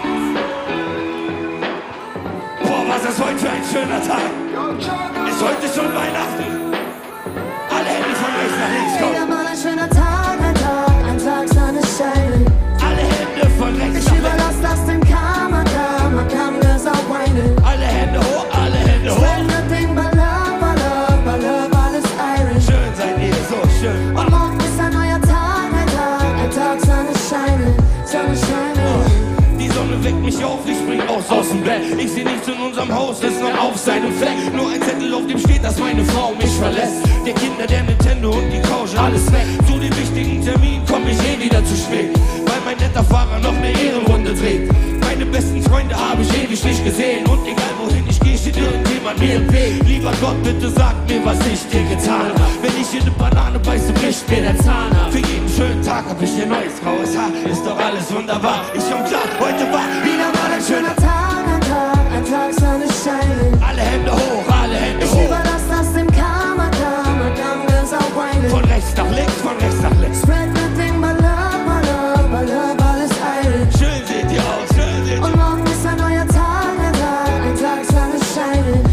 Boah, was ist heute für ein schöner Tag. Ist heute schon Weihnachten. Alle Hände von rechts nach links, komm. Wieder mal ein schöner Tag, ein Tag Sonnenschein. Alle Hände von rechts Ich nach links. überlass das dem Karma, girls are whining. Alle Hände hoch, alle Hände hoch. Spread nothing but love, alles Irish. Schön seid ihr, so schön. Und morgen ist ein neuer Tag, ein Tag Sonnenschein. Die Sonne weckt mich auf, ich spring aus dem Bett. Ich seh nichts in unserem Haus, ist noch auf seinem Fleck. Nur ein Zettel, auf dem steht, dass meine Frau mich verlässt. Der Kinder, der Nintendo und die Couch, alles weg. Zu dem wichtigen Termin komm ich wieder zu spät, weil mein netter Fahrer noch eine Ehrenrunde dreht. Meine besten Freunde habe ich ewig nicht gesehen. Und egal wohin ich gehe, steht irgendjemand mir im Weg. Lieber Gott, bitte sag mir, was ich dir getan hab. Wenn ich in eine Banane beiße, bricht mir der Zahn ab. Für jeden schönen Tag hab ich ein neues graues Haar. Ist doch alles wunderbar, ich komm klar, heute war wieder mal ein schöner Tag. Ein Tag Sonnenschein. Alle Hände hoch, alle Hände Ich hoch. überlass das dem Karma, girls are whining. Von rechts nach links, von rechts nach links. Spread nothing but love, alles Irish. Schön seht ihr aus, schön seht ihr aus. Und morgen ist ein neuer Tag, ein Tag Sonnenschein.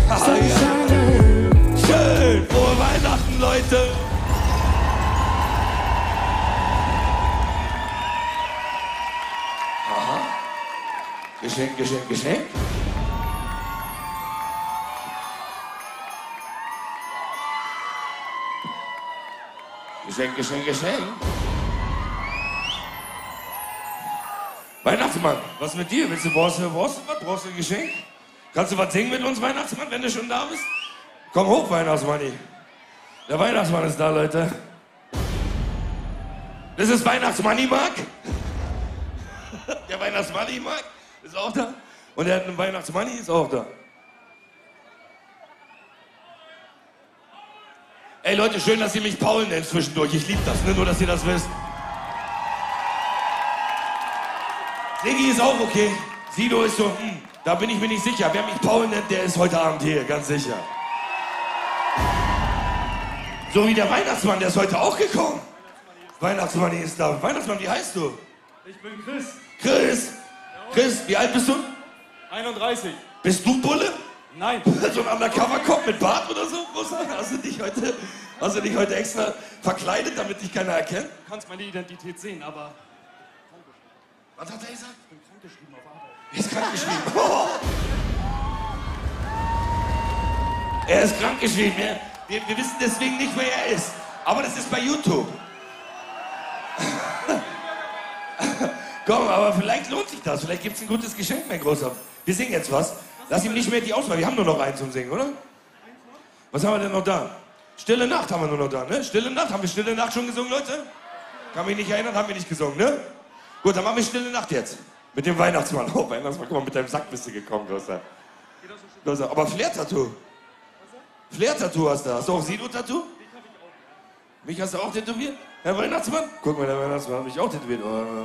Schön, frohe Weihnachten, Leute. Aha. Geschenk, Geschenk, Geschenk. Geschenk, Geschenk, Geschenk. Weihnachtsmann, was mit dir? Brauchst du was? Brauchst du ein Geschenk? Kannst du was singen mit uns, Weihnachtsmann, wenn du schon da bist? Komm hoch, Weihnachtsmanni. Der Weihnachtsmann ist da, Leute. Das ist Weihnachtsmanni, Mark. Der Weihnachtsmanni, Mark, ist auch da. Und der Weihnachtsmanni ist auch da. Ey Leute, schön, dass ihr mich Paul nennt zwischendurch. Ich liebe das, ne? Nur, dass ihr das wisst. Siggi ist auch okay. Sido ist so, da bin ich mir nicht sicher. Wer mich Paul nennt, der ist heute Abend hier, ganz sicher. So wie der Weihnachtsmann, der ist heute auch gekommen. Weihnachtsmann ist da. Weihnachtsmann, wie heißt du? Ich bin Chris. Chris. Chris, wie alt bist du? 31. Bist du Bulle? Nein. So ein Undercover-Cop mit Bart oder so? Hast du dich heute extra verkleidet, damit dich keiner erkennt? Du kannst meine Identität sehen, aber... Was hat er gesagt? Ich bin krankgeschrieben auf Arbeit. Er ist krankgeschrieben. Oh. Er ist krankgeschrieben, ja. Wir wissen deswegen nicht, wer er ist. Aber das ist bei YouTube. Komm, aber vielleicht lohnt sich das. Vielleicht gibt es ein gutes Geschenk, mein Großer. Wir singen jetzt was. Lass ihm nicht mehr die Auswahl. Wir haben nur noch einen zum Singen, oder? Was haben wir denn noch da? Stille Nacht haben wir nur noch da, ne? Stille Nacht. Haben wir Stille Nacht schon gesungen, Leute? Kann mich nicht erinnern, haben wir nicht gesungen, ne? Gut, dann machen wir Stille Nacht jetzt. Mit dem Weihnachtsmann. Oh, Weihnachtsmann, guck mal, mit deinem Sack bist du gekommen, Großer. Aber Flair-Tattoo. Flair-Tattoo hast du. Hast du auch Silo-Tattoo? Mich hast du auch tätowiert? Herr Weihnachtsmann? Guck mal, der Weihnachtsmann hat mich auch tätowiert. Oh.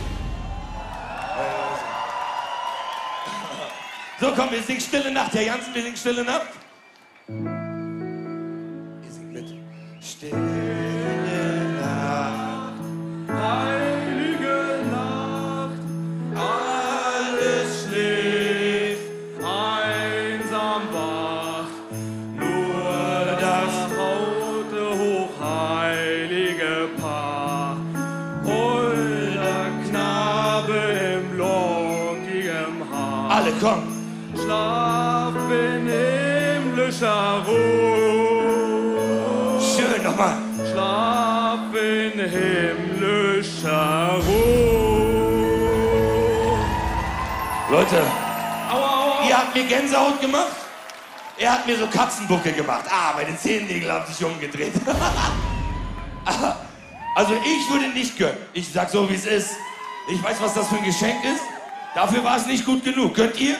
So, komm, wir singen Stille Nacht. Herr Jansen, wir singen Stille Nacht. Ihr singt mit. Stille Nacht, heilige Nacht, alles schläft, einsam wach, nur das traute, hochheilige Paar, holder Knabe im lockigen Haar. Alle, komm. Schlaf in himmlischer Ruhe. Schön, nochmal. Schlaf in himmlischer Ruhe. Leute, ihr habt mir Gänsehaut gemacht. Er hat mir so Katzenbucke gemacht. Meine Zehennägel haben sich umgedreht. Also ich würde nicht gönnen. Ich sag so, wie es ist. Ich weiß, was das für ein Geschenk ist. Dafür war es nicht gut genug. Könnt ihr?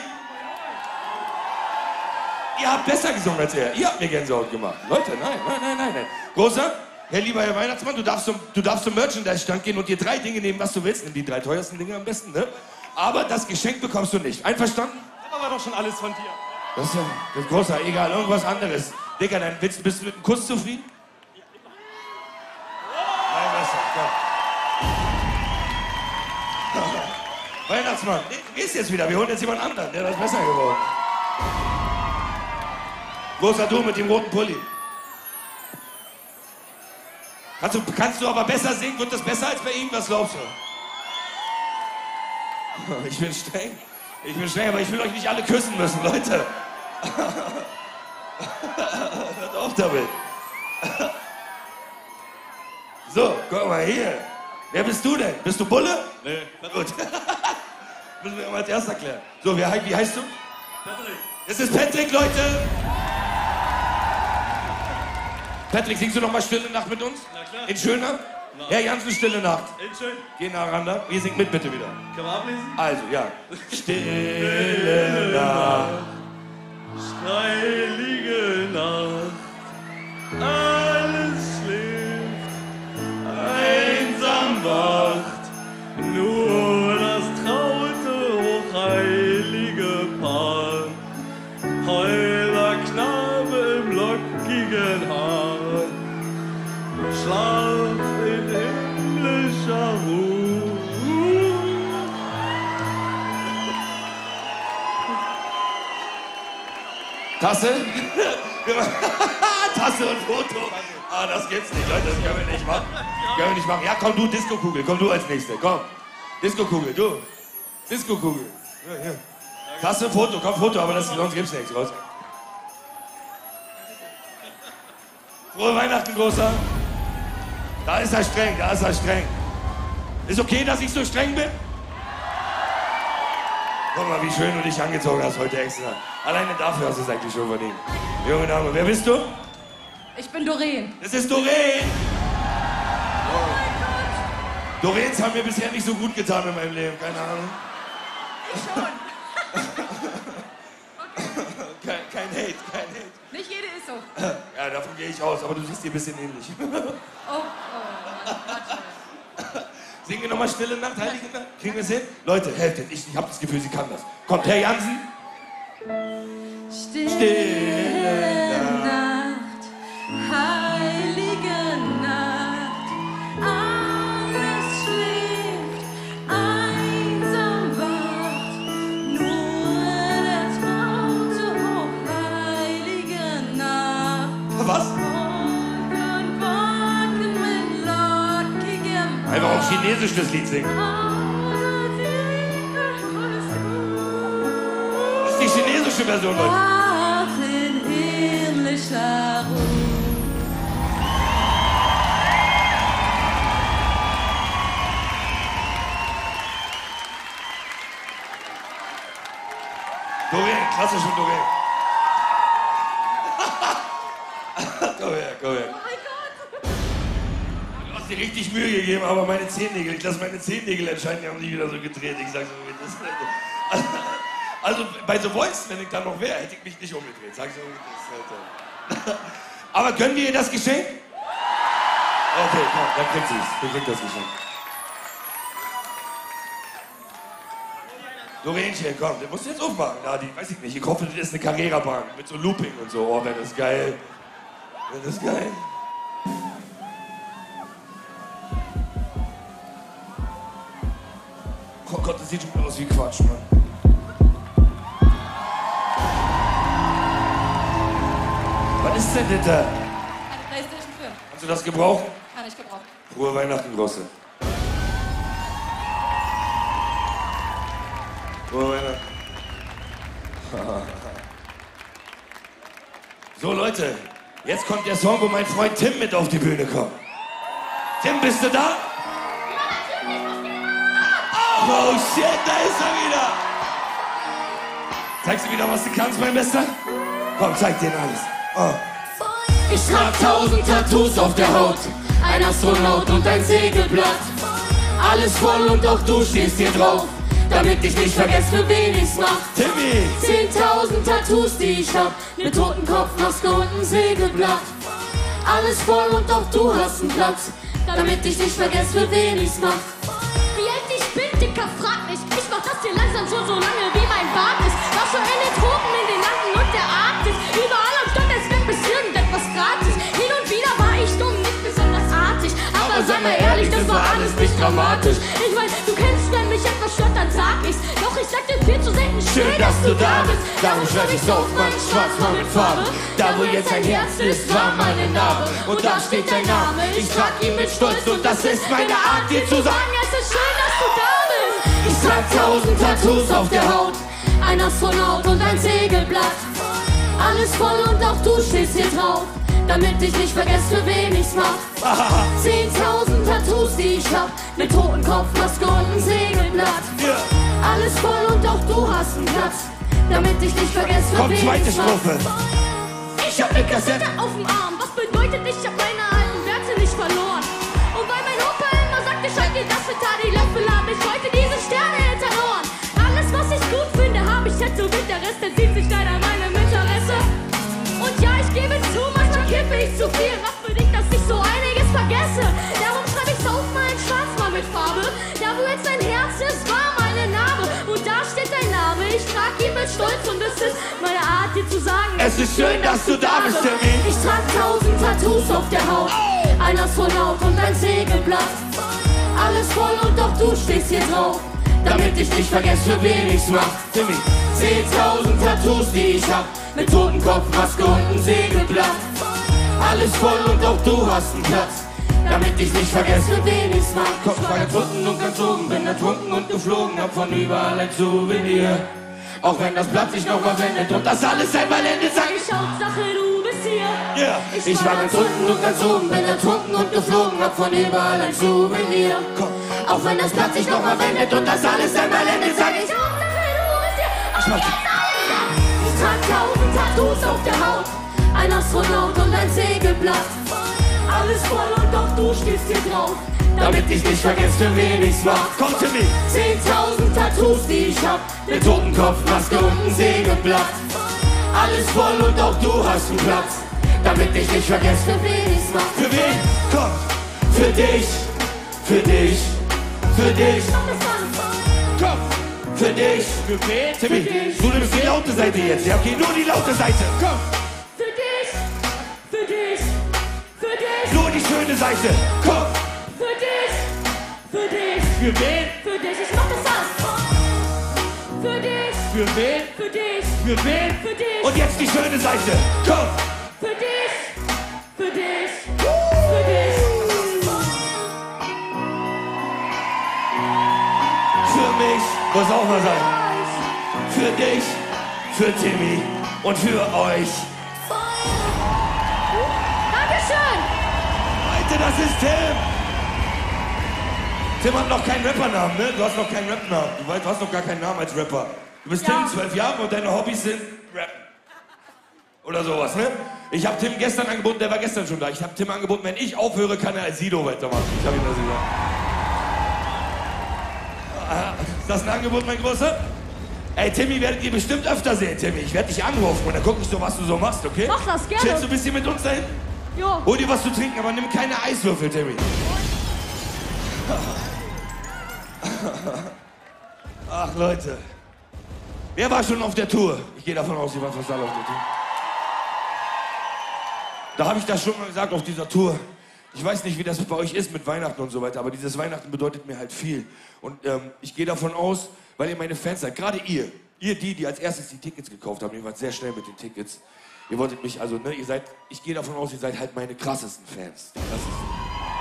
Ihr habt besser gesungen als er. Ihr habt mir Gänsehaut gemacht. Leute, nein. Großer, lieber Herr Weihnachtsmann, du darfst zum Merchandise-Stand gehen und dir 3 Dinge nehmen, was du willst. Nimm die 3 teuersten Dinge am besten, ne? Aber das Geschenk bekommst du nicht. Einverstanden? Das war doch schon alles von dir. Das ist Großer, egal, irgendwas anderes. Digga, dann bist du mit einem Kuss zufrieden? Nein, besser, komm. Weihnachtsmann, du gehst jetzt wieder. Wir holen jetzt jemand anderen, der ist besser geworden. Großer, du mit dem roten Pulli. Kannst du aber besser singen? Wird das besser als bei ihm? Was glaubst du? Ich bin streng, aber ich will euch nicht alle küssen müssen, Leute. Hört auf damit. So, guck mal hier. Wer bist du denn? Bist du Bulle? Nee. Na gut. Müssen wir mal als erst erklären. So, wie heißt du? Patrick. Es ist Patrick, Leute. Patrick, singst du noch mal Stille Nacht mit uns? Na klar. In Schöner? Herr Jansen, Stille Nacht. In schön. Geh nah ran da. Ihr singt mit bitte wieder. Kann man ablesen? Also, ja. Stille Nacht. Heilige Nacht, alles schläft, einsam wacht, nur das traute, hochheilige Paar, holder Knabe im lockigen Haar, schlaf in himmlischer Ruhe. Tasse? Tasse und Foto. Das gibt's nicht, Leute, das können wir nicht machen. Ja, komm du, Disco-Kugel, komm du als Nächste, komm. Disco-Kugel, du. Disco-Kugel. Ja. Tasse, Foto, komm, Foto, aber sonst gibt's nichts, raus. Frohe Weihnachten, Großer. Da ist er streng. Ist okay, dass ich so streng bin? Guck mal, wie schön du dich angezogen hast heute extra. Alleine dafür hast du es eigentlich schon verdient. Junge Dame, wer bist du? Ich bin Doreen. Das ist Doreen! Oh mein Gott! Doreens haben mir bisher nicht so gut getan in meinem Leben, keine Ahnung. Ich schon. Kein Hate. Nicht jede ist so. Ja, davon gehe ich aus, aber du siehst dir ein bisschen ähnlich. Oh. Singen wir nochmal Stille Nacht, Heilige Nacht? Kriegen wir es hin? Leute, helft jetzt. Ich habe das Gefühl, sie kann das. Kommt, Herr Jansen. Stille Nacht, heilige Nacht, alles schläft, einsam wacht, nur der traute, Chinesisch das Lied singen. Das ist die chinesische Version, Leute. Ach, in himmlischer Ruhe. Doreen, klassische Doreen. Komm her. Oh mein Gott. Du hast dir richtig Mühe gegeben, aber meine Zehennägel, ich lasse meine Zehennägel entscheiden, die haben nie wieder so gedreht. Ich sag so, das ist also bei The Voice, wenn ich dann noch wäre, hätte ich mich nicht umgedreht. Sag so, das ist halt, aber gönnen wir ihr das Geschenk? Okay, komm, dann kriegt sie es. Du kriegst das Geschenk. Doreenchen, komm, den musst du jetzt aufmachen. Ja, die weiß ich nicht. Ich hoffe, das ist eine Carrera-Bahn mit so Looping und so. Oh, wäre das geil. Wäre das geil. Oh Gott, das sieht schon aus wie Quatsch, Mann. Was ist denn das da? Eine PlayStation 5. Kannst du das gebrauchen? Kann ich gebrauchen. Frohe Weihnachten, Grosse. Frohe Weihnachten. So, Leute, jetzt kommt der Song, wo mein Freund Tim mit auf die Bühne kommt. Tim, bist du da? Oh shit, da ist er wieder. Zeigst du wieder, was du kannst, mein Bester? Komm, zeig dir alles. Oh. Ich trag 1000 Tattoos auf der Haut, ein Astronaut und ein Segelblatt. Alles voll und auch du stehst hier drauf, damit ich nicht vergesse, für wen ich's mach. Timmy! 10.000 Tattoos, die ich hab, mit toten Kopfmaske und ein Segelblatt. Alles voll und auch du hast einen Platz, damit ich nicht vergesse, für wen ich's mach. Wie alt ich bin, Dicker, frag mich. Ich mach das hier langsam schon so lange, wie mein Bart ist. War schon in den Tropen, in den Landen und der Arktis. Überall am Stand, es wird bis irgendetwas gratis. Hin und wieder war ich dumm, nicht besonders artig. Aber sei mal ehrlich, das war alles nicht dramatisch. Ich weiß, du kennst, wenn mich etwas stört, dann sag ich's. Doch ich sag dir viel zu selten, schön, dass du da bist. Darum schreib ich's auf meinen Schwarzmann mit Farbe. Da wo jetzt ein Herz ist, war meine Narbe. Und da steht dein Name, ich trag ihn mit Stolz. Und das ist meine Art, dir zu sagen, es ist schön, dass du da bist. Ich trag 1000 Tattoos auf der Haut, ein Astronaut und ein Segelblatt. Alles voll und auch du stehst hier drauf, damit ich nicht vergesse, für wen ich's mach. 10.000 Tattoos, die ich hab, mit toten Kopfmaske und ein Segelblatt. Alles voll und auch du hast einen Platz, damit ich nicht vergesse, für wen ich's mach. Ich hab ne Kassette auf dem Arm, was bedeutet, ich hab meine alten Werte nicht verloren. Und weil mein Opa immer sagte, schalt dir das mit die Löffel ab, ich wollte diese Sterne hinter Ohren. Alles, was ich gut finde, hab ich tätowiert, der Rest entzieht sich leider meinem Interesse. Und ja, ich gebe zu, manchmal kippe ich zu viel, was bedingt, dass ich so einiges vergesse. Darum schreib ich's auf meinen Schwarzmann mit Farbe. Da wo jetzt dein Herz ist, war meine Narbe. Und da steht dein Name, ich trag ihn mit Stolz. Und es ist meine Art, dir zu sagen, es ist schön, dass du da bist, Timmy. Ich trag 1000 Tattoos auf der Haut, ein Astronaut und ein Segelblatt. Alles voll und auch du stehst hier drauf, damit ich nicht vergesse, für wen ich's mach. Timmy. 10.000 Tattoos, die ich hab, mit toten Kopfmaske und ein Segelblatt. Alles voll und auch du hast einen Platz, damit ich nicht vergesse, für wen ich's mach. Kopf war getrunken und gezogen, bin ertrunken und geflogen, hab von überall ein Souvenir. Auch wenn das Blatt sich noch verwendet und das alles einmal endet, sag ich Hauptsache du bist hier. Yeah. Ich war getrunken und gezogen, bin ertrunken und geflogen, hab von überall ein Souvenir. Auch wenn das Blatt sich noch verwendet und das alles einmal endet, sag ich Hauptsache du bist hier. Ich trag 1000 Tattoos auf der Haut, ein Astronaut und ein Segelblatt. Alles voll und auch du stehst hier drauf, damit ich nicht vergesse, für wen ich's mach. Komm zu mir! 10.000 Tattoos, die ich hab, mit toten Kopfmaske und ein Segelblatt. Alles voll und auch du hast einen Platz, damit ich nicht vergesse, für wen ich's mach. Für wen? Komm! Für dich, für dich, für dich. Komm! Für dich, für wen? Timmy, du nimmst die laute Seite jetzt, ja? Okay, nur die laute Seite. Komm! Für dich, für dich, für dich. Nur die schöne Seite. Komm! Für dich, für dich. Für wen? Für dich, ich mach das alles. Für dich. Für wen? Für dich. Für wen? Für dich. Und jetzt die schöne Seite. Komm! Für dich. Für dich. Für dich. mich muss auch mal sein. Für dich, für Timmy und für euch. Dankeschön. Leute, das ist Tim. Tim hat noch keinen Rappernamen, ne? Du hast noch keinen Rapnamen. Du hast noch gar keinen Namen als Rapper. Du bist Tim, 12 Jahre und deine Hobbys sind Rappen. Oder sowas, ne? Ich habe Tim gestern angeboten, der war gestern schon da. Ich habe Tim angeboten, wenn ich aufhöre, kann er als Sido weitermachen. Ich habe ihm das gesagt. Ist das ein Angebot, mein Großer? Ey, Timmy, werdet ihr bestimmt öfter sehen, Timmy. Ich werde dich anrufen und dann guck ich so, was du so machst, okay? Mach das gerne. Chillst du ein bisschen mit uns dahin? Jo. Hol dir was zu trinken, aber nimm keine Eiswürfel, Timmy. Ach, Leute. Wer war schon auf der Tour? Ich gehe davon aus, ihr wart fast alle auf der Tour. Da habe ich das schon mal gesagt auf dieser Tour. Ich weiß nicht, wie das bei euch ist mit Weihnachten und so weiter, aber dieses Weihnachten bedeutet mir halt viel. Und ich gehe davon aus, weil ihr meine Fans seid, gerade ihr die als erstes die Tickets gekauft haben, ihr wart sehr schnell mit den Tickets. Ihr wolltet mich, also ne, ich gehe davon aus, ihr seid halt meine krassesten Fans. Die krassesten.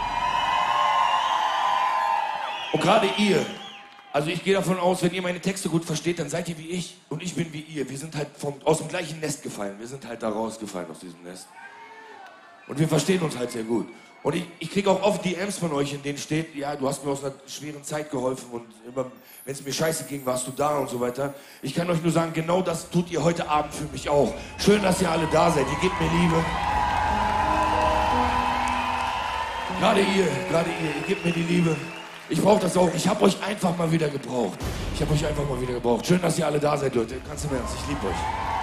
Und gerade ihr, also ich gehe davon aus, wenn ihr meine Texte gut versteht, dann seid ihr wie ich und ich bin wie ihr. Wir sind halt aus dem gleichen Nest gefallen, wir sind halt da rausgefallen aus diesem Nest. Und wir verstehen uns halt sehr gut. Und ich kriege auch oft DMs von euch, in denen steht, ja, du hast mir aus einer schweren Zeit geholfen und immer, wenn es mir scheiße ging, warst du da und so weiter. Ich kann euch nur sagen, genau das tut ihr heute Abend für mich auch. Schön, dass ihr alle da seid, ihr gebt mir Liebe. Gerade ihr gebt mir die Liebe. Ich brauche das auch, ich habe euch einfach mal wieder gebraucht. Schön, dass ihr alle da seid, Leute. Ganz im Ernst, ich liebe euch.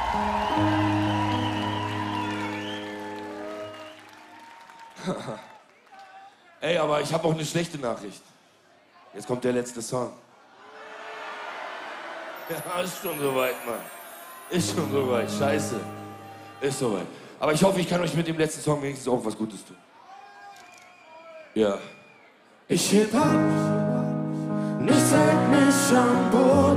Ey, aber ich habe auch eine schlechte Nachricht. Jetzt kommt der letzte Song. Ja, ist schon soweit, Mann. Ist schon soweit, scheiße. Ist soweit. Aber ich hoffe, ich kann euch mit dem letzten Song wenigstens auch was Gutes tun. Ja. Ich heb ab, nichts hält mich am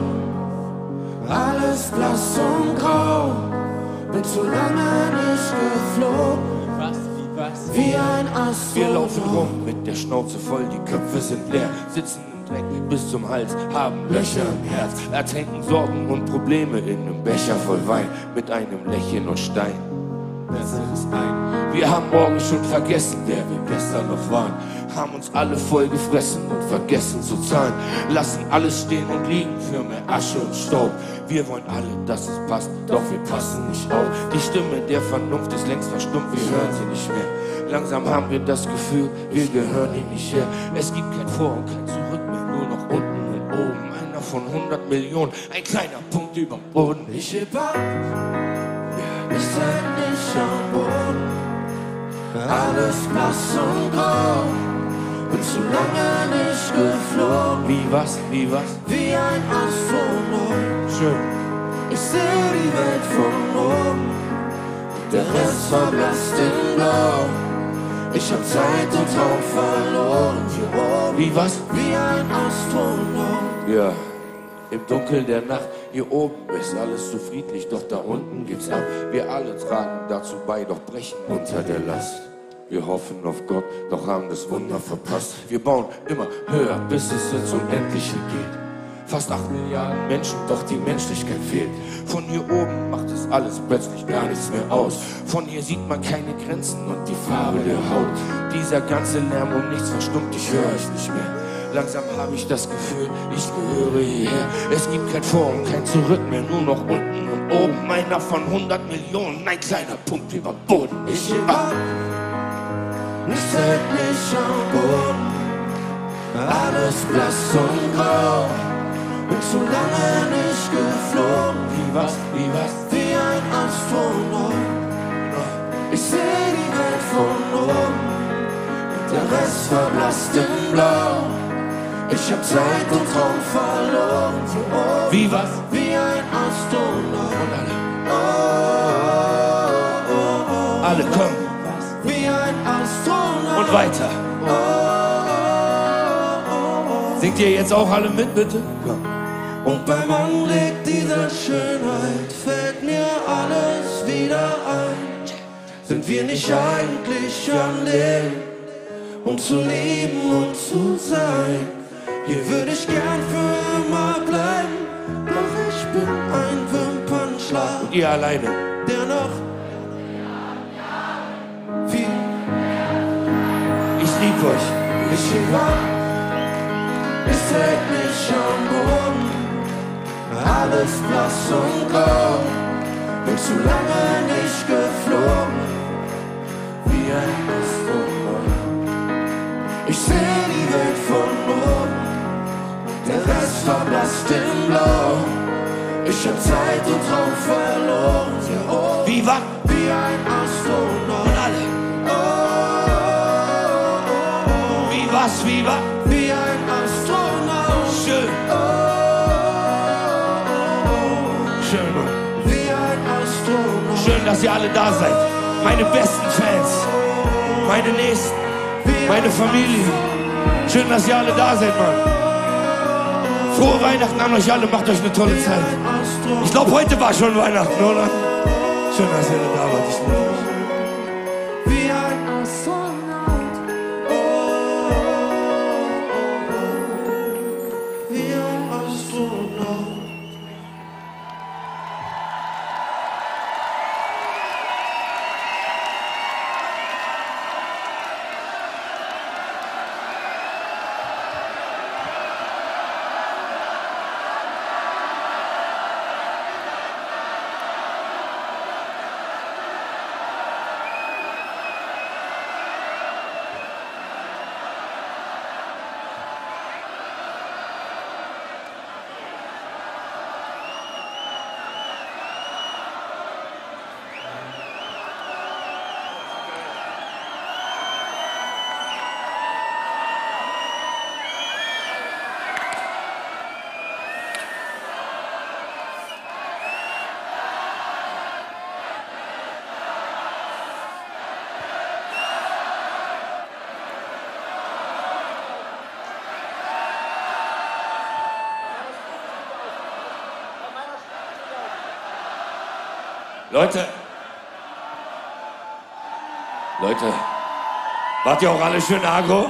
Boden. Alles blass und grau, bin zu lange nicht geflogen. Wie ein Astronaut. Wir laufen rum mit der Schnauze voll, die Köpfe sind leer, sitzen im Dreck bis zum Hals, haben Löcher im Herz, ertränken Sorgen und Probleme in einem Becher voll Wein, mit einem Lächeln und Stein. Besseres ein. Wir haben morgen schon vergessen, wer wir gestern noch waren, haben uns alle voll gefressen und vergessen zu zahlen, lassen alles stehen und liegen für mehr Asche und Staub. Wir wollen alle, dass es passt, doch wir passen nicht auf. Die Stimme der Vernunft ist längst verstummt, wir hören sie nicht mehr. Langsam haben wir das Gefühl, wir gehören hier nicht her. Es gibt kein Vor und kein Zurück mehr, nur noch unten und oben. Einer von 100 Millionen, ein kleiner Punkt über Boden. Ich heb ab, ich zeig nicht am Boden. Alles blass und grau, bin zu lange nicht geflogen. Wie was? Wie ein Astronaut. Schön. Ich seh die Welt von oben, der Rest verblasst in Blau. Ich hab Zeit und Raum verloren. Hier oben, wie was? Wie ein Astronaut. Ja, im Dunkeln der Nacht, hier oben ist alles so friedlich, doch da unten geht's ab. Wir alle tragen dazu bei, doch brechen unter der Last. Wir hoffen auf Gott, doch haben das Wunder verpasst. Wir bauen immer höher, bis es ins Unendliche geht. Fast 8 Milliarden Menschen, doch die Menschlichkeit fehlt. Von hier oben macht es alles plötzlich gar nichts mehr aus. Von hier sieht man keine Grenzen und die Farbe der Haut. Dieser ganze Lärm um nichts verstummt, ich höre euch nicht mehr. Langsam habe ich das Gefühl, ich gehöre hierher. Es gibt kein Vor und kein Zurück mehr, nur noch unten und oben. Einer von 100 Millionen, ein kleiner Punkt über Boden. Ich heb ab, nichts hält mich am Boden. Alles blass und grau, bin zu lange nicht geflogen. Wie was? Wie ein Astronaut. Ich seh die Welt von oben, der Rest verblasst in Blau. Ich hab Zeit und Raum verloren. Hier oben, wie was? Wie ein Astronaut. Alle kommen. Wie ein Astronaut. Und weiter. Singt ihr jetzt auch alle mit, bitte? Komm. Und beim Anblick dieser Schönheit fällt mir alles wieder ein. Sind wir nicht eigentlich am Leben, um zu lieben und zu sein? Hier würde ich gern für immer ihr alleine. Der noch viel. Ich lieb euch. Ich heb ab, es hält mich am Boden. Alles blass und grau. Bin zu lange nicht geflogen, wie ein Astronaut. Ich seh die Welt von oben, der Rest verblasst in Blau. Ich hab Zeit und Raum verloren, hier oben, Viva! Wie ein Astronaut. Und alle. Wie was, Viva? Wie ein Astronaut. Schön. Schön, Mann. Wie ein Astronaut. Schön, dass ihr alle da seid. Meine besten Fans, meine Nächsten, meine Familie. Schön, dass ihr alle da seid, Mann. Frohe Weihnachten an euch alle, macht euch eine tolle Zeit. Ich glaube, heute war schon Weihnachten, oder? Schön, dass ihr alle da wart. Ich liebe euch. Wie ein Astronaut. Wie ein Astronaut. Leute, wart ihr auch alle schön agro?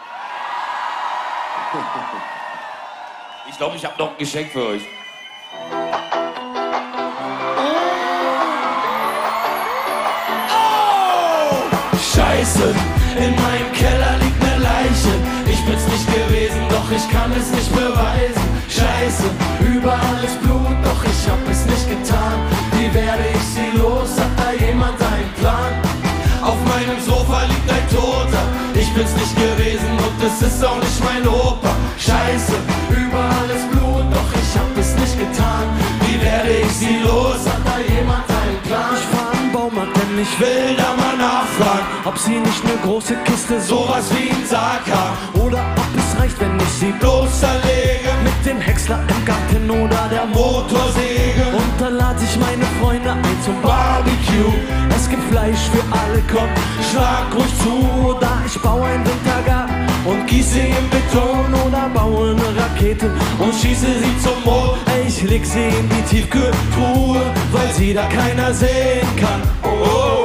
Ich glaube, ich habe noch ein Geschenk für euch. Scheiße, in meinem Keller liegt eine Leiche. Ich bin's nicht gewesen, doch ich kann es nicht beweisen. Scheiße, überall ist Blut, doch ich hab es nicht getan. Wie werde ich sie los? Hat da jemand einen Plan? Auf meinem Sofa liegt ein Toter. Ich bin's nicht gewesen und es ist auch nicht mein Opa. Scheiße, überall ist Blut, doch ich hab es nicht getan. Wie werde ich sie los? Hat da jemand einen Plan? Ich fahr an den Baumarkt, denn ich will da mal nachfragen, ob sie nicht eine große Kiste sowas wie ein Sarg haben. Oder ob es reicht, wenn ich sie bloß zerlege. Mit dem Häcksler im Garten oder der Motorsäge. Und dann lade ich meine Freunde ein zum Barbecue. Es gibt Fleisch für alle, komm, schlag ruhig zu. Oder ich baue einen Wintergarten und gieße im Beton. Oder baue eine Rakete und schieße sie zum Mond. Ich leg sie in die Tiefkühltruhe, weil sie da keiner sehen kann. Oh.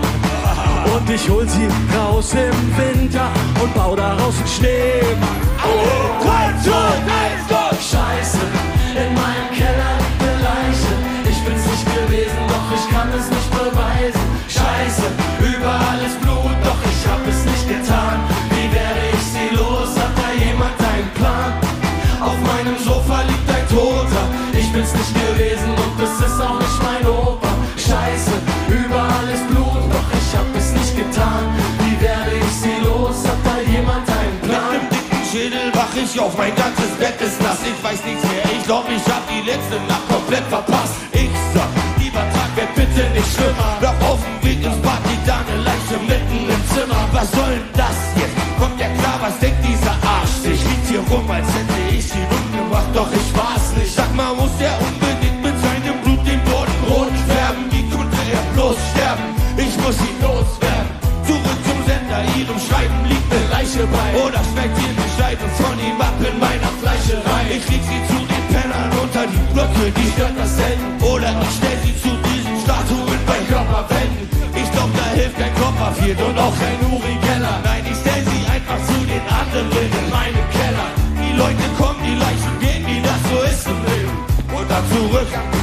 Und ich hol sie raus im Winter und bau daraus einen Schneemann. Oh. 3, 2, 1, go! Scheiße, in meinem Keller liegt eine Leiche. Ich bin's nicht gewesen, doch ich kann es nicht beweisen. Scheiße, überall ist Blut, doch ich hab es nicht getan. Wie werde ich sie los? Hat da jemand einen Plan? Auf meinem Sofa liegt ein Toter. Ich bin's nicht gewesen und es ist auch nicht mein Opa. Scheiße, überall ist Blut, doch ich hab es nicht getan. Wie werde ich sie los? Hat da jemand einen Plan? Mit dem dicken Schädel wach ich auf, mein ganzes Bett ist nass. Ich weiß nichts mehr, ich glaub, ich hab die letzte Nacht komplett verpasst. Ich sag, lieber Tag wird bitte nicht schlimmer. Doch auf dem Weg ins Bad liegt da eine Leiche mitten im Zimmer. Was soll denn das jetzt? Kommt ja klar, was denkt dieser Arsch sich? Liegt hier rum, als hätte ich ihn umgebracht, doch ich war's nicht. Sag mal, muss er unbedingt mit seinem Blut den Boden rot färben? Wie konnte er bloß sterben? Ich muss ihn loswerden. Zurück zum Sender, ihrem Schreiben liegt eine Leiche bei. Oder schmeckt ihr die Scheibe von ihm ab in meiner Fleischerei? Ich leg sie zu den Pennern unter die Blöcke, die stört das selten. Oder ich stell sie zu diesen Statuen bei Körperwänden. Ich glaub, da hilft kein Copperfield und auch kein Uri Geller. Nein, ich stell sie einfach zu den anderen in meinem Keller. Die Leute kommen, die Leichen gehen, wie das so ist im Leben. Und dann zurück. 3,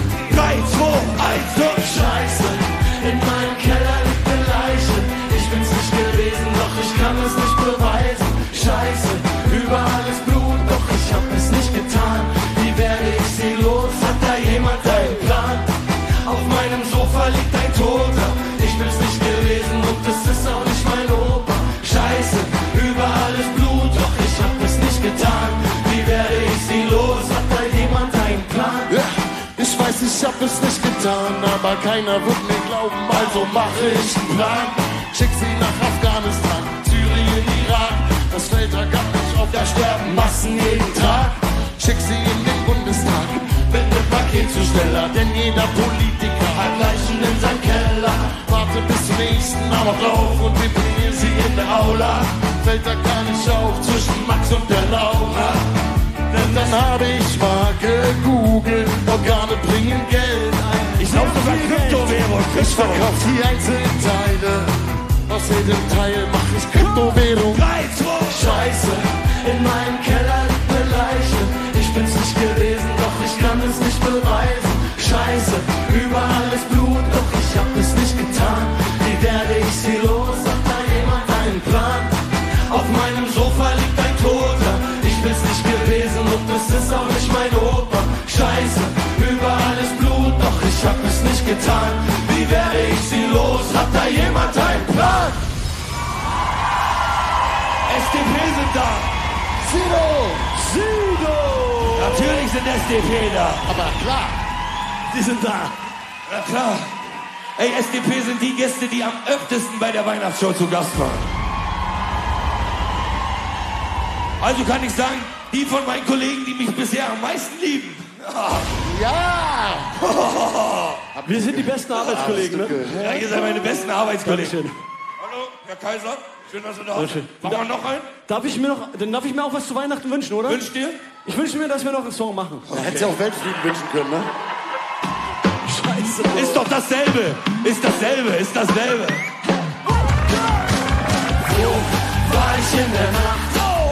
3, 2, 1 und Scheiße, in meinem Keller liegt eine Leiche. Ich bin's nicht gewesen, doch ich kann es nicht beweisen. Scheiße, überall ist Blut, doch ich hab es nicht getan. Wie werde ich sie los? Hat da jemand einen Plan? Auf meinem Sofa liegt ein Toter. Ich bin's nicht gewesen und es ist auch nicht mein Opa. Scheiße, überall ist Blut, doch ich hab es nicht getan. Wie werde ich sie los? Hat da jemand einen Plan? Ja, ich weiß, ich hab es nicht getan, aber keiner wird mir glauben, also mache ich einen Plan. Schick sie nach Afghanistan, Syrien, Irak. Das Feld gab nicht auf, da sterben Massen jeden Tag. Schick sie in den Bundestag, bin der Paketzusteller, denn jeder Politiker hat Leichen in seinem Keller. Warte bis zum nächsten Amoklauf und wir bringen sie in der Aula. Fällt da gar nicht auf zwischen Max und der Laura. Denn dann habe ich mal gegoogelt, Organe bringen Geld ein. Ich glaube sogar Kryptowährung. Ich verkauf die einzelnen Teile. Aus jedem Teil mach ich Kryptowährung. 3, 2, Scheiße, in meinem Keller liegt eine Leiche. Ich bin's nicht gewesen, doch ich kann es nicht beweisen. Scheiße, überall ist Blut, doch ich hab es nicht getan. Wie werde ich sie los? Hat da jemand einen Plan? Auf meinem Sofa liegt ein Toter. Ich bin's nicht gewesen und es ist auch nicht mein Opa. Scheiße, überall ist Blut, doch ich hab es nicht getan. Wie werde ich sie los? Hat da jemand einen Plan? SDP sind da. Sido! Natürlich sind SDP da. Aber klar, Die sind da. Ja klar. Ey, SDP sind die Gäste, die am öftesten bei der Weihnachtsshow zu Gast waren. Also kann ich sagen, die von meinen Kollegen, die mich bisher am meisten lieben. ja! Wir sind die besten Arbeitskollegen, ne? Ja, ihr seid meine besten Arbeitskollegen. Hallo, Herr Kaiser. Schön, dass du da bist. Machen wir noch einen? Darf ich mir auch was zu Weihnachten wünschen, oder? Wünsch dir? Ich wünsche mir, dass wir noch einen Song machen. Da hättest du auch Weltfrieden wünschen können, ne? Scheiße. Ist doch dasselbe. Ist dasselbe. Ist dasselbe. Wo war ich in der Nacht?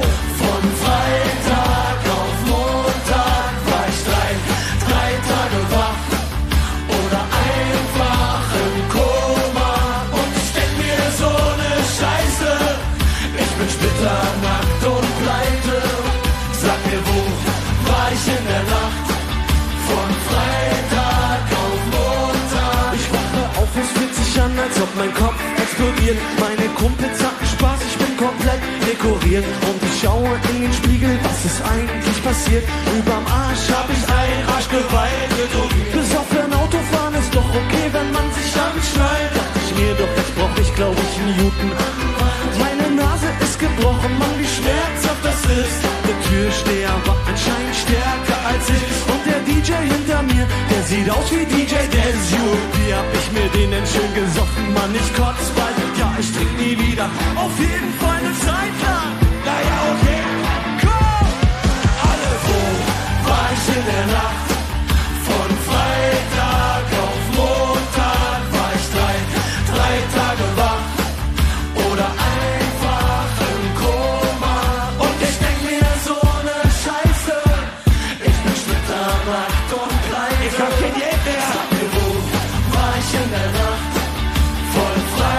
Von Freitag auf Montag war ich drei Tage wach oder einfach im Koma. Und ich denk mir so ne Scheiße. Ich bin splitternackt und pleite. Sag mir, wo war ich in der Nacht? Von Freitag auf Montag. Ich wache auf, es fühlt sich an, als ob mein Kopf explodiert. Meine Kumpels hatten Spaß, ich bin komplett dekoriert. Und ich schaue in den Spiegel, was ist eigentlich passiert? Überm Arsch hab ich ein Arschgeweih getroffen. Besoffen Autofahren ist doch okay, wenn man sich anschnallt. Dachte ich mir, doch jetzt brauch ich, glaub ich, einen Newton. Meine Nase ist gebrochen, Mann, wie schmerzhaft das ist. Der Türsteher war anscheinend stärker als ich. Und der DJ hinter mir, der sieht aus wie DJ Desu. Wie hab ich mir den denn schön gesoffen, Mann, ich kotz bald. Ja, ich trink nie wieder, auf jeden Fall eine Zeit lang. Naja, okay. Komm! Alle, wo war ich in der Nacht? Von Freitag auf Montag war ich drei Tage wach oder einfach im Koma. Und ich denk mir so ne Scheiße. Ich bin splitternackt und pleite. Ich hab kein Geld mehr. Sag mir, wo war ich in der Nacht? Von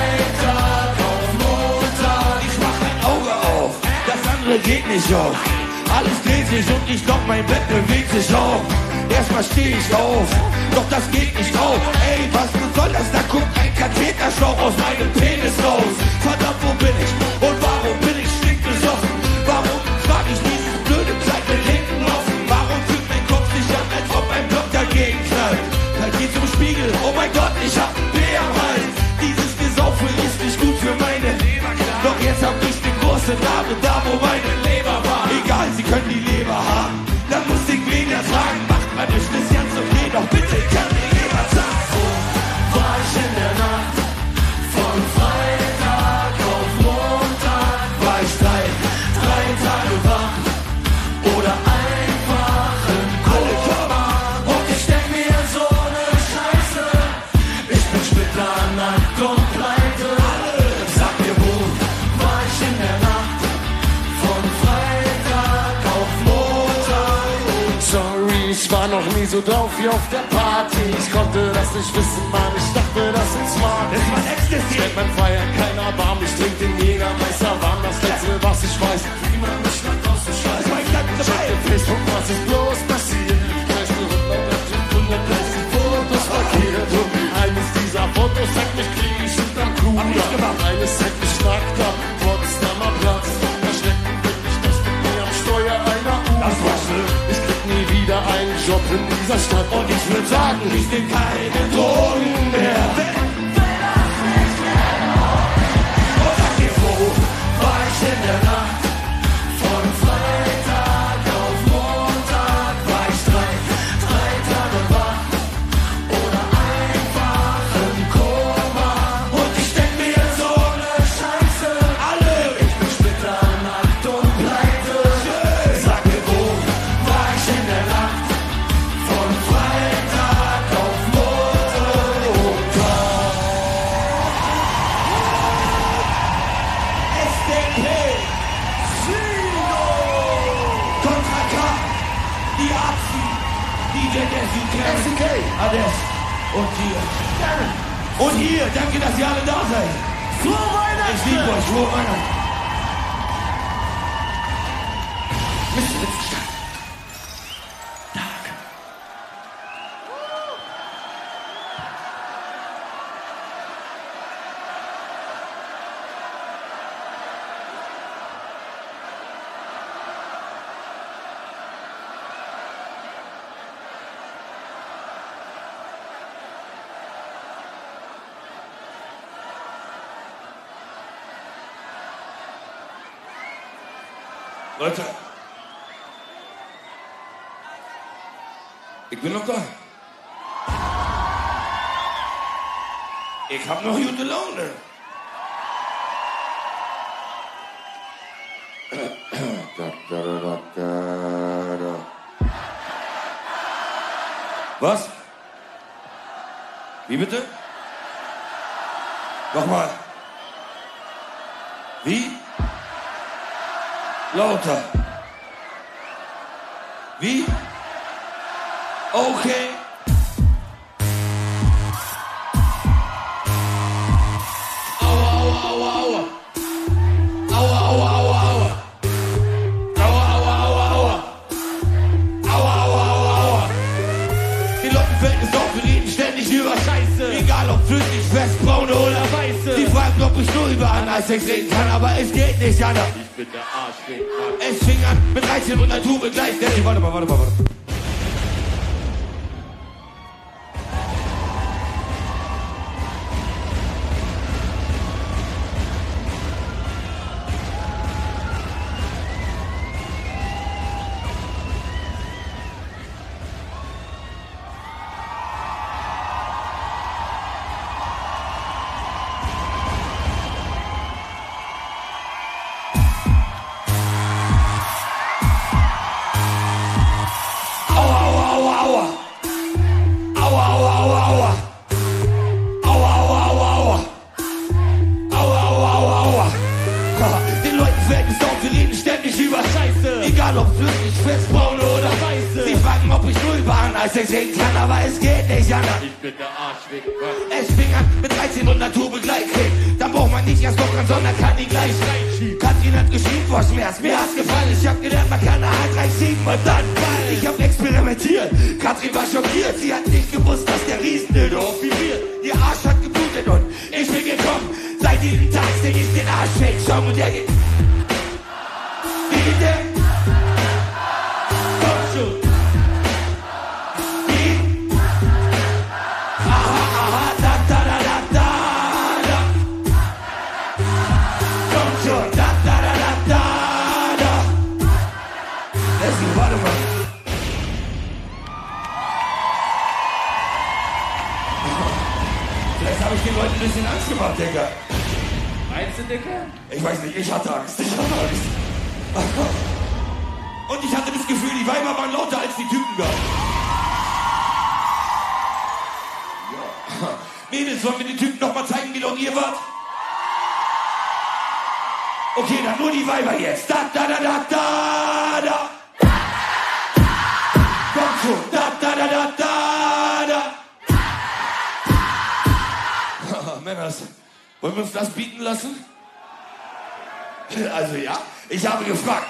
Freitag auf Montag. Ich mach mein Auge auf. Das andere geht nicht auf. Alles dreht sich und ich glaub, mein Bett bewegt sich auch. Erstmal steh ich auf, doch das geht nicht auf. Ey, was soll das? Da guckt ein Katheterschlauch aus meinem Penis raus. Verdammt, wo bin ich? Und warum bin ich stinkbesoffen? Warum trag ich dieses blöde Kleid mit hinten offen? Warum fühlt mein Kopf sich an, als ob ein Block dagegen knallt? Halt die zum Spiegel, oh mein Gott, ich hab B am Hals. Dieses Gesaufe ist nicht gut für meine Leber. Doch jetzt hab ich den großen Namen da, wo meine Leber war. Egal, sie können die Leber haben, dann muss ich wen ertragen. Macht man nicht, ist ganz okay, doch bitte kann mir jemand sagen. Wo war ich in der Nacht? Von Freitag auf Montag Ich war noch nie so drauf wie auf der Party. Ich konnte das nicht wissen, Mann, ich dachte, das ist smart. Das war Ecstasy. Stellt mein Feiern keiner warm, ich trink den Jägermeister warm. Das Letzte, was ich weiß, wie man mich nach draußen scheißt. Check den Facebook, was ist bloß passiert? Kreist du und die Fotos markiert. Und eines dieser Fotos zeigt mich krieg unterm Kuh. Eines zeigt mich nackt am Potsdamer Platz. Erschreckend finde ich, dass mit mir am Steuer einer ich krieg nie wieder einen Job in dieser Stadt. Und ich würde sagen, ich nehm keine Drogen mehr. Und sag dir, wo war ich in der Nacht? Von Freitag auf Montag war ich drei Tage wach. Oder einfach im Koma. Und ich denk mir so ne Scheiße. Alle, ich bin splitter, nackt und pleite. Sag mir, wo war ich in der Nacht? Von Freitag auf Montag. SDP, Sino, Contra K, die Azi, DJ SUK, Ades und hier. Und hier, danke, dass ihr alle da seid. Frohe Weihnachten! Ich liebe euch, frohe Weihnachten. Mr. Wittgenstein. Leute, ich bin noch da. Ich hab noch gute Laune. Was? Wie bitte? Nochmal. Wie? Lauter. Wie? Okay. Aua, aua, aua, aua. Aua, aua, aua, aua. Aua, aua, aua, aua. Aua, aua, aua, aua. Den Leuten fällt es auf, wir reden ständig über Scheiße. Egal ob flüssig, fest, braune oder weiße. Die fragen, ob ich nur über Analsex reden kann, aber es geht nicht anders. Ich bin der Arschweg. Es fing an mit 13 und Natur begleitet. Hey, warte mal. Den Leuten fällt es auf, wir reden ständig über Scheiße. Egal ob flüssig, fest, braune oder weiße. Sie fragen, ob ich nur über Analsex reden kann, aber es geht nicht anders. Ich bin der Arschweg. Es fing an mit 13 und Naturbegleitkrieg. Dann braucht man nicht erst lockern, sondern kann die gleich reinschieben. Katrin hat geschrieben vor Schmerz, mir hat's gefallen. Ich hab gelernt, man kann eine Hand reinschieben und dann fallen. Ich hab experimentiert, Katrin war schockiert. Sie hat nicht gewusst, dass der Riesendildo auf wie wir. Ihr Arsch hat geblutet und ich bin gekommen. Seit diesem Tag sing ich den Arschweg. Schau und der geht. Wie geht der? Komm schon. Wie? Aha, aha, da, da, da, da, da, da. Komm schon, da, da, da, da, da, da. Warte mal. Vielleicht habe ich den Leuten ein bisschen Angst gemacht, Digga. Meinst du, Digga? Ich weiß nicht, ich hatte Angst. Und ich hatte das Gefühl, die Weiber waren lauter als die Typen da. Ja. Mädels, wollen wir den Typen noch mal zeigen, wie long ihr wart? Okay, dann nur die Weiber jetzt. Da, da, da, da, da, da. Komm schon, da. Männers, wollen wir uns das bieten lassen? Also ja, ich habe gefragt.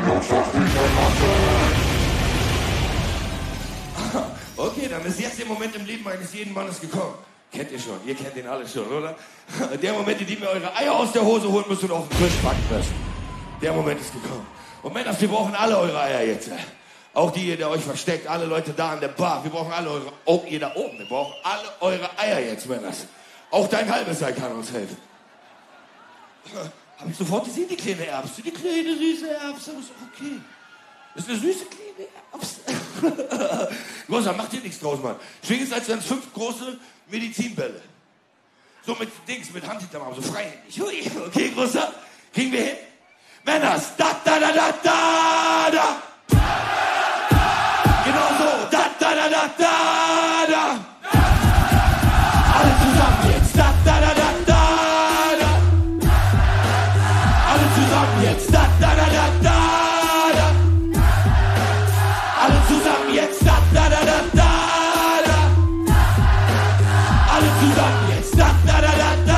Okay, dann ist jetzt der Moment im Leben eines jeden Mannes gekommen. Kennt ihr schon, ihr kennt den alle schon, oder? Der Moment, in dem ihr eure Eier aus der Hose holen müsst und auf den Tisch packen müsst. Der Moment ist gekommen. Und Männers, wir brauchen alle eure Eier jetzt. Auch die, der euch versteckt, alle Leute da an der Bar. Wir brauchen alle eure, auch ihr da oben, wir brauchen alle eure Eier jetzt, Männers. Auch dein halbes Ei kann uns helfen. Hab ich sofort gesehen, die kleine Erbse. Die kleine, süße Erbse, ist okay. Das ist eine süße kleine Erbse. Großer, mach dir nichts draus, Mann. Schwing es, als wären es 5 große Medizinbälle. So mit Dings, mit Handhinterarm, so freihändig. Hui, okay, Großer? Kriegen wir hin? Männers, da, da, da, da, da, da. Genau so, da, da, da, da, da, da. Alle zusammen jetzt, da, da, da, da, da, da. Alle zusammen jetzt, da, da, da, da, da, da. Alle zusammen jetzt, da, da, da, da, da, da. Alle zusammen jetzt, da, da, da, da, da,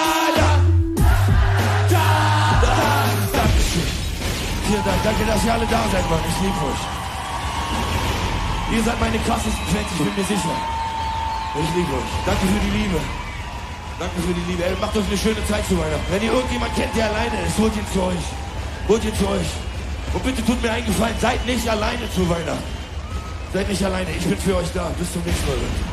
da. Dankeschön. Vielen Dank, danke, dass ihr alle da seid, Mann. Ich liebe euch. Ihr seid meine krassesten Fans, ich bin mir sicher. Ich liebe euch. Danke für die Liebe. Danke für die Liebe. Ey, macht euch eine schöne Zeit zu Weihnachten. Wenn ihr irgendjemand kennt, der alleine ist, holt ihn zu euch. Holt ihn zu euch. Und bitte tut mir einen Gefallen, seid nicht alleine zu Weihnachten. Seid nicht alleine, ich bin für euch da. Bis zum nächsten Mal.